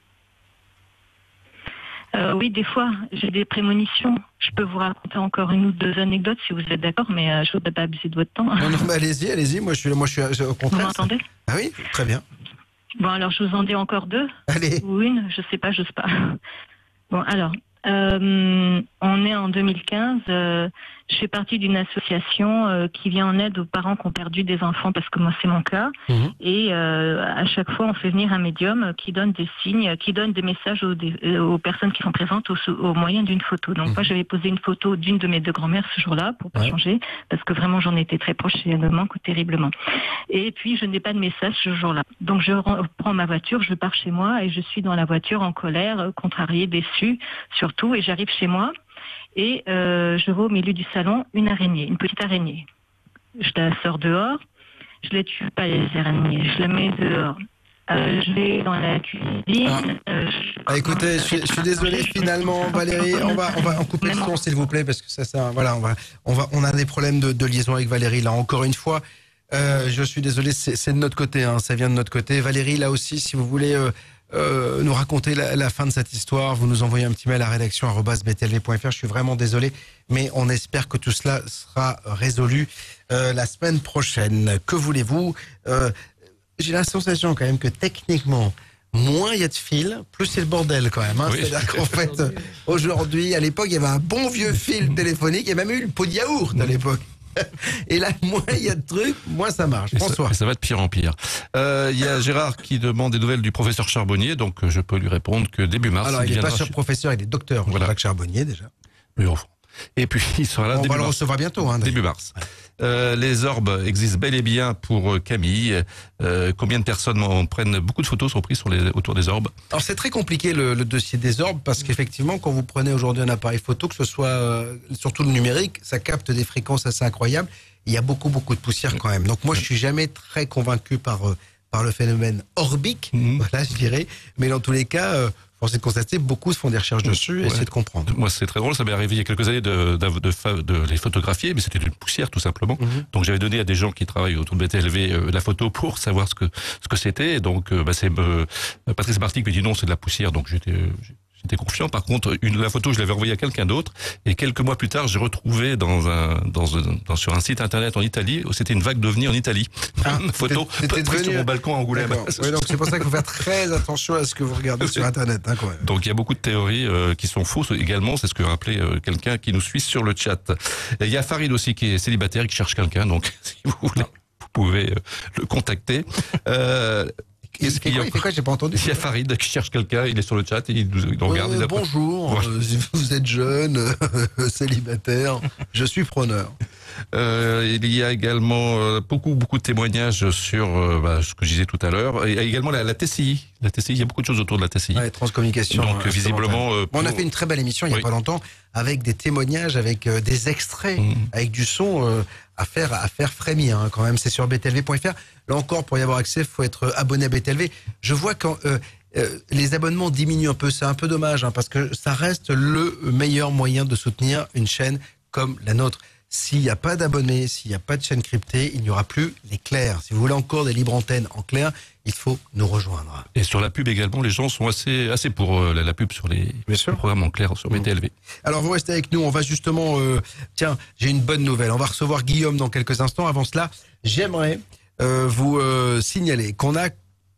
Euh, oui, des fois, j'ai des prémonitions. Je peux vous raconter encore une ou deux anecdotes si vous êtes d'accord, mais euh, je ne voudrais pas abuser de votre temps. Non, non, mais allez-y, allez-y. Moi, je suis, moi, je suis au contraire. Vous m'entendez ? Ah oui, très bien. Bon, alors, je vous en dis encore deux. Allez. Ou une, je ne sais pas, je ne sais pas. Bon, alors, euh, on est en deux mille quinze. Euh, je fais partie d'une association euh, qui vient en aide aux parents qui ont perdu des enfants, parce que moi, c'est mon cas. Mmh. Et euh, à chaque fois, on fait venir un médium qui donne des signes, qui donne des messages aux, des, aux personnes qui sont présentes au, au moyen d'une photo. Donc, mmh. moi, j'avais posé une photo d'une de mes deux grand-mères ce jour-là, pour pas ouais. changer, parce que vraiment, j'en étais très proche et elle me manque terriblement. Et puis, je n'ai pas de message ce jour-là. Donc, je prends ma voiture, je pars chez moi et je suis dans la voiture en colère, contrariée, déçue, surtout. Et j'arrive chez moi. Et euh, je vois au milieu du salon une araignée, une petite araignée. Je la sors dehors, je ne la tue pas les araignées, je la mets dehors. Euh, je vais dans la cuisine. Ah. Euh, je... ah, écoutez, je, je suis désolé finalement, Valérie. On va, on va en couper le son, s'il vous plaît, parce que ça, ça, voilà, on va, on va, on a des problèmes de, de liaison avec Valérie là. Encore une fois, euh, je suis désolé, c'est, c'est de notre côté, hein, ça vient de notre côté. Valérie, là aussi, si vous voulez. Euh, Euh, nous raconter la, la fin de cette histoire, vous nous envoyez un petit mail à rédaction arobase b t l v point f r. Je suis vraiment désolé, mais on espère que tout cela sera résolu euh, la semaine prochaine. Que voulez-vous euh, J'ai la sensation quand même que techniquement, moins il y a de fils, plus c'est le bordel quand même. Hein. Oui. C'est-à-dire qu'en fait, aujourd'hui, à l'époque, il y avait un bon vieux fil téléphonique, il y a même eu le pot de yaourt à l'époque. Et là, moins il y a de trucs, moins ça marche. Et François. Ça, ça va de pire en pire. Euh, Il y a Gérard qui demande des nouvelles du professeur Charbonnier, donc je peux lui répondre que début mars. Alors, il n'est pas viendra cher chez- professeur, il est docteur. Voilà. Jacques Charbonnier, déjà. Oui, enfin. Et puis il sera là On début va le mars. recevoir bientôt. Hein, Début mars. Euh, les orbes existent bel et bien pour euh, Camille. Euh, combien de personnes en prennent beaucoup de photos sont prises sur les, autour des orbes? Alors c'est très compliqué le, le dossier des orbes parce qu'effectivement quand vous prenez aujourd'hui un appareil photo, que ce soit euh, surtout le numérique, ça capte des fréquences assez incroyables. Il y a beaucoup beaucoup de poussière quand même. Donc moi je suis jamais très convaincu par euh, par le phénomène orbique, Mmh. voilà je dirais. Mais dans tous les cas, euh, force est de constater, beaucoup se font des recherches dessus et Ouais. essayer de comprendre. Moi, c'est très drôle. Ça m'est arrivé il y a quelques années de, de, de, fa- de les photographier, mais c'était une poussière tout simplement. Mhm. Donc j'avais donné à des gens qui travaillent autour de B T L V euh, la photo pour savoir ce que ce que c'était. Et donc euh, bah, c'est euh, Patrice Marty qui m'a dit non, c'est de la poussière. Donc j'étais euh, j'étais confiant. Par contre, une la photo, je l'avais envoyée à quelqu'un d'autre. Et quelques mois plus tard, j'ai retrouvé dans un dans, un, dans sur un site internet en Italie où c'était une vague d'ovnis en Italie. Ah, une photo c'était- c'était presque sur devenu- mon balcon à Angoulême. D'accord. Ouais, donc c'est pour ça qu'il faut faire très attention à ce que vous regardez sur internet hein, quand même. Donc il y a beaucoup de théories euh, qui sont fausses également, c'est ce que rappelait euh, quelqu'un qui nous suit sur le chat. Et il y a Farid aussi qui est célibataire et qui cherche quelqu'un, donc si vous voulez, vous pouvez euh, le contacter. Euh, Il fait quoi, il fait quoi, j'ai pas entendu. Il y a Farid qui cherche quelqu'un, il est sur le chat et il nous, il nous regarde. Euh, il a- bonjour, Voilà. euh, si vous êtes jeune, euh, célibataire, je suis preneur. Euh, il y a également euh, beaucoup beaucoup de témoignages sur euh, bah, ce que je disais tout à l'heure. Et il y a également la, la T C I. La T C I, il y a beaucoup de choses autour de la T C I. Ouais, transcommunication. Donc euh, visiblement, euh, Bon, on a pour- fait une très belle émission il y a Oui. pas longtemps avec des témoignages, avec euh, des extraits, Mhm. avec du son euh, à faire à faire frémir hein, quand même. C'est sur b t l v point f r. Là encore, pour y avoir accès, il faut être abonné à B T L V. Je vois quand euh, euh, les abonnements diminuent un peu, c'est un peu dommage hein, parce que ça reste le meilleur moyen de soutenir une chaîne comme la nôtre. S'il n'y a pas d'abonnés, s'il n'y a pas de chaîne cryptée, il n'y aura plus les clairs. Si vous voulez encore des libres antennes en clair, il faut nous rejoindre. Et sur la pub également, les gens sont assez assez pour euh, la, la pub sur les, Bien sûr. les programmes en clair sur B T L V. Alors vous restez avec nous, on va justement... euh, tiens, j'ai une bonne nouvelle, on va recevoir Guillaume dans quelques instants. Avant cela, j'aimerais euh, vous euh, signaler qu'on a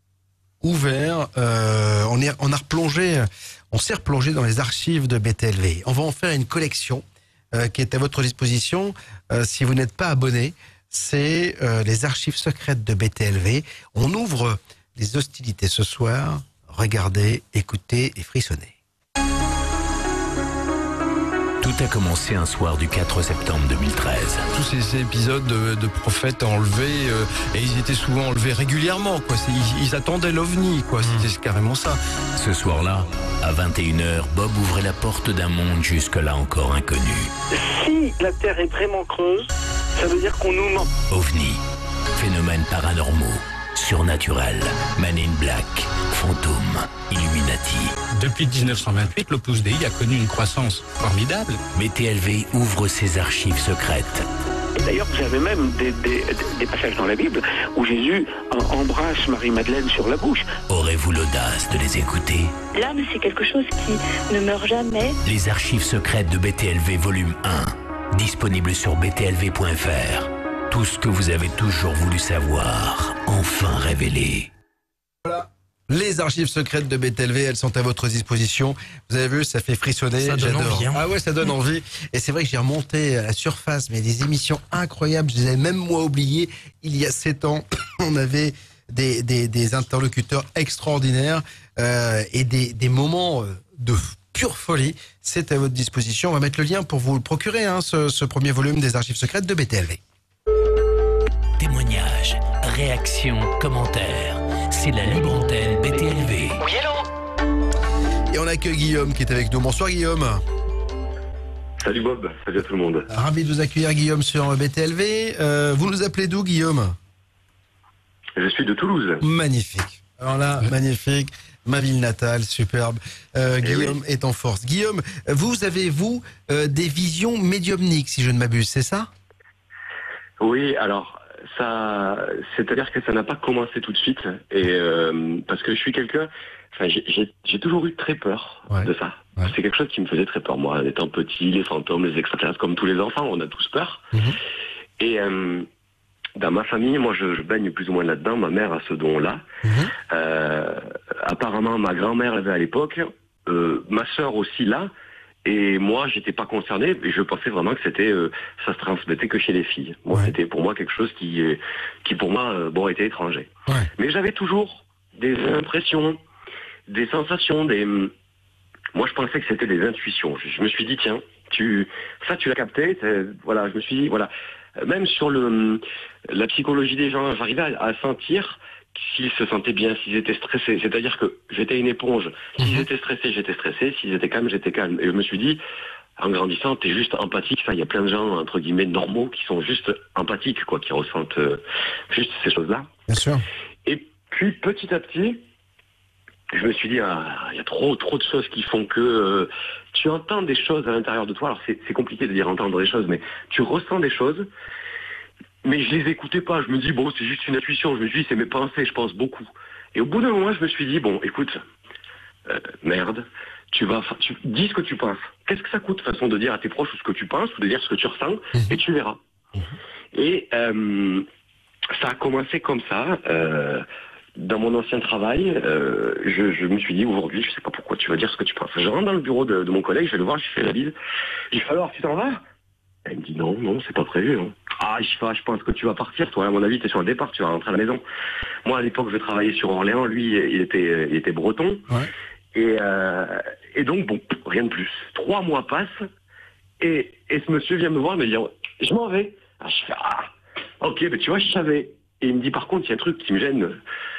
ouvert, euh, on, est, on a replongé, on s'est replongé dans les archives de B T L V. On va en faire une collection euh, qui est à votre disposition euh, si vous n'êtes pas abonné. C'est euh, les archives secrètes de B T L V. On ouvre les hostilités ce soir. Regardez, écoutez et frissonnez. Tout a commencé un soir du quatre septembre deux mille treize. Tous ces épisodes de, de prophètes enlevés, euh, et ils étaient souvent enlevés régulièrement, quoi. C'est- Ils, ils attendaient l'OVNI, quoi. C'était carrément ça. Ce soir-là, à vingt et une heures, Bob ouvrait la porte d'un monde jusque-là encore inconnu. Si la Terre est vraiment creuse, ça veut dire qu'on nous ment. OVNI, phénomènes paranormaux, surnaturels, Men in Black, fantômes, Illuminati. Depuis dix-neuf cent vingt-huit, l'Opus Dei a connu une croissance formidable. B T L V ouvre ses archives secrètes. Et d'ailleurs, vous avez même des, des- des passages dans la Bible où Jésus euh, embrasse Marie-Madeleine sur la bouche. Aurez-vous l'audace de les écouter? L'âme, c'est quelque chose qui ne meurt jamais. Les archives secrètes de B T L V volume un, disponible sur b t l v point f r. Tout ce que vous avez toujours voulu savoir, enfin révélé. Les archives secrètes de B T L V, elles sont à votre disposition. Vous avez vu, ça fait frissonner. Ça donne J'adore. envie, hein. Ah ouais, ça donne envie. Et c'est vrai que j'ai remonté à la surface, mais des émissions incroyables. Je les avais même moi oubliées. Il y a sept ans, on avait des, des, des interlocuteurs extraordinaires euh, et des, des moments de pure folie. C'est à votre disposition. On va mettre le lien pour vous le procurer, hein, ce, ce premier volume des archives secrètes de B T L V. Témoignages, réactions, commentaires. C'est la libre antenne B T L V. Oui, allô? Et on accueille Guillaume qui est avec nous. Bonsoir Guillaume. Salut Bob, salut à tout le monde. Ravi de vous accueillir Guillaume sur B T L V. Euh, vous nous appelez d'où Guillaume? Je suis de Toulouse. Magnifique. Alors là, magnifique. Ma ville natale, superbe. Euh, Eh Guillaume est en force. Guillaume, vous avez, vous, euh, des visions médiumniques, si je ne m'abuse, c'est ça? Oui, alors ça, c'est-à-dire que ça n'a pas commencé tout de suite, et euh, parce que je suis quelqu'un, enfin, j'ai- j'ai j'ai toujours eu très peur Ouais. de ça. Ouais. C'est quelque chose qui me faisait très peur, moi, étant petit, les fantômes, les extraterrestres, comme tous les enfants, on a tous peur. Mhm. Et euh, dans ma famille, moi, je, je baigne plus ou moins là-dedans. Ma mère a ce don-là. Mhm. Euh, apparemment, ma grand-mère avait à l'époque, euh, ma sœur aussi là. Et moi, j'étais pas concerné, et je pensais vraiment que c'était, euh, ça se transmettait que chez les filles. Moi, ouais. C'était pour moi quelque chose qui, qui pour moi, euh, bon, était étranger. Ouais. Mais j'avais toujours des impressions, des sensations, des. Moi, je pensais que c'était des intuitions. Je, je me suis dit, tiens, tu, ça, tu l'as capté. Voilà, je me suis dit, voilà. Même sur le, la psychologie des gens, j'arrivais à, à sentir s'ils se sentaient bien, s'ils étaient stressés. C'est-à-dire que j'étais une éponge. S'ils mmh. étaient stressés, j'étais stressé. S'ils étaient calmes, j'étais calme. Et je me suis dit, en grandissant, t'es juste empathique. Enfin, il y a plein de gens, entre guillemets, normaux, qui sont juste empathiques, quoi, qui ressentent euh, juste ces choses-là. Bien sûr. Et puis, petit à petit, je me suis dit, ah, il y a trop, trop de choses qui font que euh, tu entends des choses à l'intérieur de toi. Alors, c'est, c'est compliqué de dire entendre des choses, mais tu ressens des choses. Mais je les écoutais pas. Je me dis, bon, c'est juste une intuition. Je me suis dit, c'est mes pensées, je pense beaucoup. Et au bout d'un moment, je me suis dit, bon, écoute, euh, merde, tu vas, tu dis ce que tu penses. Qu'est-ce que ça coûte, façon de dire à tes proches ce que tu penses, ou de dire ce que tu ressens, mmh. et tu verras. Mmh. Et euh, ça a commencé comme ça. Euh, Dans mon ancien travail, euh, je, je me suis dit aujourd'hui, je sais pas pourquoi tu vas dire ce que tu penses. Je rentre dans le bureau de, de mon collègue, je vais le voir, je lui fais la bise. Je lui fais alors, tu t'en vas? Elle me dit non, non, c'est pas prévu. Hein. Ah, je, fais, je pense que tu vas partir, toi, à mon avis, t'es sur un départ, tu vas rentrer à la maison. Moi, à l'époque, je travaillais sur Orléans, lui, il était, il était breton. Ouais. Et, euh, et donc, bon, rien de plus. Trois mois passent, et, et ce monsieur vient me voir et me dit, je m'en vais. Ah, je fais, ah, ok, mais tu vois, je savais. Et il me dit, par contre, il y a un truc qui me gêne.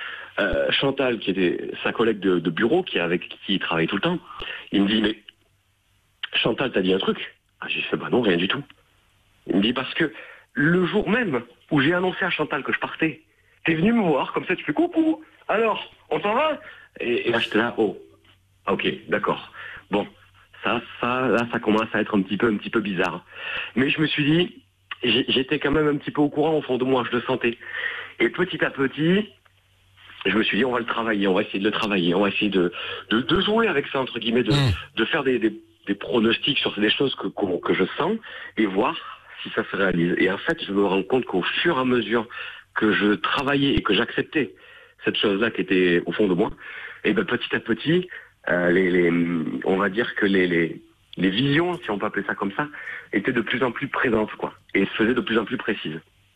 Euh, Chantal, qui était sa collègue de, de bureau, qui avec qui il travaille tout le temps, il me dit, mais Chantal, t'as dit un truc? Ah, j'ai fait, bah non, rien du tout. Il me dit, parce que le jour même où j'ai annoncé à Chantal que je partais, t'es venu me voir, comme ça tu fais coucou, alors, on s'en va? Et, et là, j'étais là, oh, ok, d'accord. Bon, ça, ça, là, ça commence à être un petit peu, un petit peu bizarre. Mais je me suis dit, j'étais quand même un petit peu au courant au fond de moi, je le sentais. Et petit à petit, je me suis dit, on va le travailler, on va essayer de le travailler, on va essayer de, de, de jouer avec ça, entre guillemets, de, mmh. de faire des, des, des pronostics sur des choses que, que, que je sens et voir si ça se réalise. Et en fait, je me rends compte qu'au fur et à mesure que je travaillais et que j'acceptais cette chose-là qui était au fond de moi, et ben petit à petit, euh, les, les, on va dire que les, les, les visions, si on peut appeler ça comme ça, étaient de plus en plus présentes, quoi, et se faisaient de plus en plus précises.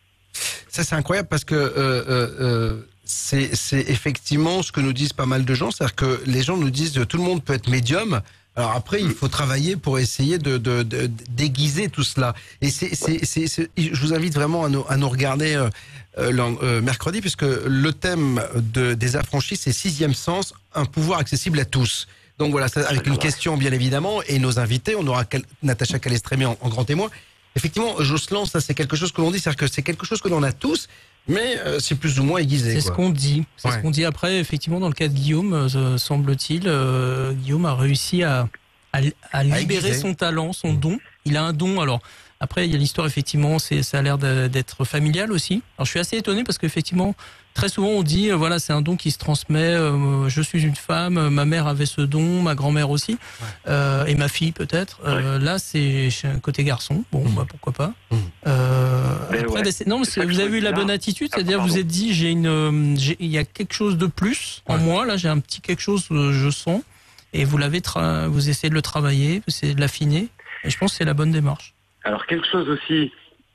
Ça, c'est incroyable parce que euh, euh, c'est, c'est effectivement ce que nous disent pas mal de gens. C'est-à-dire que les gens nous disent que tout le monde peut être médium. Alors après, il faut travailler pour essayer de, de, de déguiser tout cela. Et c'est, c'est, c'est, c'est, je vous invite vraiment à nous, à nous regarder euh, euh, mercredi, puisque le thème de, des affranchis, c'est sixième sens, un pouvoir accessible à tous. Donc voilà, ça, avec une question bien évidemment, et nos invités, on aura Natacha Calestrémé en, en grand témoin. Effectivement, Jocelyn, ça c'est quelque chose que l'on dit, c'est-à-dire que c'est quelque chose que l'on a tous, mais euh, c'est plus ou moins aiguisé. C'est quoi. ce qu'on dit. C'est ouais. ce qu'on dit. Après, effectivement, dans le cas de Guillaume, euh, semble-t-il, euh, Guillaume a réussi à, à, à libérer à son talent, son mmh. don. Il a un don. Alors après, il y a l'histoire, effectivement, c'est, ça a l'air de, d'être familial aussi. Alors je suis assez étonné parce qu'effectivement, très souvent on dit, euh, voilà, c'est un don qui se transmet. Euh, je suis une femme, euh, ma mère avait ce don, ma grand-mère aussi, ouais. euh, et ma fille peut-être. Euh, ouais. Là, c'est chez un côté garçon. Bon, mmh. bah, pourquoi pas. Mmh. Euh, après, ouais. bah, c'est, non, mais c'est, vous avez eu la bonne attitude, c'est-à-dire vous êtes dit, j'ai une, j'ai, il y a quelque chose de plus en ouais. moi. Là, j'ai un petit quelque chose, que je sens, et vous l'avez, tra- vous essayez de le travailler, vous essayez de l'affiner. Et je pense que c'est la bonne démarche. Alors quelque chose aussi,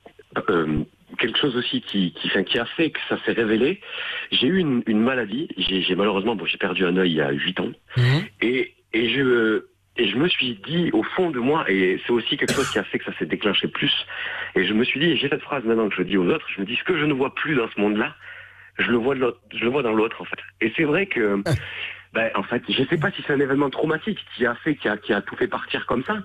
euh, quelque chose aussi qui, qui, qui a fait que ça s'est révélé. J'ai eu une, une maladie. J'ai, j'ai malheureusement, bon, j'ai perdu un œil il y a huit ans, mmh. et, et je et je me suis dit au fond de moi, et c'est aussi quelque chose qui a fait que ça s'est déclenché plus. Et je me suis dit, et j'ai cette phrase maintenant que je dis aux autres, je me dis ce que je ne vois plus dans ce monde-là, je le vois de l'autre, je le vois dans l'autre en fait. Et c'est vrai que, ben en fait, je sais pas si c'est un événement traumatique qui a fait, qui a, qui a tout fait partir comme ça,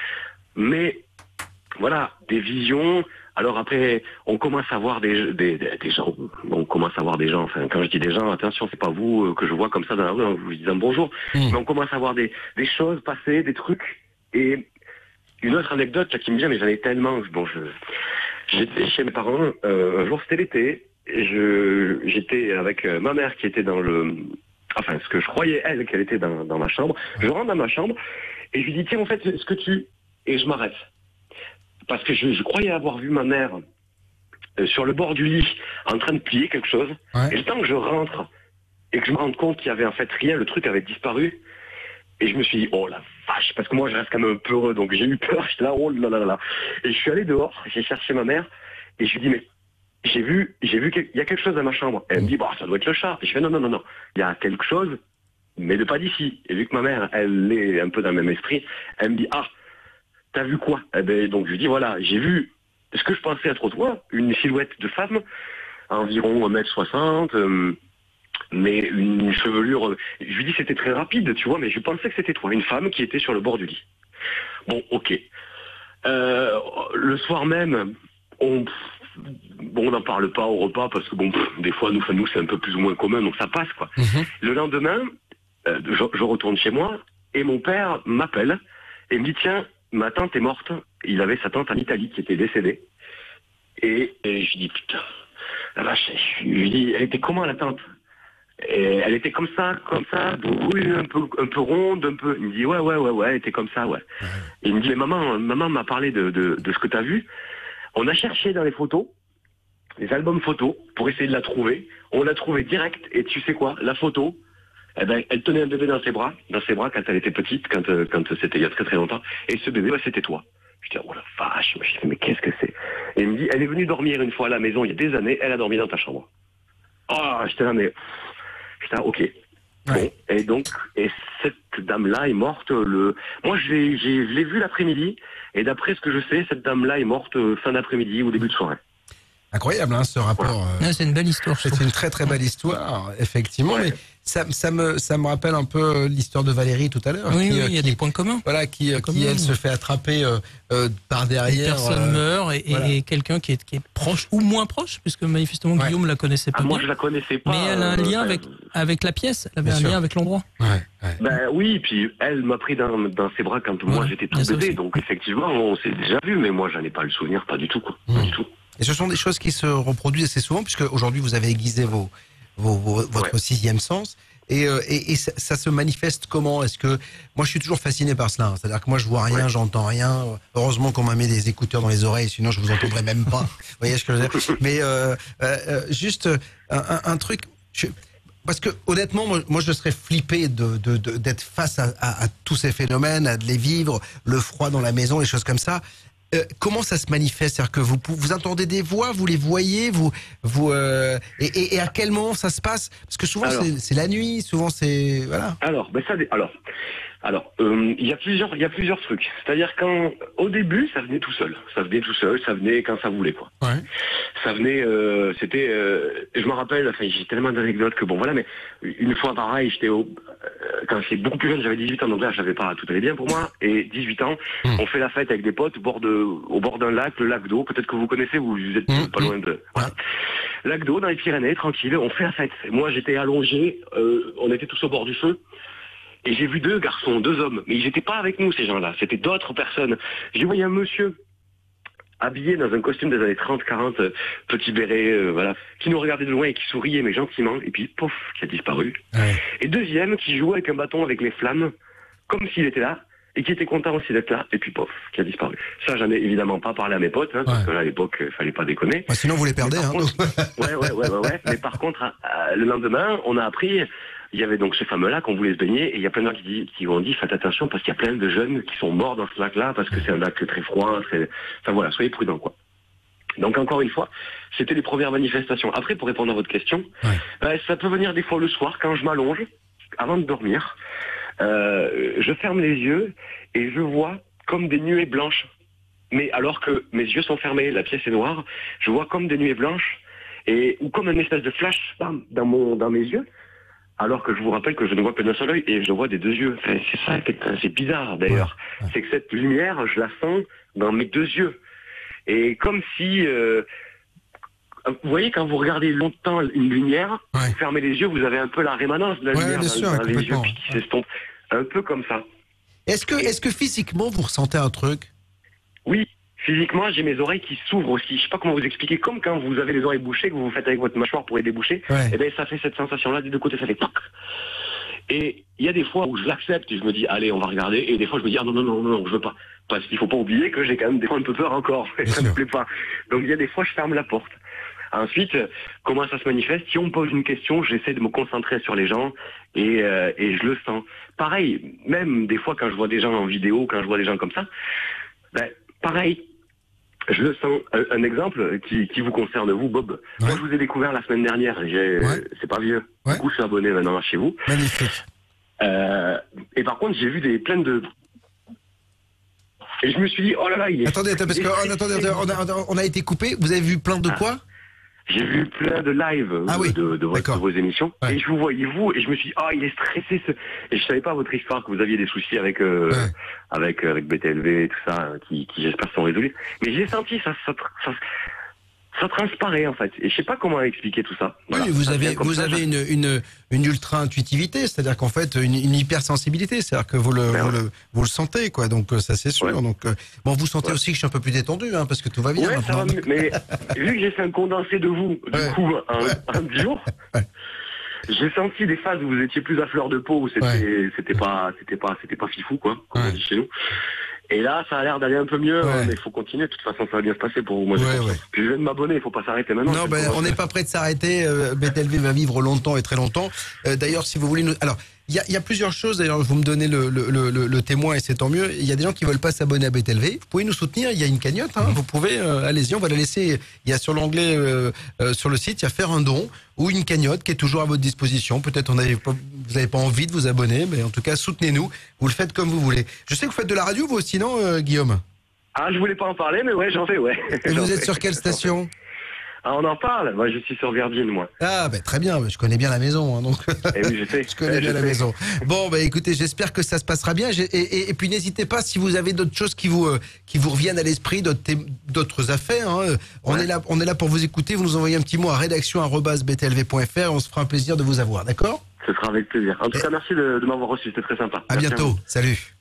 mais voilà, des visions. Alors après, on commence à voir des, des, des, des gens. On commence à voir des gens. Enfin, quand je dis des gens, attention, c'est pas vous que je vois comme ça dans la rue en vous disant bonjour. Mmh. Mais on commence à voir des, des choses passer, des trucs. Et une autre anecdote là, qui me vient, mais j'en ai tellement. Bon, je, j'étais chez mes parents. Euh, un jour, c'était l'été. Et je, j'étais avec ma mère qui était dans le. Enfin, ce que je croyais elle qu'elle était dans, dans ma chambre. Je rentre dans ma chambre et je lui dis tiens, en fait, ce que tu. Et je m'arrête. Parce que je, je croyais avoir vu ma mère euh, sur le bord du lit en train de plier quelque chose. Ouais. Et le temps que je rentre et que je me rende compte qu'il y avait en fait rien, le truc avait disparu. Et je me suis dit, oh la vache, vache, parce que moi je reste quand même un peu heureux, donc j'ai eu peur, j'étais là, oh là là là. Et je suis allé dehors, j'ai cherché ma mère, et je lui dis, mais j'ai vu, j'ai vu qu'il y a quelque chose dans ma chambre. Elle me dit, bah ça doit être le chat. Et je fais, non, non, non, non, il y a quelque chose, mais de pas d'ici. Et vu que ma mère, elle est un peu dans le même esprit, elle me dit, ah, t'as vu quoi? Eh ben, donc je lui dis, voilà, j'ai vu ce que je pensais être toi, une silhouette de femme, à environ un mètre soixante, euh, mais une chevelure. Je lui dis c'était très rapide, tu vois, mais je pensais que c'était toi, une femme qui était sur le bord du lit. Bon, ok. Euh, le soir même, on bon, on n'en parle pas au repas parce que bon, pff, des fois nous, nous c'est un peu plus ou moins commun, donc ça passe quoi. Mm-hmm. Le lendemain, euh, je, je retourne chez moi et mon père m'appelle et me dit tiens, ma tante est morte. Il avait sa tante en Italie qui était décédée. Et, et je lui dis putain, la vache. Je lui dis elle était comment la tante? Et elle était comme ça, comme ça, brune, un peu, un peu ronde, un peu. Il me dit ouais, ouais, ouais, ouais, elle était comme ça, ouais. ouais. Et il me dit mais maman, maman m'a parlé de, de, de ce que t'as vu. On a cherché dans les photos, les albums photos, pour essayer de la trouver. On l'a trouvée direct. Et tu sais quoi, la photo, eh ben, elle tenait un bébé dans ses bras, dans ses bras quand elle était petite, quand, quand c'était il y a très très longtemps. Et ce bébé, bah, c'était toi. Je dis oh la vache, je dis mais qu'est-ce que c'est? Et il me dit elle est venue dormir une fois à la maison il y a des années, elle a dormi dans ta chambre. Ah, oh, j'étais là mais. Putain, ok. Ouais. Bon, et donc, et cette dame-là est morte le. Moi, je l'ai, j'ai, je l'ai vue l'après-midi, et d'après ce que je sais, cette dame-là est morte fin d'après-midi ou début de soirée. Incroyable, hein, ce rapport. Voilà. Euh... Ouais, c'est une belle histoire. C'est une très très belle histoire, effectivement. Ouais. Mais ça, ça me ça me rappelle un peu l'histoire de Valérie tout à l'heure. Oui, qui, oui, il y a qui, des points communs. Voilà, qui, qui commun. Elle se fait attraper euh, euh, par derrière. Une personne euh, meurt et, voilà. et quelqu'un qui est, qui est proche ou moins proche, puisque manifestement ouais. Guillaume la connaissait pas. Ah, bien. Moi, je la connaissais pas. Mais elle a un lien euh, avec avec la pièce. Elle avait un sûr. lien avec l'endroit. Ouais, ouais. Ben oui, puis elle m'a pris dans, dans ses bras quand ouais. moi j'étais tout bébé, donc effectivement on s'est déjà vu, mais moi j'en ai pas le souvenir, pas du tout, quoi. Mmh. Pas du tout. Et ce sont des choses qui se reproduisent assez souvent, puisque aujourd'hui vous avez aiguisé vos, vos, vos, votre ouais. sixième sens. Et, euh, et, et ça, ça se manifeste comment? Est-ce que moi je suis toujours fasciné par cela, hein. C'est-à-dire que moi je vois rien, ouais. j'entends rien. Heureusement qu'on m'a mis des écouteurs dans les oreilles, sinon je vous entendrais même pas. Vous voyez ce que je veux dire? Mais euh, euh, juste un, un, un truc. Je, Parce que honnêtement, moi, moi je serais flippé de, de, de, d'être face à, à, à tous ces phénomènes, à de les vivre, le froid dans la maison, les choses comme ça. Euh, comment ça se manifeste? C'est-à-dire que vous, vous entendez des voix, vous les voyez, vous, vous euh, et, et, et à quel moment ça se passe? Parce que souvent c'est, c'est la nuit, souvent c'est voilà. Alors, ben ça, alors, alors, euh, il y a plusieurs, il y a plusieurs trucs. C'est-à-dire quand, au début, ça venait tout seul, ça venait tout seul, ça venait quand ça voulait quoi. Ouais. Ça venait, euh, c'était, euh, je me rappelle, enfin j'ai tellement d'anecdotes que bon voilà, mais une fois pareil, j'étais au, euh, quand j'étais beaucoup plus jeune, j'avais dix-huit ans, donc là j'avais pas, tout allait bien pour moi, et dix-huit ans, mmh. on fait la fête avec des potes au bord de, au bord d'un lac, le lac d'eau, peut-être que vous connaissez, vous, vous êtes mmh. pas loin de, voilà. Lac d'eau dans les Pyrénées, tranquille, on fait la fête. Moi j'étais allongé, euh, on était tous au bord du feu. Et j'ai vu deux garçons, deux hommes, mais ils n'étaient pas avec nous ces gens-là, c'était d'autres personnes. J'ai vu un monsieur habillé dans un costume des années trente quarante, euh, petit béret, euh, voilà, qui nous regardait de loin et qui souriait mais gentiment, et puis pouf, qui a disparu. Ouais. Et deuxième qui jouait avec un bâton avec les flammes, comme s'il était là, et qui était content aussi d'être là, et puis pouf, qui a disparu. Ça, j'en ai évidemment pas parlé à mes potes, hein, ouais. parce que là, à l'époque, il fallait pas déconner. Bah, sinon, vous les perdez, hein. Contre, ouais, ouais, ouais, ouais, ouais. Mais par contre, euh, le lendemain, on a appris, il y avait donc ce fameux lac, on voulait se baigner, et il y a plein de gens qui, dit, qui ont dit, faites attention, parce qu'il y a plein de jeunes qui sont morts dans ce lac-là, parce que c'est un lac très froid, très... enfin voilà, soyez prudents, quoi. Donc encore une fois, c'était les premières manifestations. Après, pour répondre à votre question, ouais. euh, ça peut venir des fois le soir, quand je m'allonge, avant de dormir, euh, je ferme les yeux, et je vois comme des nuées blanches. Mais alors que mes yeux sont fermés, la pièce est noire, je vois comme des nuées blanches, et, ou comme une espèce de flash, bam, dans, mon, dans mes yeux, alors que je vous rappelle que je ne vois que d'un seul œil, et je vois des deux yeux. Enfin, c'est ça, c'est bizarre d'ailleurs. Ouais, ouais. C'est que cette lumière, je la sens dans mes deux yeux. Et comme si... Euh, vous voyez, quand vous regardez longtemps une lumière, ouais. vous fermez les yeux, vous avez un peu la rémanence de la ouais, lumière dans, sûr, dans les yeux qui s'estompe. Un peu comme ça. Est-ce que, est-ce que physiquement, vous ressentez un truc? Oui, physiquement, j'ai mes oreilles qui s'ouvrent aussi. Je sais pas comment vous expliquer. Comme quand vous avez les oreilles bouchées, que vous vous faites avec votre mâchoire pour les déboucher, ouais. et bien ça fait cette sensation-là, des deux côtés, ça fait toc. Et il y a des fois où je l'accepte et je me dis, allez, on va regarder. Et des fois, je me dis, ah non, non, non, non, je veux pas. Parce qu'il faut pas oublier que j'ai quand même des fois un peu peur encore. Et ça me plaît pas. Donc il y a des fois, je ferme la porte. Ensuite, comment ça se manifeste? Si on me pose une question, j'essaie de me concentrer sur les gens et, euh, et je le sens. Pareil, même des fois quand je vois des gens en vidéo, quand je vois des gens comme ça, ben, pareil, je le sens. Un, un exemple qui, qui vous concerne, vous, Bob. Ouais. Moi, je vous ai découvert la semaine dernière. Ouais. C'est pas vieux. Ouais. Du coup, je suis abonné maintenant chez vous. Magnifique. Euh, et par contre, j'ai vu des plein de... Et je me suis dit, oh là là, il est... Attendez, attendez, parce qu'on attendez, on a, on a été coupé. Vous avez vu plein de quoi? ah. J'ai vu plein de lives ah, oui. de, de, votre, de vos émissions. Ouais. Et je vous voyais, vous, et je me suis dit, ah, oh, il est stressé. Ce... Et je savais pas votre histoire, que vous aviez des soucis avec euh, ouais. avec, avec B T L V et tout ça, qui, qui j'espère sont résolus. Mais j'ai senti, ça, ça, ça, ça transparaît, en fait. Et je sais pas comment expliquer tout ça. Voilà. Oui, vous ça avez, vous ça, avez ça... une, une, une ultra-intuitivité, c'est-à-dire qu'en fait, une, une hypersensibilité, c'est-à-dire que vous le, ben vous, ouais. le, vous le sentez, quoi. Donc, ça, c'est sûr. Ouais. Donc, euh, bon, vous sentez ouais. aussi que je suis un peu plus détendu, hein, parce que tout va bien. Ouais, ça va mieux. Mais vu que j'ai fait un condensé de vous, du ouais. coup, un, ouais. un jour, ouais. j'ai senti des phases où vous étiez plus à fleur de peau, où c'était, ouais. c'était pas, c'était pas, c'était pas fifou, quoi, comme ouais. on dit chez nous. Et là, ça a l'air d'aller un peu mieux, ouais. hein, mais il faut continuer. De toute façon, ça va bien se passer pour vous. Moi, ouais, ouais. Puis je viens de m'abonner, il faut pas s'arrêter maintenant. Non, ben, on n'est pas prêt de s'arrêter. Euh, B T L V va vivre longtemps et très longtemps. Euh, d'ailleurs, si vous voulez nous... Alors, il y, y a plusieurs choses. D'ailleurs, vous me donnez le, le, le, le témoin et c'est tant mieux. Il y a des gens qui veulent pas s'abonner à B T L V. Vous pouvez nous soutenir. Il y a une cagnotte. Hein. Vous pouvez, euh, allez-y, on va la laisser. Il y a sur l'onglet, euh, euh, sur le site, il y a faire un don ou une cagnotte qui est toujours à votre disposition. Peut-être on avait pas, vous n'avez pas envie de vous abonner, mais en tout cas, soutenez-nous. Vous le faites comme vous voulez. Je sais que vous faites de la radio, vous aussi, non, euh, Guillaume? Ah, je voulais pas en parler, mais ouais, j'en fais, ouais. Et vous êtes fais. sur quelle station? Ah, on en parle. Moi, je suis sur Virgin, moi. Ah, ben très bien. Je connais bien la maison, hein, donc. Eh oui, je sais. je connais eh, bien je la sais. maison. Bon, ben écoutez, j'espère que ça se passera bien. Et, et, et puis n'hésitez pas si vous avez d'autres choses qui vous euh, qui vous reviennent à l'esprit, d'autres d'autres affaires. Hein. On ouais. est là, on est là pour vous écouter. Vous nous envoyez un petit mot à rédaction arobase b t l v point f r. On se fera un plaisir de vous avoir, d'accord? Ce sera avec plaisir. En tout et... cas, merci de, de m'avoir reçu. C'était très sympa. À merci bientôt. À Salut.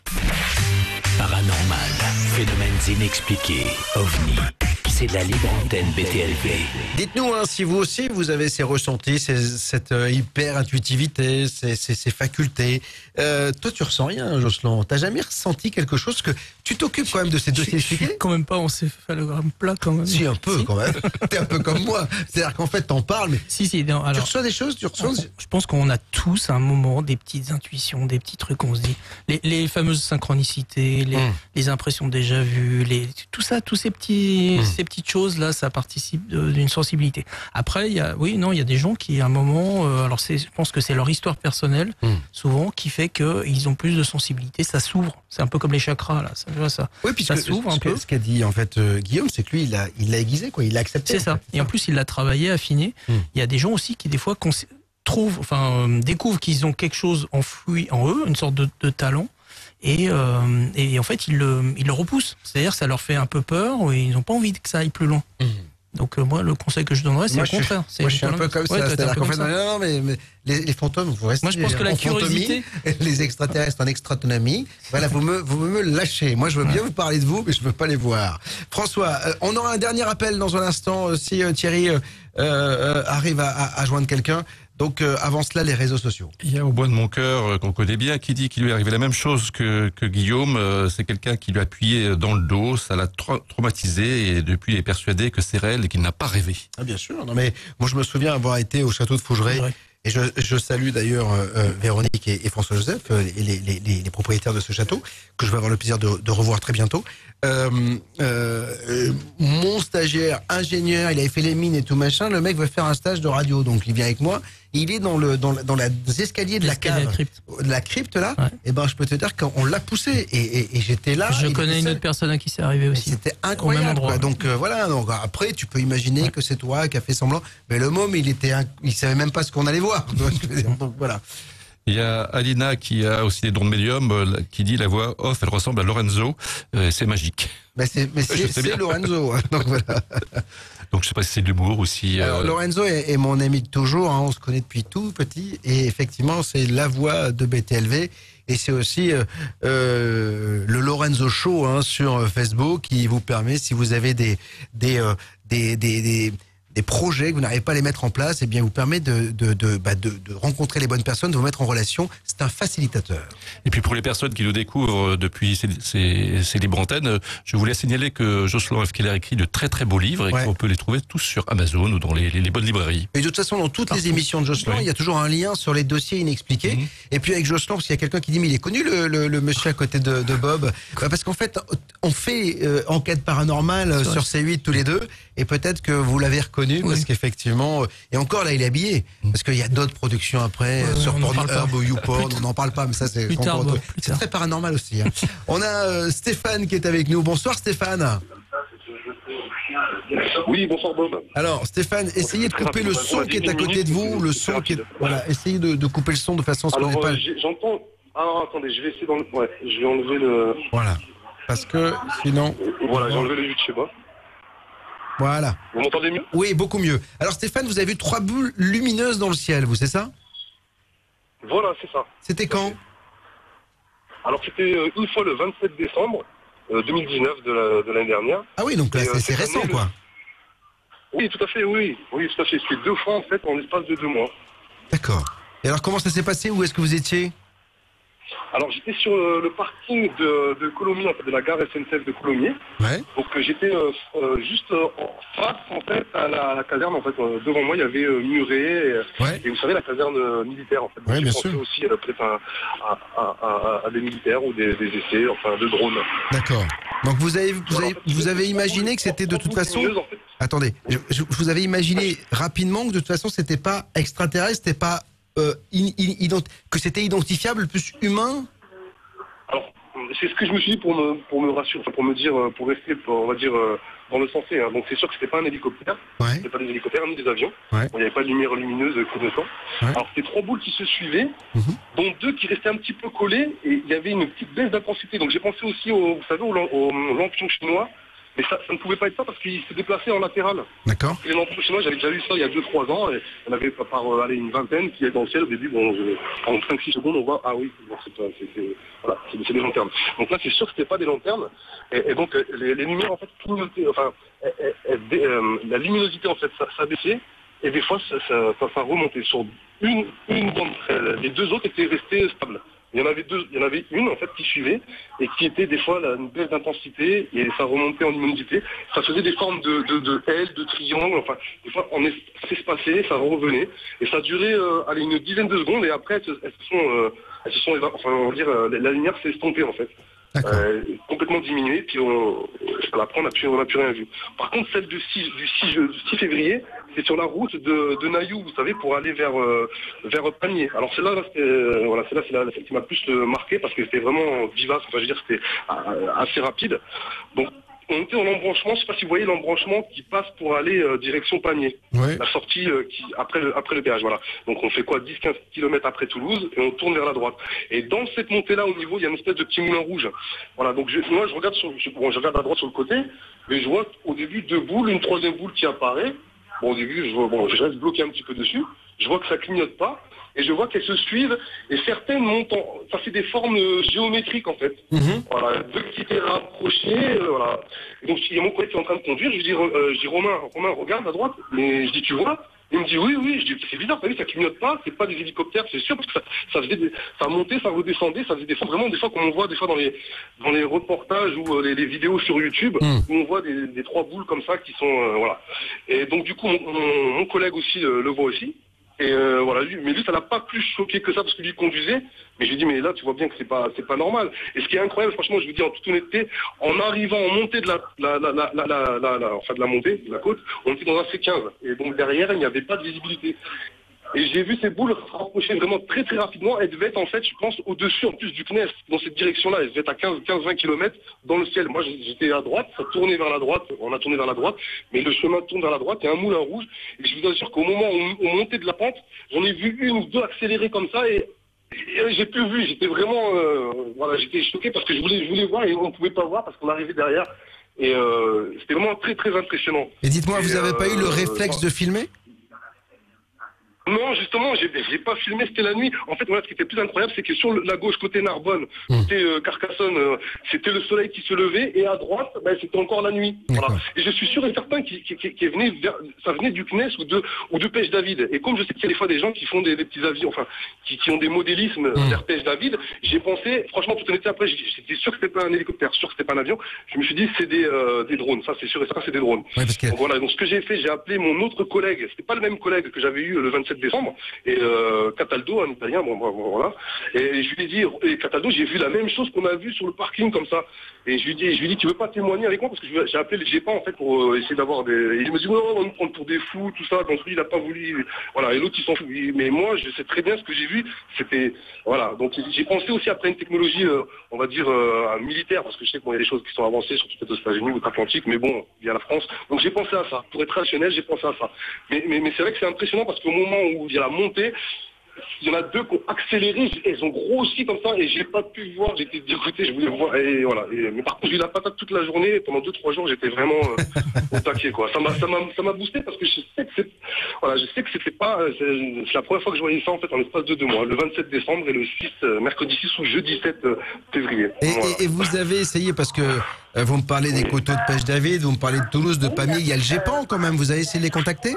Paranormal, phénomènes inexpliqués, ovnis. C'est de la libre antenne B T L V. Dites-nous hein, si vous aussi vous avez ces ressentis, ces, cette euh, hyper intuitivité, ces, ces, ces facultés. Euh, toi, tu ressens rien, Jocelyn. T'as jamais ressenti quelque chose que tu t'occupes quand même de ces dossiers psychiques? Quand même pas encéphalogramme plat quand même. Si un peu si. Quand même. T'es un peu comme moi. C'est-à-dire qu'en fait t'en parles, mais si si. Non, alors, tu reçois des choses, tu reçois. Je pense qu'on a tous à un moment des petites intuitions, des petits trucs. On se dit les, les fameuses synchronicités, les, mmh. les impressions déjà vues, les tout ça, tous ces petits mmh. ces petites choses là, ça participe d'une sensibilité. Après, il y a, oui, non, il y a des gens qui, à un moment, euh, alors c'est, je pense que c'est leur histoire personnelle, mmh. souvent, qui fait que ils ont plus de sensibilité. Ça s'ouvre. C'est un peu comme les chakras là. Ça, tu vois ça. Oui, puis ça s'ouvre un ce peu. Que, ce qu'a dit en fait euh, Guillaume, c'est que lui, il a, il l'a aiguisé, quoi. Il l'a accepté. C'est ça. Fait. Et en plus, il l'a travaillé, affiné. Mmh. Il y a des gens aussi qui des fois trouvent, enfin, euh, découvrent qu'ils ont quelque chose enfoui en eux, une sorte de, de talent. Et, euh, et en fait, ils le, ils le repoussent. C'est-à-dire, ça leur fait un peu peur et ils n'ont pas envie que ça aille plus loin. Mmh. Donc euh, moi, le conseil que je donnerais, c'est le contraire. Moi, je suis un peu comme ça. Ouais, c'est-à-dire qu'en fait, non, non, mais, mais les, les fantômes, vous restez. Moi, je pense que la curiosité, les extraterrestres en extratomie. Voilà, vous me, vous me lâchez. Moi, je veux bien ouais. vous parler de vous, mais je veux pas les voir. François, euh, on aura un dernier appel dans un instant euh, si euh, Thierry euh, euh, arrive à, à, à joindre quelqu'un. Donc, euh, avant cela, les réseaux sociaux. Il y a au bois de mon cœur, euh, qu'on connaît bien, qui dit qu'il lui est arrivé la même chose que, que Guillaume. Euh, c'est quelqu'un qui lui a appuyé dans le dos, ça l'a tra traumatisé et depuis il est persuadé que c'est réel et qu'il n'a pas rêvé. Ah, bien sûr. Non, mais moi, je me souviens avoir été au château de Fougeray. Ouais. Et je, je salue d'ailleurs euh, Véronique et, et François-Joseph, euh, les, les, les, les propriétaires de ce château, que je vais avoir le plaisir de, de revoir très bientôt. Euh, euh, mon stagiaire, ingénieur, il avait fait les mines et tout machin, le mec veut faire un stage de radio, donc il vient avec moi. Il est dans le dans, dans les escaliers de la cave, crypte. de la crypte là. Ouais. Et ben je peux te dire qu'on l'a poussé et, et, et j'étais là. Je connais une autre personne à qui c'est arrivé aussi. C'était incroyable. Quoi. Donc euh, voilà. Donc après tu peux imaginer ouais. que c'est toi qui a fait semblant, mais le môme il était, il savait même pas ce qu'on allait voir. Donc voilà. Il y a Alina qui a aussi des dons de médium, euh, qui dit la voix off, elle ressemble à Lorenzo, euh, c'est magique. Mais c'est, mais c'est, c'est Lorenzo, hein, donc voilà. Donc je sais pas si c'est de l'humour ou si... Euh... Alors Lorenzo est, est mon ami de toujours, hein, on se connaît depuis tout petit, et effectivement c'est la voix de B T L V, et c'est aussi euh, euh, le Lorenzo Show hein, sur Facebook, qui vous permet, si vous avez des... des, euh, des, des, des des projets, que vous n'arrivez pas à les mettre en place, eh bien, vous permet de, de, de, bah, de, de rencontrer les bonnes personnes, de vous mettre en relation. C'est un facilitateur. Et puis pour les personnes qui nous découvrent depuis ces, ces, ces libres antennes, je voulais signaler que Jocelyn F. Keller a écrit de très très beaux livres et ouais. qu'on peut les trouver tous sur Amazon ou dans les, les, les bonnes librairies. Et de toute façon, dans toutes Partout. les émissions de Jocelyn, oui. il y a toujours un lien sur les dossiers inexpliqués. Mmh. Et puis avec Jocelyn, parce qu'il y a quelqu'un qui dit, mais il est connu le, le, le monsieur à côté de, de Bob. Bah, parce qu'en fait, on fait euh, enquête paranormale sur C huit tous les deux. Et peut-être que vous l'avez reconnu, oui. parce qu'effectivement, et encore là, il est habillé. Parce qu'il y a d'autres productions après, ouais, sur Pornhub ou YouPorn, on n'en parle pas, mais ça c'est c'est très paranormal aussi. Hein. On a euh, Stéphane qui est avec nous. Bonsoir Stéphane. Oui, bonsoir Bob. Alors Stéphane, essayez de couper le son qui est à côté de vous, le son qui est... Voilà, essayez de, de couper le son de façon à ce qu'on n'ait pas... Euh, j'entends... Ah, attendez, je vais essayer d'enlever... Ouais, je vais enlever le... Voilà, parce que sinon... Voilà, j'ai enlevé le vue de chez moi. Voilà. Vous m'entendez mieux? Oui, beaucoup mieux. Alors Stéphane, vous avez vu trois boules lumineuses dans le ciel, vous, c'est ça? Voilà, c'est ça. C'était quand? Alors c'était euh, une fois le vingt-sept décembre euh, deux mille dix-neuf de, la, de l'année dernière. Ah oui, donc là euh, c'est récent, quoi. Le... Oui, tout à fait, oui. Oui, tout à fait. C'était deux fois en fait en l'espace de deux mois. D'accord. Et alors comment ça s'est passé? Où est-ce que vous étiez? Alors j'étais sur le, le parking de, de Colomiers, en fait, de la gare S N C F de Colomiers. Ouais. Donc euh, j'étais euh, euh, juste euh, en face en fait à la, à la caserne. En fait, euh, devant moi il y avait euh, Muret et, ouais. et vous savez la caserne euh, militaire en fait. Ouais, j'ai bien pensé sûr. aussi euh, peut-être à, à, à, à, à des militaires ou des, des essais, enfin de drones. D'accord. Donc vous avez vous avez, vous avez imaginé que c'était de toute façon. Attendez, je, je, vous avez imaginé rapidement que de toute façon c'était pas extraterrestre, c'était pas euh, in, in, ident... que c'était identifiable plus humain. Alors, c'est ce que je me suis dit pour me, pour me rassurer, enfin, pour me dire, pour rester, on va dire, dans le sensé. Hein. Donc c'est sûr que c'était pas un hélicoptère, ouais. c'était pas des hélicoptères ni des avions. Ouais. Il n'y avait pas de lumière lumineuse clignotant. Ouais. Alors c'était trois boules qui se suivaient, mm-hmm. dont deux qui restaient un petit peu collées, et il y avait une petite baisse d'intensité. Donc j'ai pensé aussi, au, vous savez, aux, aux, aux lampions chinois. Mais ça, ça ne pouvait pas être ça parce qu'il s'est déplacé en latéral. D'accord. Les lampions chinois, j'avais déjà vu ça il y a deux trois ans. Et il y en avait par euh, allez, une vingtaine qui est dans le ciel au début. Bon, je, en cinq six secondes, on voit, ah oui, bon, c'est, c'est, c'est, voilà, c'est, c'est des lanternes. Donc là, c'est sûr que c'était pas des lanternes. Et, et donc, les, les lumières, en fait, clignotaient, enfin, elles, elles, elles, euh, la luminosité, en fait, ça, ça baissait. Et des fois, ça, ça, ça, ça remontait sur une, une d'entre elles. Les deux autres étaient restées stables. Il y en avait deux, il y en avait une en fait qui suivait et qui était des fois là, une baisse d'intensité et ça remontait en luminosité. Ça faisait des formes de, de, de L, de triangle, enfin des fois on s'espacait, ça revenait et ça durait euh, allez, une dizaine de secondes et après elles, elles se sont, euh, elles se sont, enfin on va dire euh, la lumière s'est estompée en fait. Euh, complètement diminuée, puis on, après on n'a plus, on n'a plus rien vu. Par contre, celle du six, du six, du six février, c'est sur la route de, de Naïou, vous savez, pour aller vers, euh, vers Panier. Alors celle-là, là, c'était, euh, voilà, celle-là, c'est la, celle qui m'a plus marqué parce que c'était vraiment vivace, enfin je veux dire, c'était euh, assez rapide. Donc on était en embranchement, je ne sais pas si vous voyez l'embranchement qui passe pour aller euh, direction Panier. Ouais. La sortie euh, qui, après, le, après le péage, voilà. Donc on fait quoi, dix quinze kilomètres après Toulouse et on tourne vers la droite. Et dans cette montée-là, au niveau, il y a une espèce de petit moulin rouge. Voilà, donc je, moi je regarde, sur, je, bon, je regarde à droite sur le côté, mais je vois au début deux boules, une troisième boule qui apparaît. Bon, au début, je, vois, bon, je reste bloqué un petit peu dessus. Je vois que ça clignote pas. Et je vois qu'elles se suivent, et certaines montent en... Ça fait des formes euh, géométriques, en fait. Mm-hmm. Voilà, deux qui étaient rapprochées, euh, voilà. Et donc, il y a mon collègue qui est en train de conduire, je lui dis, euh, je dis Romain, Romain, regarde à droite. Mais je dis, tu vois? Il me dit, oui, oui. Je dis, c'est bizarre, t'as vu, ça clignote pas, c'est pas des hélicoptères, c'est sûr, parce que ça, ça faisait des... ça montait, ça redescendait, ça faisait des formes, vraiment des fois comme on voit des fois dans les, dans les reportages ou euh, les, les vidéos sur YouTube, mm. où on voit des, des trois boules comme ça qui sont, euh, voilà. Et donc, du coup, mon, mon, mon collègue aussi euh, le voit aussi. Et euh, voilà, lui, mais lui, ça l'a pas plus choqué que ça parce que lui conduisait. Mais je lui dis, mais là, tu vois bien que c'est pas, c'est pas normal. Et ce qui est incroyable, franchement, je vous dis en toute honnêteté, en arrivant en montée de la, la, la, la, la, la, la, la enfin de la montée, de la côte, on était dans un C quinze. Et donc derrière, il n'y avait pas de visibilité. Et j'ai vu ces boules se rapprocher vraiment très très rapidement. Elles devaient être en fait, je pense, au-dessus en plus du C N E S, dans cette direction-là. Elles devaient être à quinze vingt kilomètres dans le ciel. Moi j'étais à droite, ça tournait vers la droite, on a tourné vers la droite, mais le chemin tourne vers la droite, il y a un moulin rouge. Et je vous assure qu'au moment où on montait de la pente, j'en ai vu une ou deux accélérer comme ça et, et j'ai plus vu. J'étais vraiment, euh, voilà, j'étais choqué parce que je voulais, je voulais voir et on ne pouvait pas voir parce qu'on arrivait derrière. Et euh, c'était vraiment très très impressionnant. Et dites-moi, et vous n'avez euh, pas eu le réflexe euh, de filmer? Non, justement, j'ai j'ai pas filmé, c'était la nuit. En fait, voilà, ce qui était plus incroyable, c'est que sur le- la gauche, côté Narbonne, côté euh, Carcassonne, euh, c'était le soleil qui se levait, et à droite, ben, c'était encore la nuit. Voilà. Et je suis sûr et certain qu'il qu'il- qu'il venait vers, ça venait du C N E S ou de, ou de Pêche David. Et comme je sais qu'il y a des fois des gens qui font des, des petits avions, enfin, qui, qui ont des modélismes vers Pêche David, j'ai pensé, franchement, tout honnêteté, après, j'ai- j'étais sûr que c'était pas un hélicoptère, sûr que c'était pas un avion. Je me suis dit, c'est des, euh, des drones. Ça, c'est sûr et certain, c'est des drones. Donc voilà. Donc ce que j'ai fait, j'ai appelé mon autre collègue. C'était pas le même collègue que j'avais eu le vingt-sept décembre. Et euh, Cataldo, un italien, bon, bon, bon, voilà. Et je lui ai dit, et Cataldo, j'ai vu la même chose qu'on a vu sur le parking comme ça. Et je lui dis, je lui dis, tu veux pas témoigner avec moi parce que je- j'ai appelé le G E P A en fait pour euh, essayer d'avoir des. Et il me dit, non, on va nous prendre pour des fous, tout ça. Donc lui, il a pas voulu. Voilà. Et l'autre, il s'en fout. Mais moi, je sais très bien ce que j'ai vu. C'était, voilà. Donc j'ai pensé aussi après une technologie, euh, on va dire euh, militaire, parce que je sais qu'il y a des choses qui sont avancées, surtout peut-être aux États-Unis ou outre-Atlantique. Mais bon, il y a la France. Donc j'ai pensé à ça. Pour être rationnel, j'ai pensé à ça. Mais, mais, mais c'est vrai que c'est impressionnant parce qu'au moment où il y a la montée, il y en a deux qui ont accéléré, elles ont grossi comme ça et j'ai pas pu voir, j'étais dégoûté, je voulais voir, et voilà. Et, mais par contre, j'ai eu la patate toute la journée, et pendant deux trois jours, j'étais vraiment euh, au taquet, quoi. Ça m'a, ça m'a, ça m'a boosté parce que je sais que c'est, voilà, je sais que c'était pas, c'est, c'est la première fois que je voyais ça en fait en l'espace de deux mois, le vingt-sept décembre et le six, euh, mercredi six ou jeudi sept euh, février. Et, Voilà. et- et vous avez essayé, parce que euh, vous me parlez des coteaux de Pêche David, vous me parlez de Toulouse, de Pamiers, il y a le G E P A quand même, vous avez essayé de les contacter?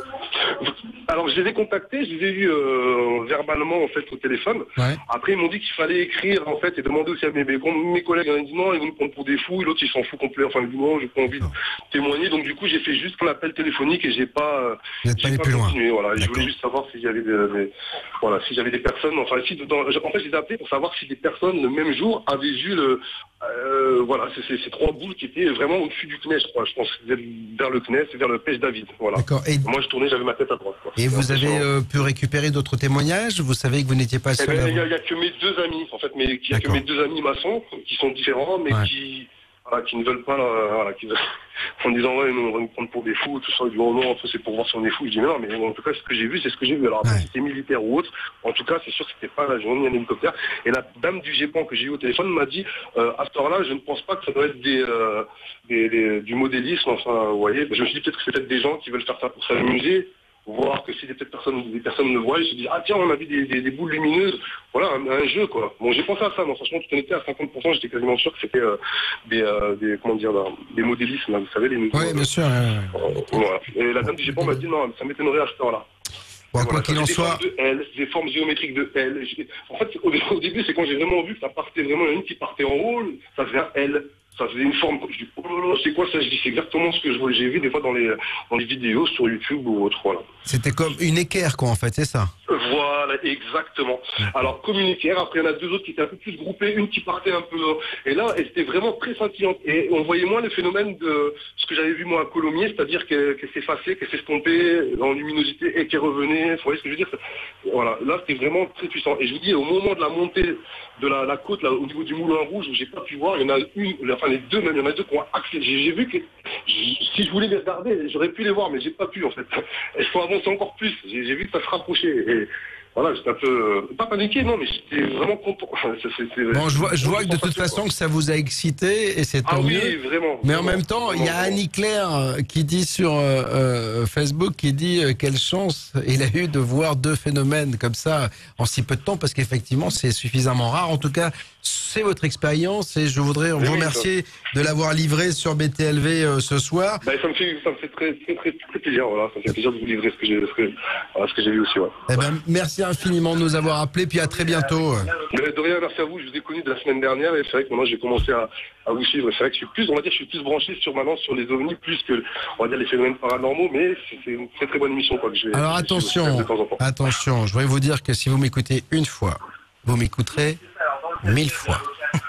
Alors je les ai contactés, je les ai eus euh, verbalement en fait au téléphone. Ouais. Après ils m'ont dit qu'il fallait écrire en fait et demander aussi à mes, mes, mes collègues. Ils ont dit non, ils vont nous prendre pour des fous. Et l'autre il s'en fout complet. Enfin il dit non, j'ai pas envie de témoigner. Donc du coup j'ai fait juste un appel téléphonique et j'ai pas, euh, Vous n'êtes pas j'ai allé pas plus loin. continué. Voilà. Et je voulais juste savoir s'il y avait des, des- voilà, si j'avais des personnes. Enfin si dans, en fait je les ai appelés pour savoir si des personnes le même jour avaient vu le euh, voilà, c'est c'est- ces trois boules qui étaient vraiment au-dessus du C N E S, je crois. Je pense que c'était vers le C N E S et vers le Pêche David. Voilà. D'accord. Et- Moi, je tournais, j'avais ma tête à droite. quoi. Et C'était vous avez impressionnant. euh, pu récupérer d'autres témoignages? Vous savez que vous n'étiez pas Eh seul ben, à il y, a- vous- il y a que mes deux amis, en fait, mais il y a que D'accord. mes deux amis maçons qui sont différents, mais Ouais. qui, voilà, qui ne veulent pas, euh, voilà, qui veulent- en disant ouais, nous, on va nous prendre pour des fous, tout ça. Ils disent oh non, en fait, c'est pour voir si on est fou. Je dis mais non, mais en tout cas, ce que j'ai vu, c'est ce que j'ai vu. Alors après, si c'était militaire ou autre, en tout cas, c'est sûr que c'était pas la journée, un hélicoptère. Et la dame du G E P A que j'ai eu au téléphone m'a dit euh, à cette heure-là, je ne pense pas que ça doit être des, euh, des, des- du modélisme. Enfin, vous voyez, je me suis dit peut-être que c'est peut-être des gens qui veulent faire ça pour s'amuser. Voir que si des peut-être personnes, des personnes le voient, ils se disent ah tiens on a vu des, des, des boules lumineuses, voilà un, un jeu quoi. Bon j'ai pensé à ça, non franchement tout honnêteté à cinquante pour cent j'étais quasiment sûr que c'était euh, des, euh, des comment dire là, des modélismes là, vous savez les nouveaux. Oui, bien sûr. ouais, ouais. euh, voilà. Et la dame du G E P A m'a dit non ça m'étonnerait à cette heure-là. Bon, Voilà, quoi qu'il ça, en j'ai des soit, formes de L, des formes géométriques de L. J'ai- En fait, au, au début, c'est quand j'ai vraiment vu que ça partait vraiment, il y en a une qui partait en haut, ça faisait un L, ça faisait une forme. Je dis, oh là là, c'est quoi ça? Je dis, c'est exactement ce que je vois- j'ai vu des fois dans les, dans les vidéos sur YouTube ou autre, voilà. c'était comme une équerre, quoi, en fait, c'est ça. Voilà, exactement. Alors, communiquaire, après, il y en a deux autres qui étaient un peu plus groupées, une qui partait un peu. Et là, elle était vraiment très scintillante. Et on voyait moins le phénomène de ce que j'avais vu, moi, à Colomiers, c'est-à-dire qu'elle qu'elle s'effaçait, qu'elle s'estompait en luminosité et qu'elle revenait. Vous voyez ce que je veux dire? Voilà, là, c'était vraiment très puissant. Et je vous dis, au moment de la montée de la, la côte, là, au niveau du Moulin Rouge, où j'ai pas pu voir, il y en a une, enfin, les deux, même, il y en a deux qui ont accéléré. J'ai j'ai vu que j- si je voulais les regarder, j'aurais pu les voir, mais j'ai pas pu, en fait. Elles sont avancées encore plus. J'ai j'ai vu que ça se rapprochait. Et voilà, j'étais un peu, euh, pas paniqué, non, mais j'étais vraiment content. Ça, c'était- Bon, je vois, je vois que de toute façon que ça vous a excité et c'est tant Ah oui, mieux. vraiment. Mais en vraiment, même temps, il y a vraiment, Annie Claire euh, qui dit sur euh, euh, Facebook, qui dit euh, quelle chance il a eu de voir deux phénomènes comme ça en si peu de temps, parce qu'effectivement c'est suffisamment rare. En tout cas, c'est votre expérience et je voudrais vous oui, remercier de l'avoir livré sur B T L V euh, ce soir. Bah, ça me fait, ça me fait très, très, très, très plaisir, voilà. Ça me fait plaisir de vous livrer ce que j'ai, ce que, voilà, ce que j'ai vu aussi, ouais. Eh ben, merci infiniment de nous avoir appelés, puis à très bientôt. Mais de rien, merci à vous. Je vous ai connu de la semaine dernière et c'est vrai que maintenant j'ai commencé à, à vous suivre. C'est vrai que je suis plus, on va dire, je suis plus branché sur maintenant sur les ovnis plus que, on va dire, les phénomènes paranormaux. Mais c'est c'est une très très bonne émission, quoi. Que je vais, Alors je vais suivre attention, de temps en temps. attention, je voudrais vous dire que si vous m'écoutez une fois, vous m'écouterez mille fois.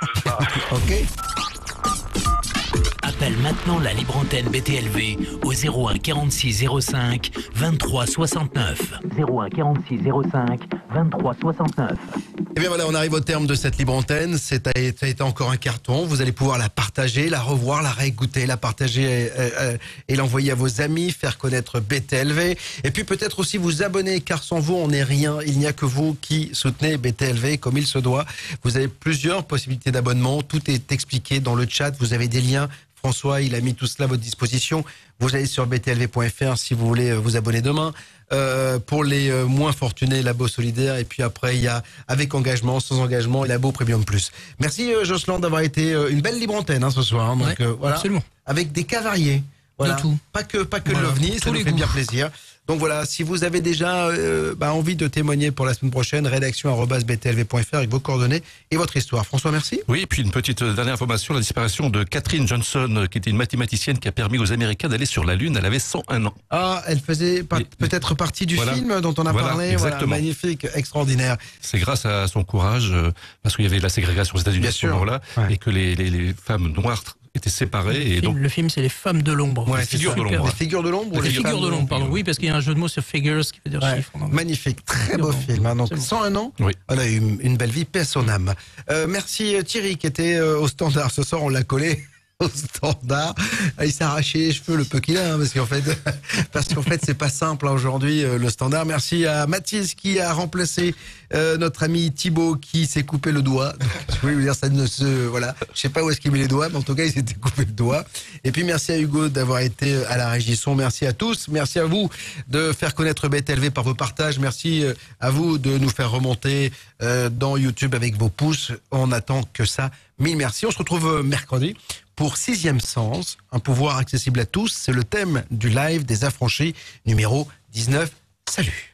Ok? Appelle maintenant la libre antenne B T L V au zéro un quarante-six zéro cinq vingt-trois soixante-neuf. zéro un quarante-six zéro cinq vingt-trois soixante-neuf. Et bien voilà, on arrive au terme de cette libre antenne. C'est, ça a été encore un carton. Vous allez pouvoir la partager, la revoir, la réécouter, la partager et, et, et l'envoyer à vos amis, faire connaître B T L V. Et puis peut-être aussi vous abonner, car sans vous, on n'est rien. Il n'y a que vous qui soutenez B T L V comme il se doit. Vous avez plusieurs possibilités d'abonnement. Tout est expliqué dans le chat. Vous avez des liens François, il a mis tout cela à votre disposition. Vous allez sur b t l v point f r si vous voulez vous abonner demain. Euh, pour les euh, moins fortunés, Labo Solidaire. Et puis après, il y a avec engagement, sans engagement, et Labo Premium Plus. Merci euh, Jocelyn d'avoir été euh, une belle libre antenne hein, ce soir. Hein, donc, ouais, euh, voilà, absolument. Avec des cas variés. Voilà. De tout. Pas que, pas que Voilà, l'OVNI, ça nous fait goûts. bien plaisir. Donc voilà, si vous avez déjà euh, bah, envie de témoigner pour la semaine prochaine, rédaction arobase b t l v point f r avec vos coordonnées et votre histoire. François, merci. Oui, et puis une petite dernière information, la disparition de Catherine Johnson, qui était une mathématicienne qui a permis aux Américains d'aller sur la Lune. Elle avait cent un ans. Ah, elle faisait peut-être partie du voilà. film dont on a voilà, parlé. Exactement. Voilà, magnifique, extraordinaire. C'est grâce à son courage, euh, parce qu'il y avait la ségrégation aux États-Unis à ce moment-là, ouais. et que les, les, les femmes noires étaient séparées. Le, et film, donc... le film, c'est les femmes de l'ombre. Ouais, les figures de l'ombre. Les figures de l'ombre. Les, les figures de l'ombre, pardon. Oui, parce qu'il y a un jeu de mots sur figures qui veut dire ouais. chiffres. Magnifique, très beau film. Hein, donc cent un ans. Oui. On a eu une, une belle vie, paix à son âme. Euh, merci Thierry qui était euh, au standard. Ce soir, on l'a collé au standard. Il s'est arraché les cheveux, le peu qu'il a, hein, parce qu'en fait, parce qu'en fait, c'est pas simple hein, aujourd'hui euh, le standard. Merci à Mathis qui a remplacé euh, notre ami Thibaut qui s'est coupé le doigt. Donc, je voulais vous dire, ça ne se, voilà, je sais pas où est-ce qu'il met les doigts, mais en tout cas, il s'était coupé le doigt. Et puis merci à Hugo d'avoir été à la régie son. Merci à tous. Merci à vous de faire connaître B T L V par vos partages. Merci à vous de nous faire remonter euh, dans YouTube avec vos pouces. On attend que ça. Mille merci. On se retrouve mercredi pour Sixième Sens, un pouvoir accessible à tous. C'est le thème du live des affranchis numéro dix-neuf. Salut.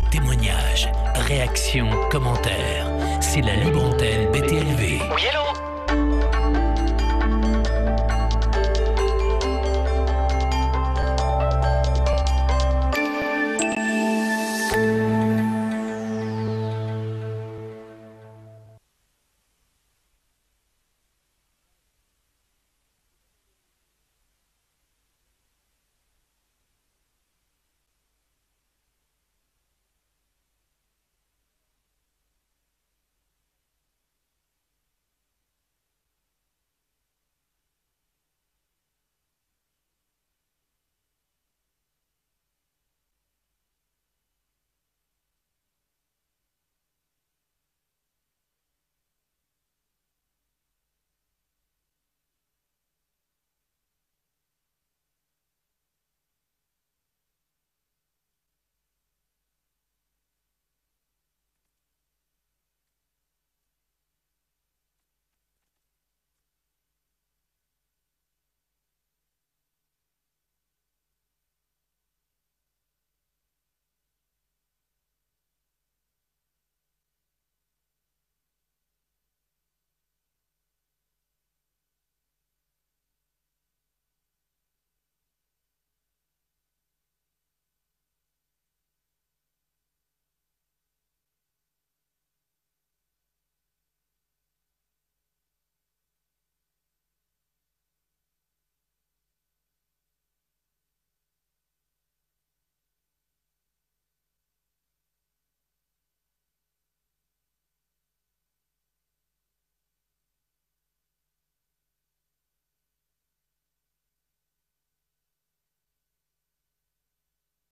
Témoignages, réactions, commentaires. C'est la libre antenne B T L V. Oui, allô ?